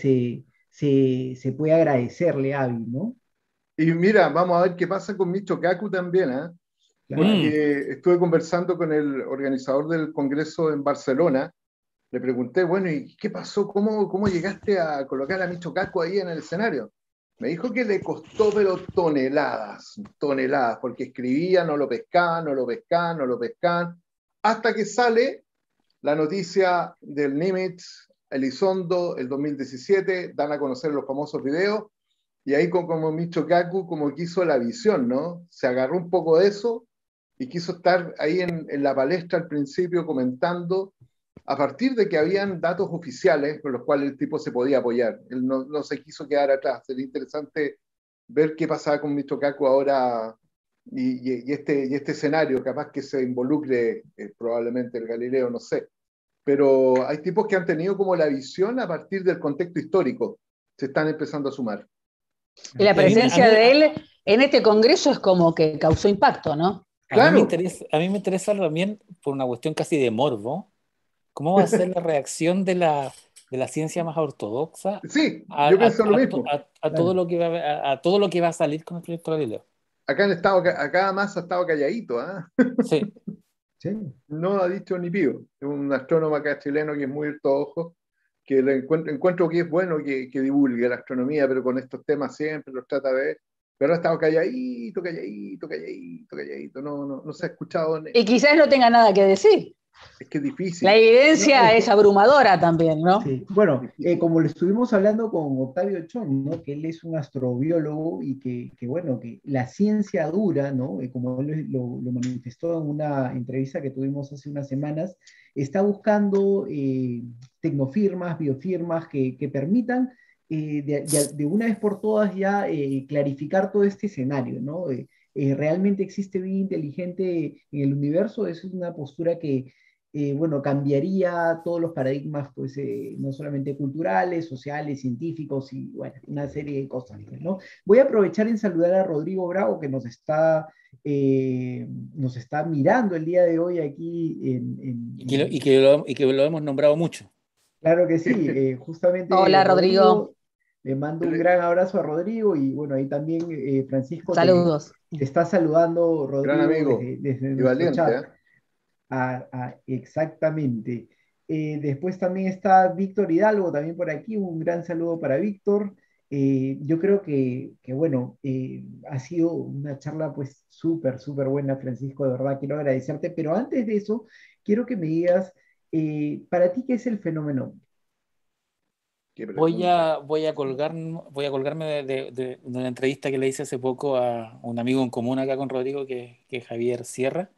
se puede agradecerle a Avi, ¿no? Y mira, vamos a ver qué pasa con Micho Kaku también, ¿eh? Claro. Porque estuve conversando con el organizador del Congreso en Barcelona. Le pregunté, bueno, ¿y qué pasó? ¿Cómo llegaste a colocar a Micho Kaku ahí en el escenario? Me dijo que le costó, pero toneladas, toneladas, porque escribía, no lo pescaban, no lo pescaban, no lo pescaban, hasta que sale la noticia del Nimitz Elizondo el 2017, dan a conocer los famosos videos, y ahí como Micho Kaku como quiso la visión, ¿no? Se agarró un poco de eso y quiso estar ahí en la palestra al principio comentando a partir de que habían datos oficiales con los cuales el tipo se podía apoyar. Él no se quiso quedar atrás. Sería interesante ver qué pasaba con Micho Kaku ahora y este escenario, capaz que se involucre probablemente el Galileo, no sé. Pero hay tipos que han tenido como la visión a partir del contexto histórico. Se están empezando a sumar. Y la Y presencia de él en este congreso es como que causó impacto, ¿no? Claro. A mí me interesa también por una cuestión casi de morbo, cómo va a ser la reacción de la ciencia más ortodoxa Sí, yo pienso lo mismo. a todo Claro. lo que a todo lo que va a salir con el proyecto Galileo. Acá más ha estado calladito, ¿eh? Sí. Sí. No ha dicho ni pío. Es un astrónomo acá chileno que es muy ortodoxo, que encuentro que es bueno que divulgue la astronomía, pero con estos temas siempre los trata de ver. Pero ha estado calladito, calladito, calladito, calladito. No se ha escuchado. Y quizás no tenga nada que decir. Es que es La difícil. No, evidencia es abrumadora también, ¿no? sí. Bueno, Difícil. como lo estuvimos hablando con Octavio Chon, ¿no? Que él es un astrobiólogo y bueno, que la ciencia dura, ¿no? Como él lo manifestó en una entrevista que tuvimos hace unas semanas, está buscando tecnofirmas, biofirmas que permitan de una vez por todas ya clarificar todo este escenario, ¿no? ¿Realmente existe vida inteligente en el universo? Esa es una postura que bueno, cambiaría todos los paradigmas, pues, no solamente culturales, sociales, científicos y, bueno, una serie de cosas, pues, ¿no? Voy a aprovechar en saludar a Rodrigo Bravo, que eh, nos está mirando el día de hoy aquí Y que lo hemos nombrado mucho. Claro que sí, justamente Hola, Rodrigo. Rodrigo, le mando un El gran abrazo a Rodrigo y, bueno, ahí también Francisco Saludos. te está saludando, gran Rodrigo, amigo desde y nuestro valiente, chat. ¿eh? Exactamente. Después también está Víctor Hidalgo, también por aquí. Un gran saludo para Víctor. Yo creo que bueno, ha sido una charla pues súper, súper buena, Francisco, de verdad quiero agradecerte, pero antes de eso, quiero que me digas, para ti, ¿qué es el fenómeno? Qué pregunta. Voy a colgarme de una entrevista que le hice hace poco a un amigo en común acá con Rodrigo, que es Javier Sierra.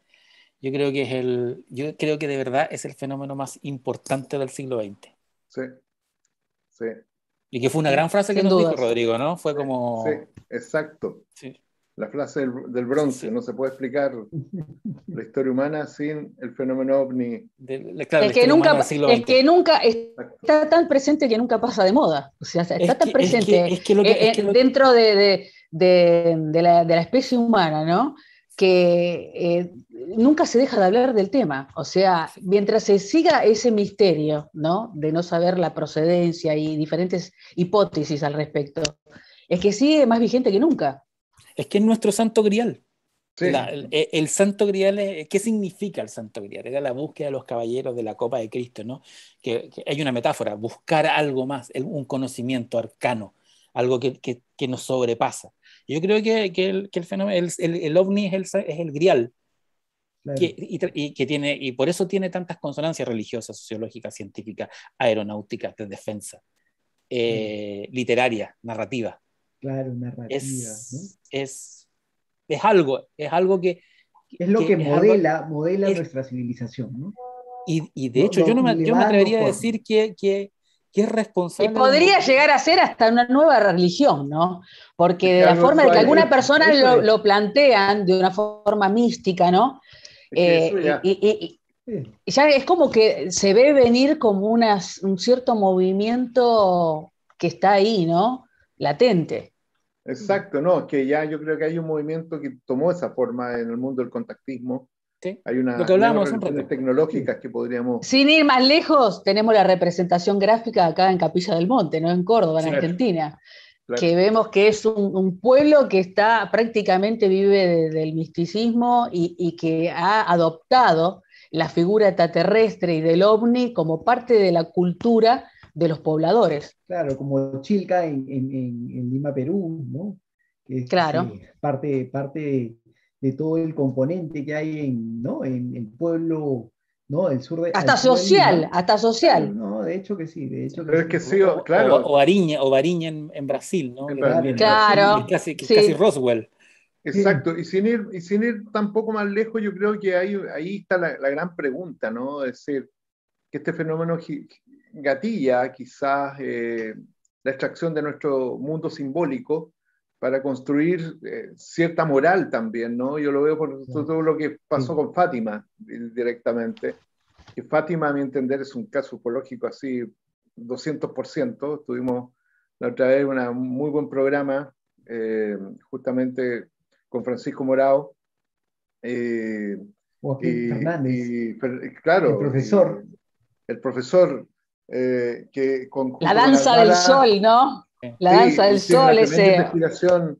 Yo creo que de verdad es el fenómeno más importante del siglo XX. Sí, sí, Y que fue una Sí, gran frase que Sin nos dijo dudas. Rodrigo, ¿no? Fue sí, como, exacto. sí, La frase del sí, bronce, sí. no se puede explicar la historia humana sin el fenómeno ovni. Claro, la historia humana del siglo Es XX. que nunca Exacto. está tan presente que nunca pasa de moda. O sea, está tan presente dentro de la especie humana, ¿no? Que nunca se deja de hablar del tema. O sea, mientras se siga ese misterio, ¿no? De no saber la procedencia y diferentes hipótesis al respecto, es que sigue más vigente que nunca. Es que es nuestro santo grial. Sí, El santo grial, ¿qué significa el santo grial? Era la búsqueda de los caballeros de la copa de Cristo, ¿no? Que hay una metáfora, buscar algo más, un conocimiento arcano. algo que nos sobrepasa. Yo creo que el fenómeno, el ovni es el grial, Claro. y por eso tiene tantas consonancias religiosas, sociológicas, científicas, aeronáuticas, de defensa, literarias, narrativas. Claro, narrativa, ¿no? Es algo que... Es lo que modela nuestra civilización, ¿no? Y de hecho, yo me atrevería a decir que es responsable. Y podría llegar a ser hasta una nueva religión, ¿no? Porque de la forma de que algunas personas lo plantean de una forma mística, ¿no? Ya es como que se ve venir como un cierto movimiento que está ahí, ¿no? Latente. Exacto, no, que ya yo creo que hay un movimiento que tomó esa forma en el mundo del contactismo. Sí, hay unas relaciones tecnológicas que podríamos... Sin ir más lejos, tenemos la representación gráfica acá en Capilla del Monte, ¿no? En Córdoba, en Argentina. Claro. Que vemos que es un pueblo que está prácticamente vive del misticismo y que ha adoptado la figura extraterrestre y del ovni como parte de la cultura de los pobladores. Claro, como Chilca en Lima, Perú, ¿no? Que es, claro. Parte de todo el componente que hay en el pueblo, ¿no? El sur de... Hasta social. Claro, no, de hecho que sí. Pero es que sí, claro. O Variña en Brasil, ¿no? Claro. Casi Roswell. Exacto, y sin ir tampoco más lejos, yo creo que ahí está la gran pregunta, ¿no? Es decir, que este fenómeno gatilla quizás la extracción de nuestro mundo simbólico para construir cierta moral también, ¿no? Yo lo veo por todo lo que pasó con Fátima directamente, que Fátima, a mi entender, es un caso ufológico así 200%. Tuvimos la otra vez un muy buen programa, justamente con Francisco Morao. Joaquín Fernández. Claro. El profesor. Que la danza del sol, ¿no? La danza del sol, ese... investigación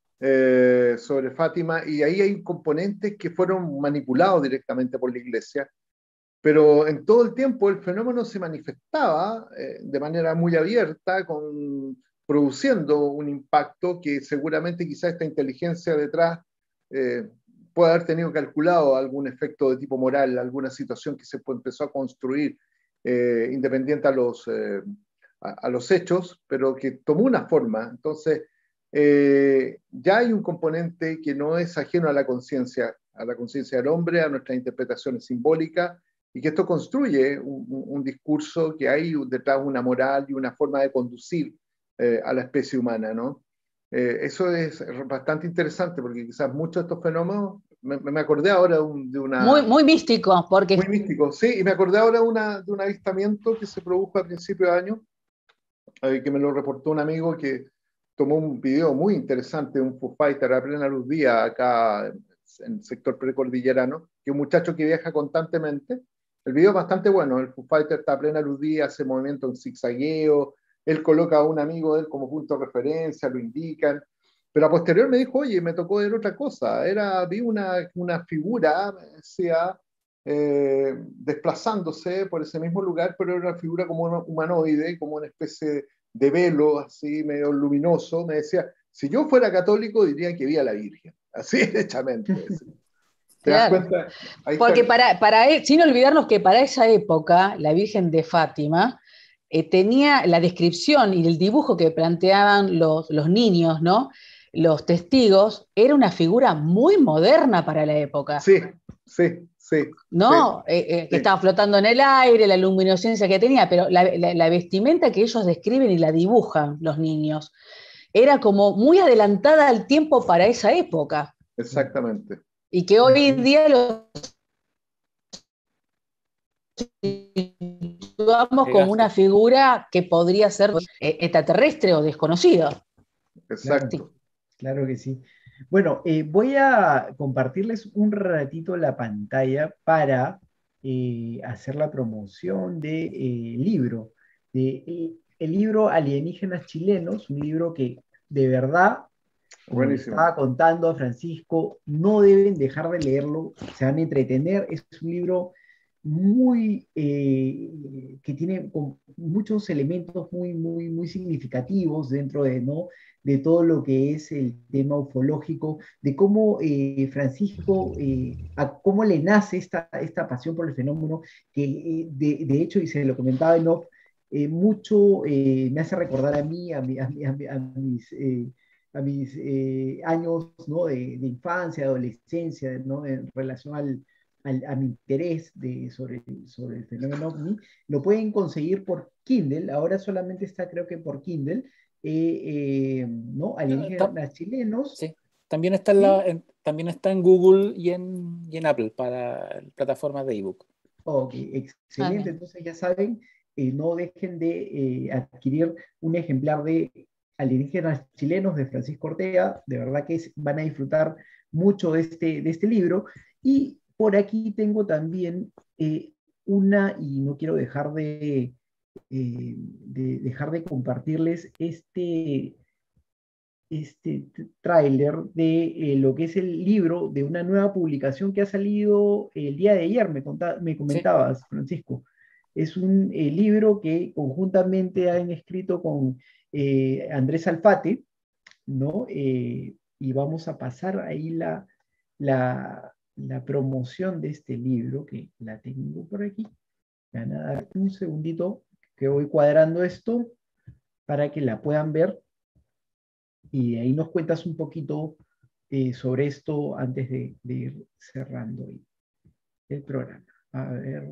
sobre Fátima, y ahí hay componentes que fueron manipulados directamente por la Iglesia, pero en todo el tiempo el fenómeno se manifestaba de manera muy abierta, produciendo un impacto que seguramente quizá esta inteligencia detrás puede haber tenido calculado algún efecto de tipo moral, alguna situación que se empezó a construir independiente a los hechos, pero que tomó una forma. Entonces, ya hay un componente que no es ajeno a la conciencia del hombre, a nuestras interpretaciones simbólicas, y que esto construye un discurso que hay detrás una moral y una forma de conducir a la especie humana, ¿no? Eso es bastante interesante, porque quizás muchos de estos fenómenos, me acordé ahora de una... Muy místico, porque... Muy místico, sí, y me acordé ahora de un avistamiento que se produjo a principios de año, que me lo reportó un amigo que tomó un video muy interesante de un Foo Fighter a plena luz día acá en el sector precordillerano, que es un muchacho que viaja constantemente. El video es bastante bueno, el Foo Fighter está a plena luz día, hace movimiento en zigzagueo, él coloca a un amigo de él como punto de referencia, lo indican, pero a posterior me dijo, oye, me tocó ver otra cosa, vi una figura, decía, desplazándose por ese mismo lugar, pero era una figura como un humanoide, como una especie de velo, así medio luminoso. Me decía, si yo fuera católico diría que vi a la Virgen, así derechamente. ¿Te das cuenta? Ahí porque sin olvidarnos que para esa época, la Virgen de Fátima tenía la descripción y el dibujo que planteaban los niños, ¿no? Los testigos, era una figura muy moderna para la época. Sí. ¿No? Que estaba flotando en el aire, la luminiscencia que tenía, pero la vestimenta que ellos describen y la dibujan los niños era como muy adelantada al tiempo para esa época. Exactamente. Y que hoy en día lo situamos como una figura que podría ser extraterrestre o desconocido. Exacto. Claro que sí. Bueno, voy a compartirles un ratito la pantalla para hacer la promoción del libro, el libro Alienígenas Chilenos, un libro que de verdad, como le estaba contando a Francisco, no deben dejar de leerlo, se van a entretener. Es un libro que tiene muchos elementos muy significativos dentro de, ¿no? de todo lo que es el tema ufológico, de cómo Francisco, cómo le nace esta pasión por el fenómeno, que de hecho, y se lo comentaba en off, mucho me hace recordar a mí, a mis años, ¿no? de infancia, adolescencia, ¿no? en relación a mi interés sobre el fenómeno OVNI. Lo pueden conseguir por Kindle, ahora solamente está creo que por Kindle, ¿no? Alienígenas chilenos, Sí. También está ¿sí? también está en Google y en Apple para plataformas de ebook. Ok, excelente. Entonces ya saben, no dejen de adquirir un ejemplar de Alienígenas Chilenos de Francisco Ortega. De verdad que van a disfrutar mucho de este libro. Y por aquí tengo también y no quiero dejar de compartirles este tráiler de lo que es el libro de una nueva publicación que ha salido el día de ayer, me Sí. comentabas, Francisco. Es un libro que conjuntamente han escrito con Andrés Alfate, ¿no? Y vamos a pasar ahí la promoción de este libro, que la tengo por aquí. Me van a dar un segundito que voy cuadrando esto para que la puedan ver y ahí nos cuentas un poquito sobre esto antes de ir cerrando el programa. A ver.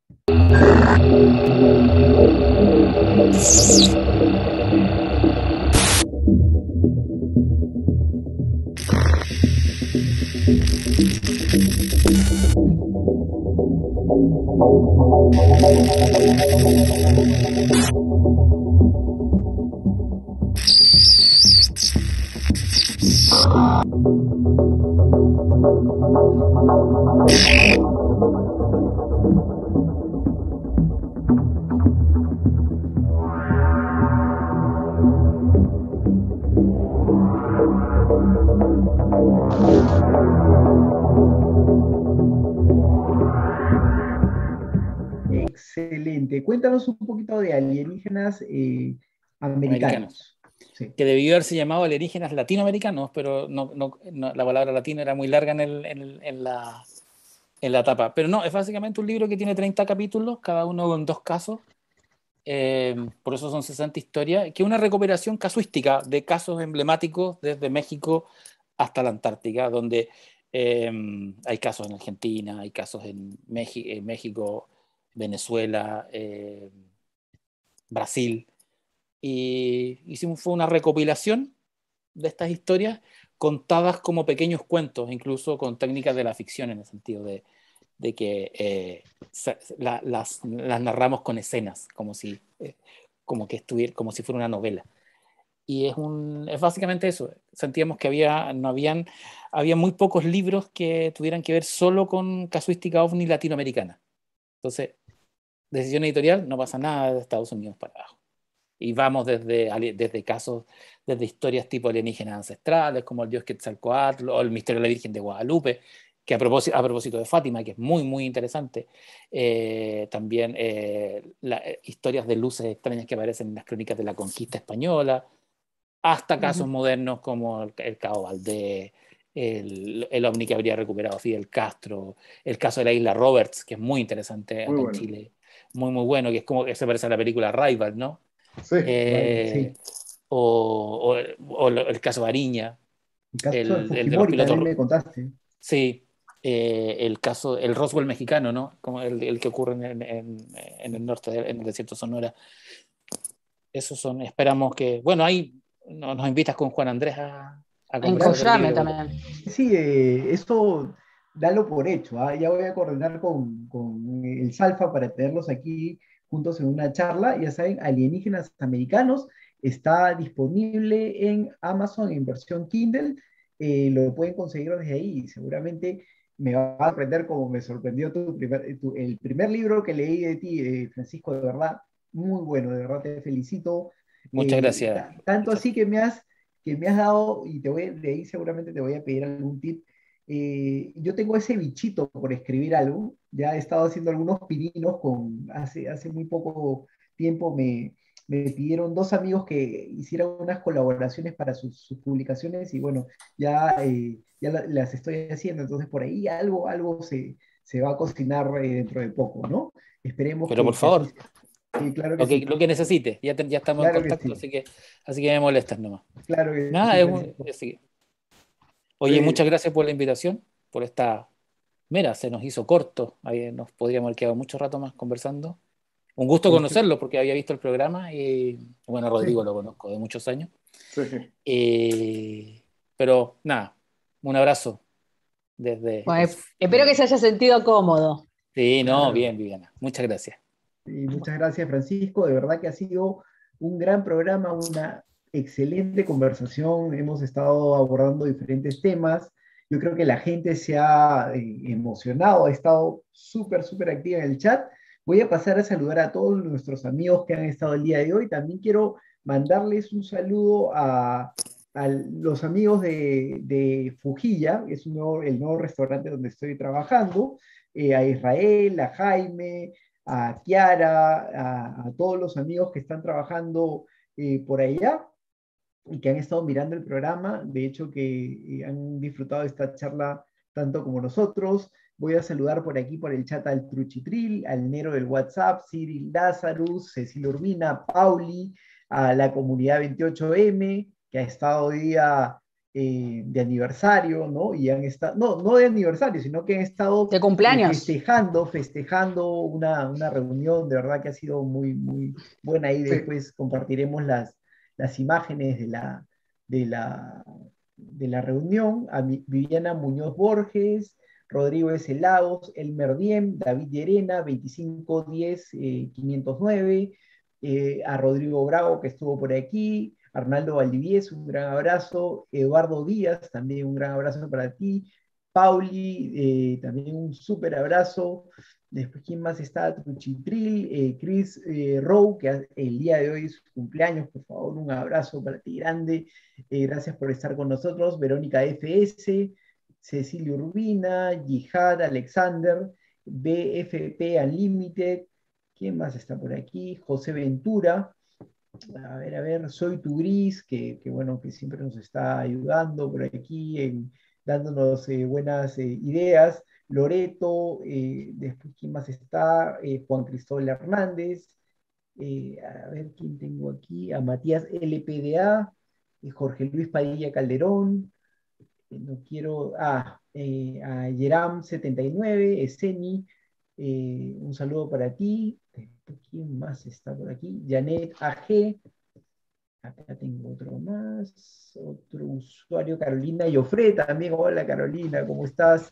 Excelente. Cuéntanos un poquito de alienígenas Americanos. americanos. Sí. Que debió haberse llamado alienígenas latinoamericanos, pero la palabra latino era muy larga en la tapa. Pero no, es básicamente un libro que tiene 30 capítulos, cada uno con 2 casos. Por eso son 60 historias, que es una recuperación casuística de casos emblemáticos desde México hasta la Antártica, donde hay casos en Argentina, hay casos en México, Venezuela, Brasil. Y fue una recopilación de estas historias contadas como pequeños cuentos, incluso con técnicas de la ficción, en el sentido de que las narramos con escenas, como si fuera una novela. Y es básicamente eso. Sentíamos que había muy pocos libros que tuvieran que ver solo con casuística ovni latinoamericana. Entonces, decisión editorial, no pasa nada de Estados Unidos para abajo. Y vamos desde casos, desde historias tipo alienígenas ancestrales, como el dios Quetzalcóatl o el misterio de la Virgen de Guadalupe, que a propósito de Fátima, que es muy interesante. También historias de luces extrañas que aparecen en las crónicas de la conquista española, hasta casos modernos como el Cabo Valdés, el ovni que habría recuperado Fidel Castro, el caso de la isla Roberts, que es muy interesante acá en Chile, muy bueno, que es como que se parece a la película Rival, ¿no? Sí, sí. O el caso de Ariña, El caso de el de los Fujimori también pilotos. me contaste. Sí, el Roswell mexicano, ¿no? Como el que ocurre en el norte, en el desierto de Sonora. Esos son, esperamos que, bueno, ahí nos invitas con Juan Andrés a En conversar del Coyame libro. también. Sí, esto dalo por hecho. Ya voy a coordinar con el Salfa para tenerlos aquí juntos en una charla. Ya saben, Alienígenas Americanos está disponible en Amazon en versión Kindle. Lo pueden conseguir desde ahí. Seguramente me va a sorprender como me sorprendió el primer libro que leí de ti, Francisco, de verdad, muy bueno, de verdad te felicito. Muchas gracias. Tanto así que me has dado, y de ahí seguramente te voy a pedir algún tip, yo tengo ese bichito por escribir algo. Ya he estado haciendo algunos pininos hace muy poco tiempo me pidieron dos amigos que hicieran unas colaboraciones para sus publicaciones y bueno, ya las estoy haciendo, entonces por ahí algo se va a cocinar dentro de poco, ¿no? Esperemos Pero por que así favor, sea. Sí, claro que sí, lo que necesite, ya estamos en claro que contacto, sí, así que me molestas nomás. claro que Nada, sí, Francisco. sí. Oye, Eh, muchas gracias por la invitación, por esta... Mira, se nos hizo corto, ahí nos podríamos haber quedado mucho rato más conversando. Un gusto este, conocerlo porque había visto el programa y, bueno, Rodrigo sí, lo conozco de muchos años. Sí. Eh, pero nada, un abrazo desde... Bueno, espero que se haya sentido cómodo. Sí, no, claro. bien, Viviana. Muchas gracias. Y muchas gracias, Francisco. De verdad que ha sido un gran programa, una excelente conversación. Hemos estado abordando diferentes temas. Yo creo que la gente se ha emocionado, ha estado súper activa en el chat. Voy a pasar a saludar a todos nuestros amigos que han estado el día de hoy. También quiero mandarles un saludo a los amigos de Fujilla, que es el nuevo restaurante donde estoy trabajando, a Israel, a Jaime, a Kiara, a todos los amigos que están trabajando por allá y que han estado mirando el programa, de hecho que han disfrutado de esta charla tanto como nosotros. Voy a saludar por aquí, por el chat, al Truchitril, al Nero del WhatsApp, Cyril Lazarus, Cecilia Urbina, Pauli, a la comunidad 28M, que ha estado hoy día de aniversario, ¿no? Y han estado, no de aniversario, sino que han estado De cumpleaños. festejando una reunión, de verdad que ha sido muy buena. Ahí Sí. después compartiremos las imágenes de la, de la reunión, a Viviana Muñoz Borges, Rodrigo S. Lagos, Elmer Diem, David Llerena, 2510 509, a Rodrigo Bravo, que estuvo por aquí, Arnaldo Valdivies, un gran abrazo, Eduardo Díaz, también un gran abrazo para ti, Pauli, también un súper abrazo. Después, ¿quién más está? Truchitril, Chris Rowe, que el día de hoy es su cumpleaños, por favor, un abrazo para ti grande. Gracias por estar con nosotros. Verónica FS, Cecilia Urbina, Yihad Alexander, BFP Unlimited. ¿Quién más está por aquí? José Ventura. A ver, Soy tu Gris, que bueno, que siempre nos está ayudando por aquí, dándonos buenas ideas. Loreto, después, ¿quién más está? Juan Cristóbal Hernández. A ver, ¿quién tengo aquí? A Matías LPDA, Jorge Luis Padilla Calderón, no quiero, a Yeram79, Eseni, un saludo para ti. ¿Quién más está por aquí? Janet AG, acá tengo otro más, otro usuario, Carolina Yofre, también, hola Carolina, ¿cómo estás?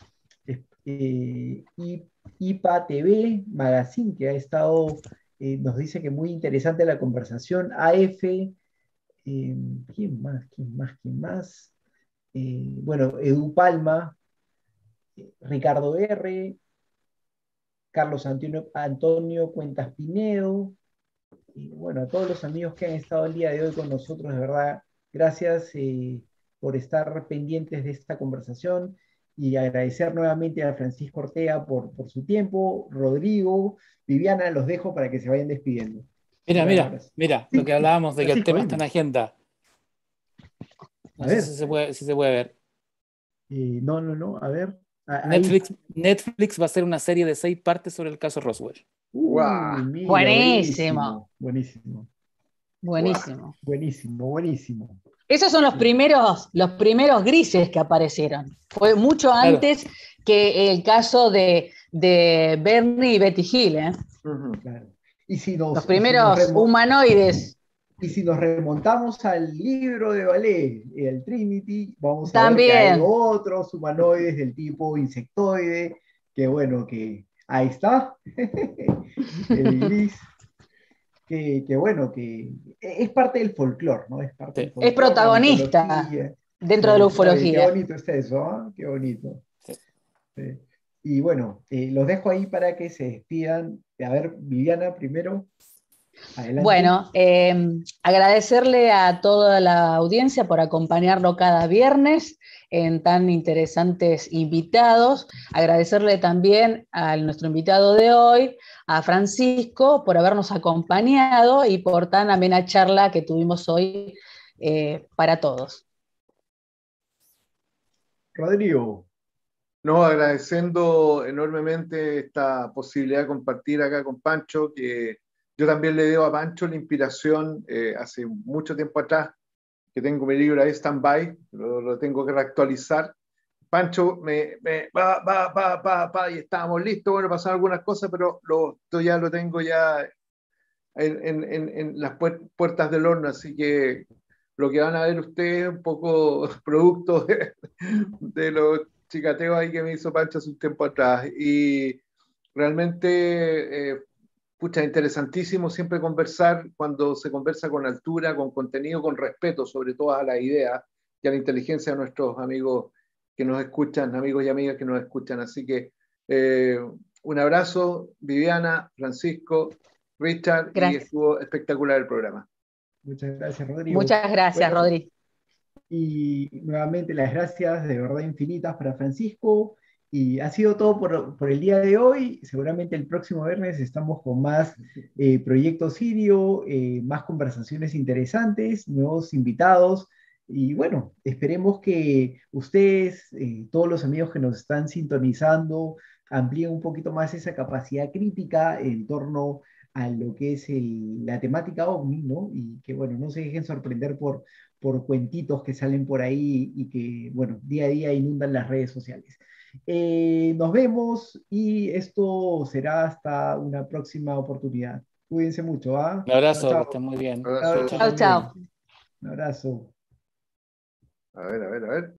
IPA TV, Magazine, que ha estado, nos dice que muy interesante la conversación, AF, ¿quién más? ¿Quién más? ¿Quién más? Bueno, Edu Palma, Ricardo R., Carlos Antonio Cuentas Pinedo, y bueno, a todos los amigos que han estado el día de hoy con nosotros, de verdad, gracias por estar pendientes de esta conversación y agradecer nuevamente a Francisco Ortega por su tiempo, Rodrigo, Viviana, los dejo para que se vayan despidiendo. Un gran abrazo. Lo Sí, que hablábamos de que el Francisco, tema está en dime. agenda. A No sé ver, si se puede ver. no, a ver, ahí. Netflix va a hacer una serie de 6 partes sobre el caso Roswell. ¡Guau! Mira, Buenísimo, buenísimo, ¡Guau! buenísimo. buenísimo. Esos son los primeros grises que aparecieron. Fue mucho Claro, antes que el caso de Bernie y Betty Hill, ¿eh? Ujú. Claro. Y Los primeros y humanoides si nos remontamos al libro de ballet, el Trinity, vamos a ver que hay también. otros humanoides del tipo insectoide, que bueno, que ahí está, el gris, que bueno, que es parte del folclore, ¿no? Es parte del sí, Es folclore, la protagonista mitología. dentro de la Oye, qué ufología. bonito está eso, ¿ah? Qué bonito. sí. Sí. Y bueno, los dejo ahí para que se despidan. A ver, Viviana primero. Adelante. Bueno, agradecerle a toda la audiencia por acompañarlo cada viernes en tan interesantes invitados. Agradecerle también a nuestro invitado de hoy, a Francisco, por habernos acompañado y por tan amena charla que tuvimos hoy para todos. Rodrigo. No, agradeciendo enormemente esta posibilidad de compartir acá con Pancho, que yo también le debo a Pancho la inspiración hace mucho tiempo atrás, que tengo mi libro ahí stand-by, lo tengo que reactualizar. Pancho y estábamos listos, bueno, pasaron algunas cosas, pero esto ya lo tengo ya en las puertas del horno, así que lo que van a ver ustedes es un poco producto de los chicateos ahí que me hizo Pancho hace un tiempo atrás. Y realmente, pucha, interesantísimo siempre conversar cuando se conversa con altura, con contenido, con respeto, sobre todo a las ideas y a la inteligencia de nuestros amigos que nos escuchan, amigos y amigas que nos escuchan. Así que un abrazo, Viviana, Francisco, Richard, Gracias. y estuvo espectacular el programa. Muchas gracias, Rodrigo. Muchas gracias, bueno, Rodri. Y nuevamente las gracias de verdad infinitas para Francisco. Y ha sido todo por el día de hoy. Seguramente el próximo viernes estamos con más Proyecto Sirio, más conversaciones interesantes, nuevos invitados. Y bueno, esperemos que ustedes, todos los amigos que nos están sintonizando, amplíen un poquito más esa capacidad crítica en torno a lo que es la temática OVNI, ¿no? Y que, bueno, no se dejen sorprender por cuentitos que salen por ahí y que, bueno, día a día inundan las redes sociales. Nos vemos y esto será hasta una próxima oportunidad. Cuídense mucho, ¿ah? Un abrazo, Chao, que chao. estén muy bien. Abrazo. Chao, chao. Un abrazo. A ver.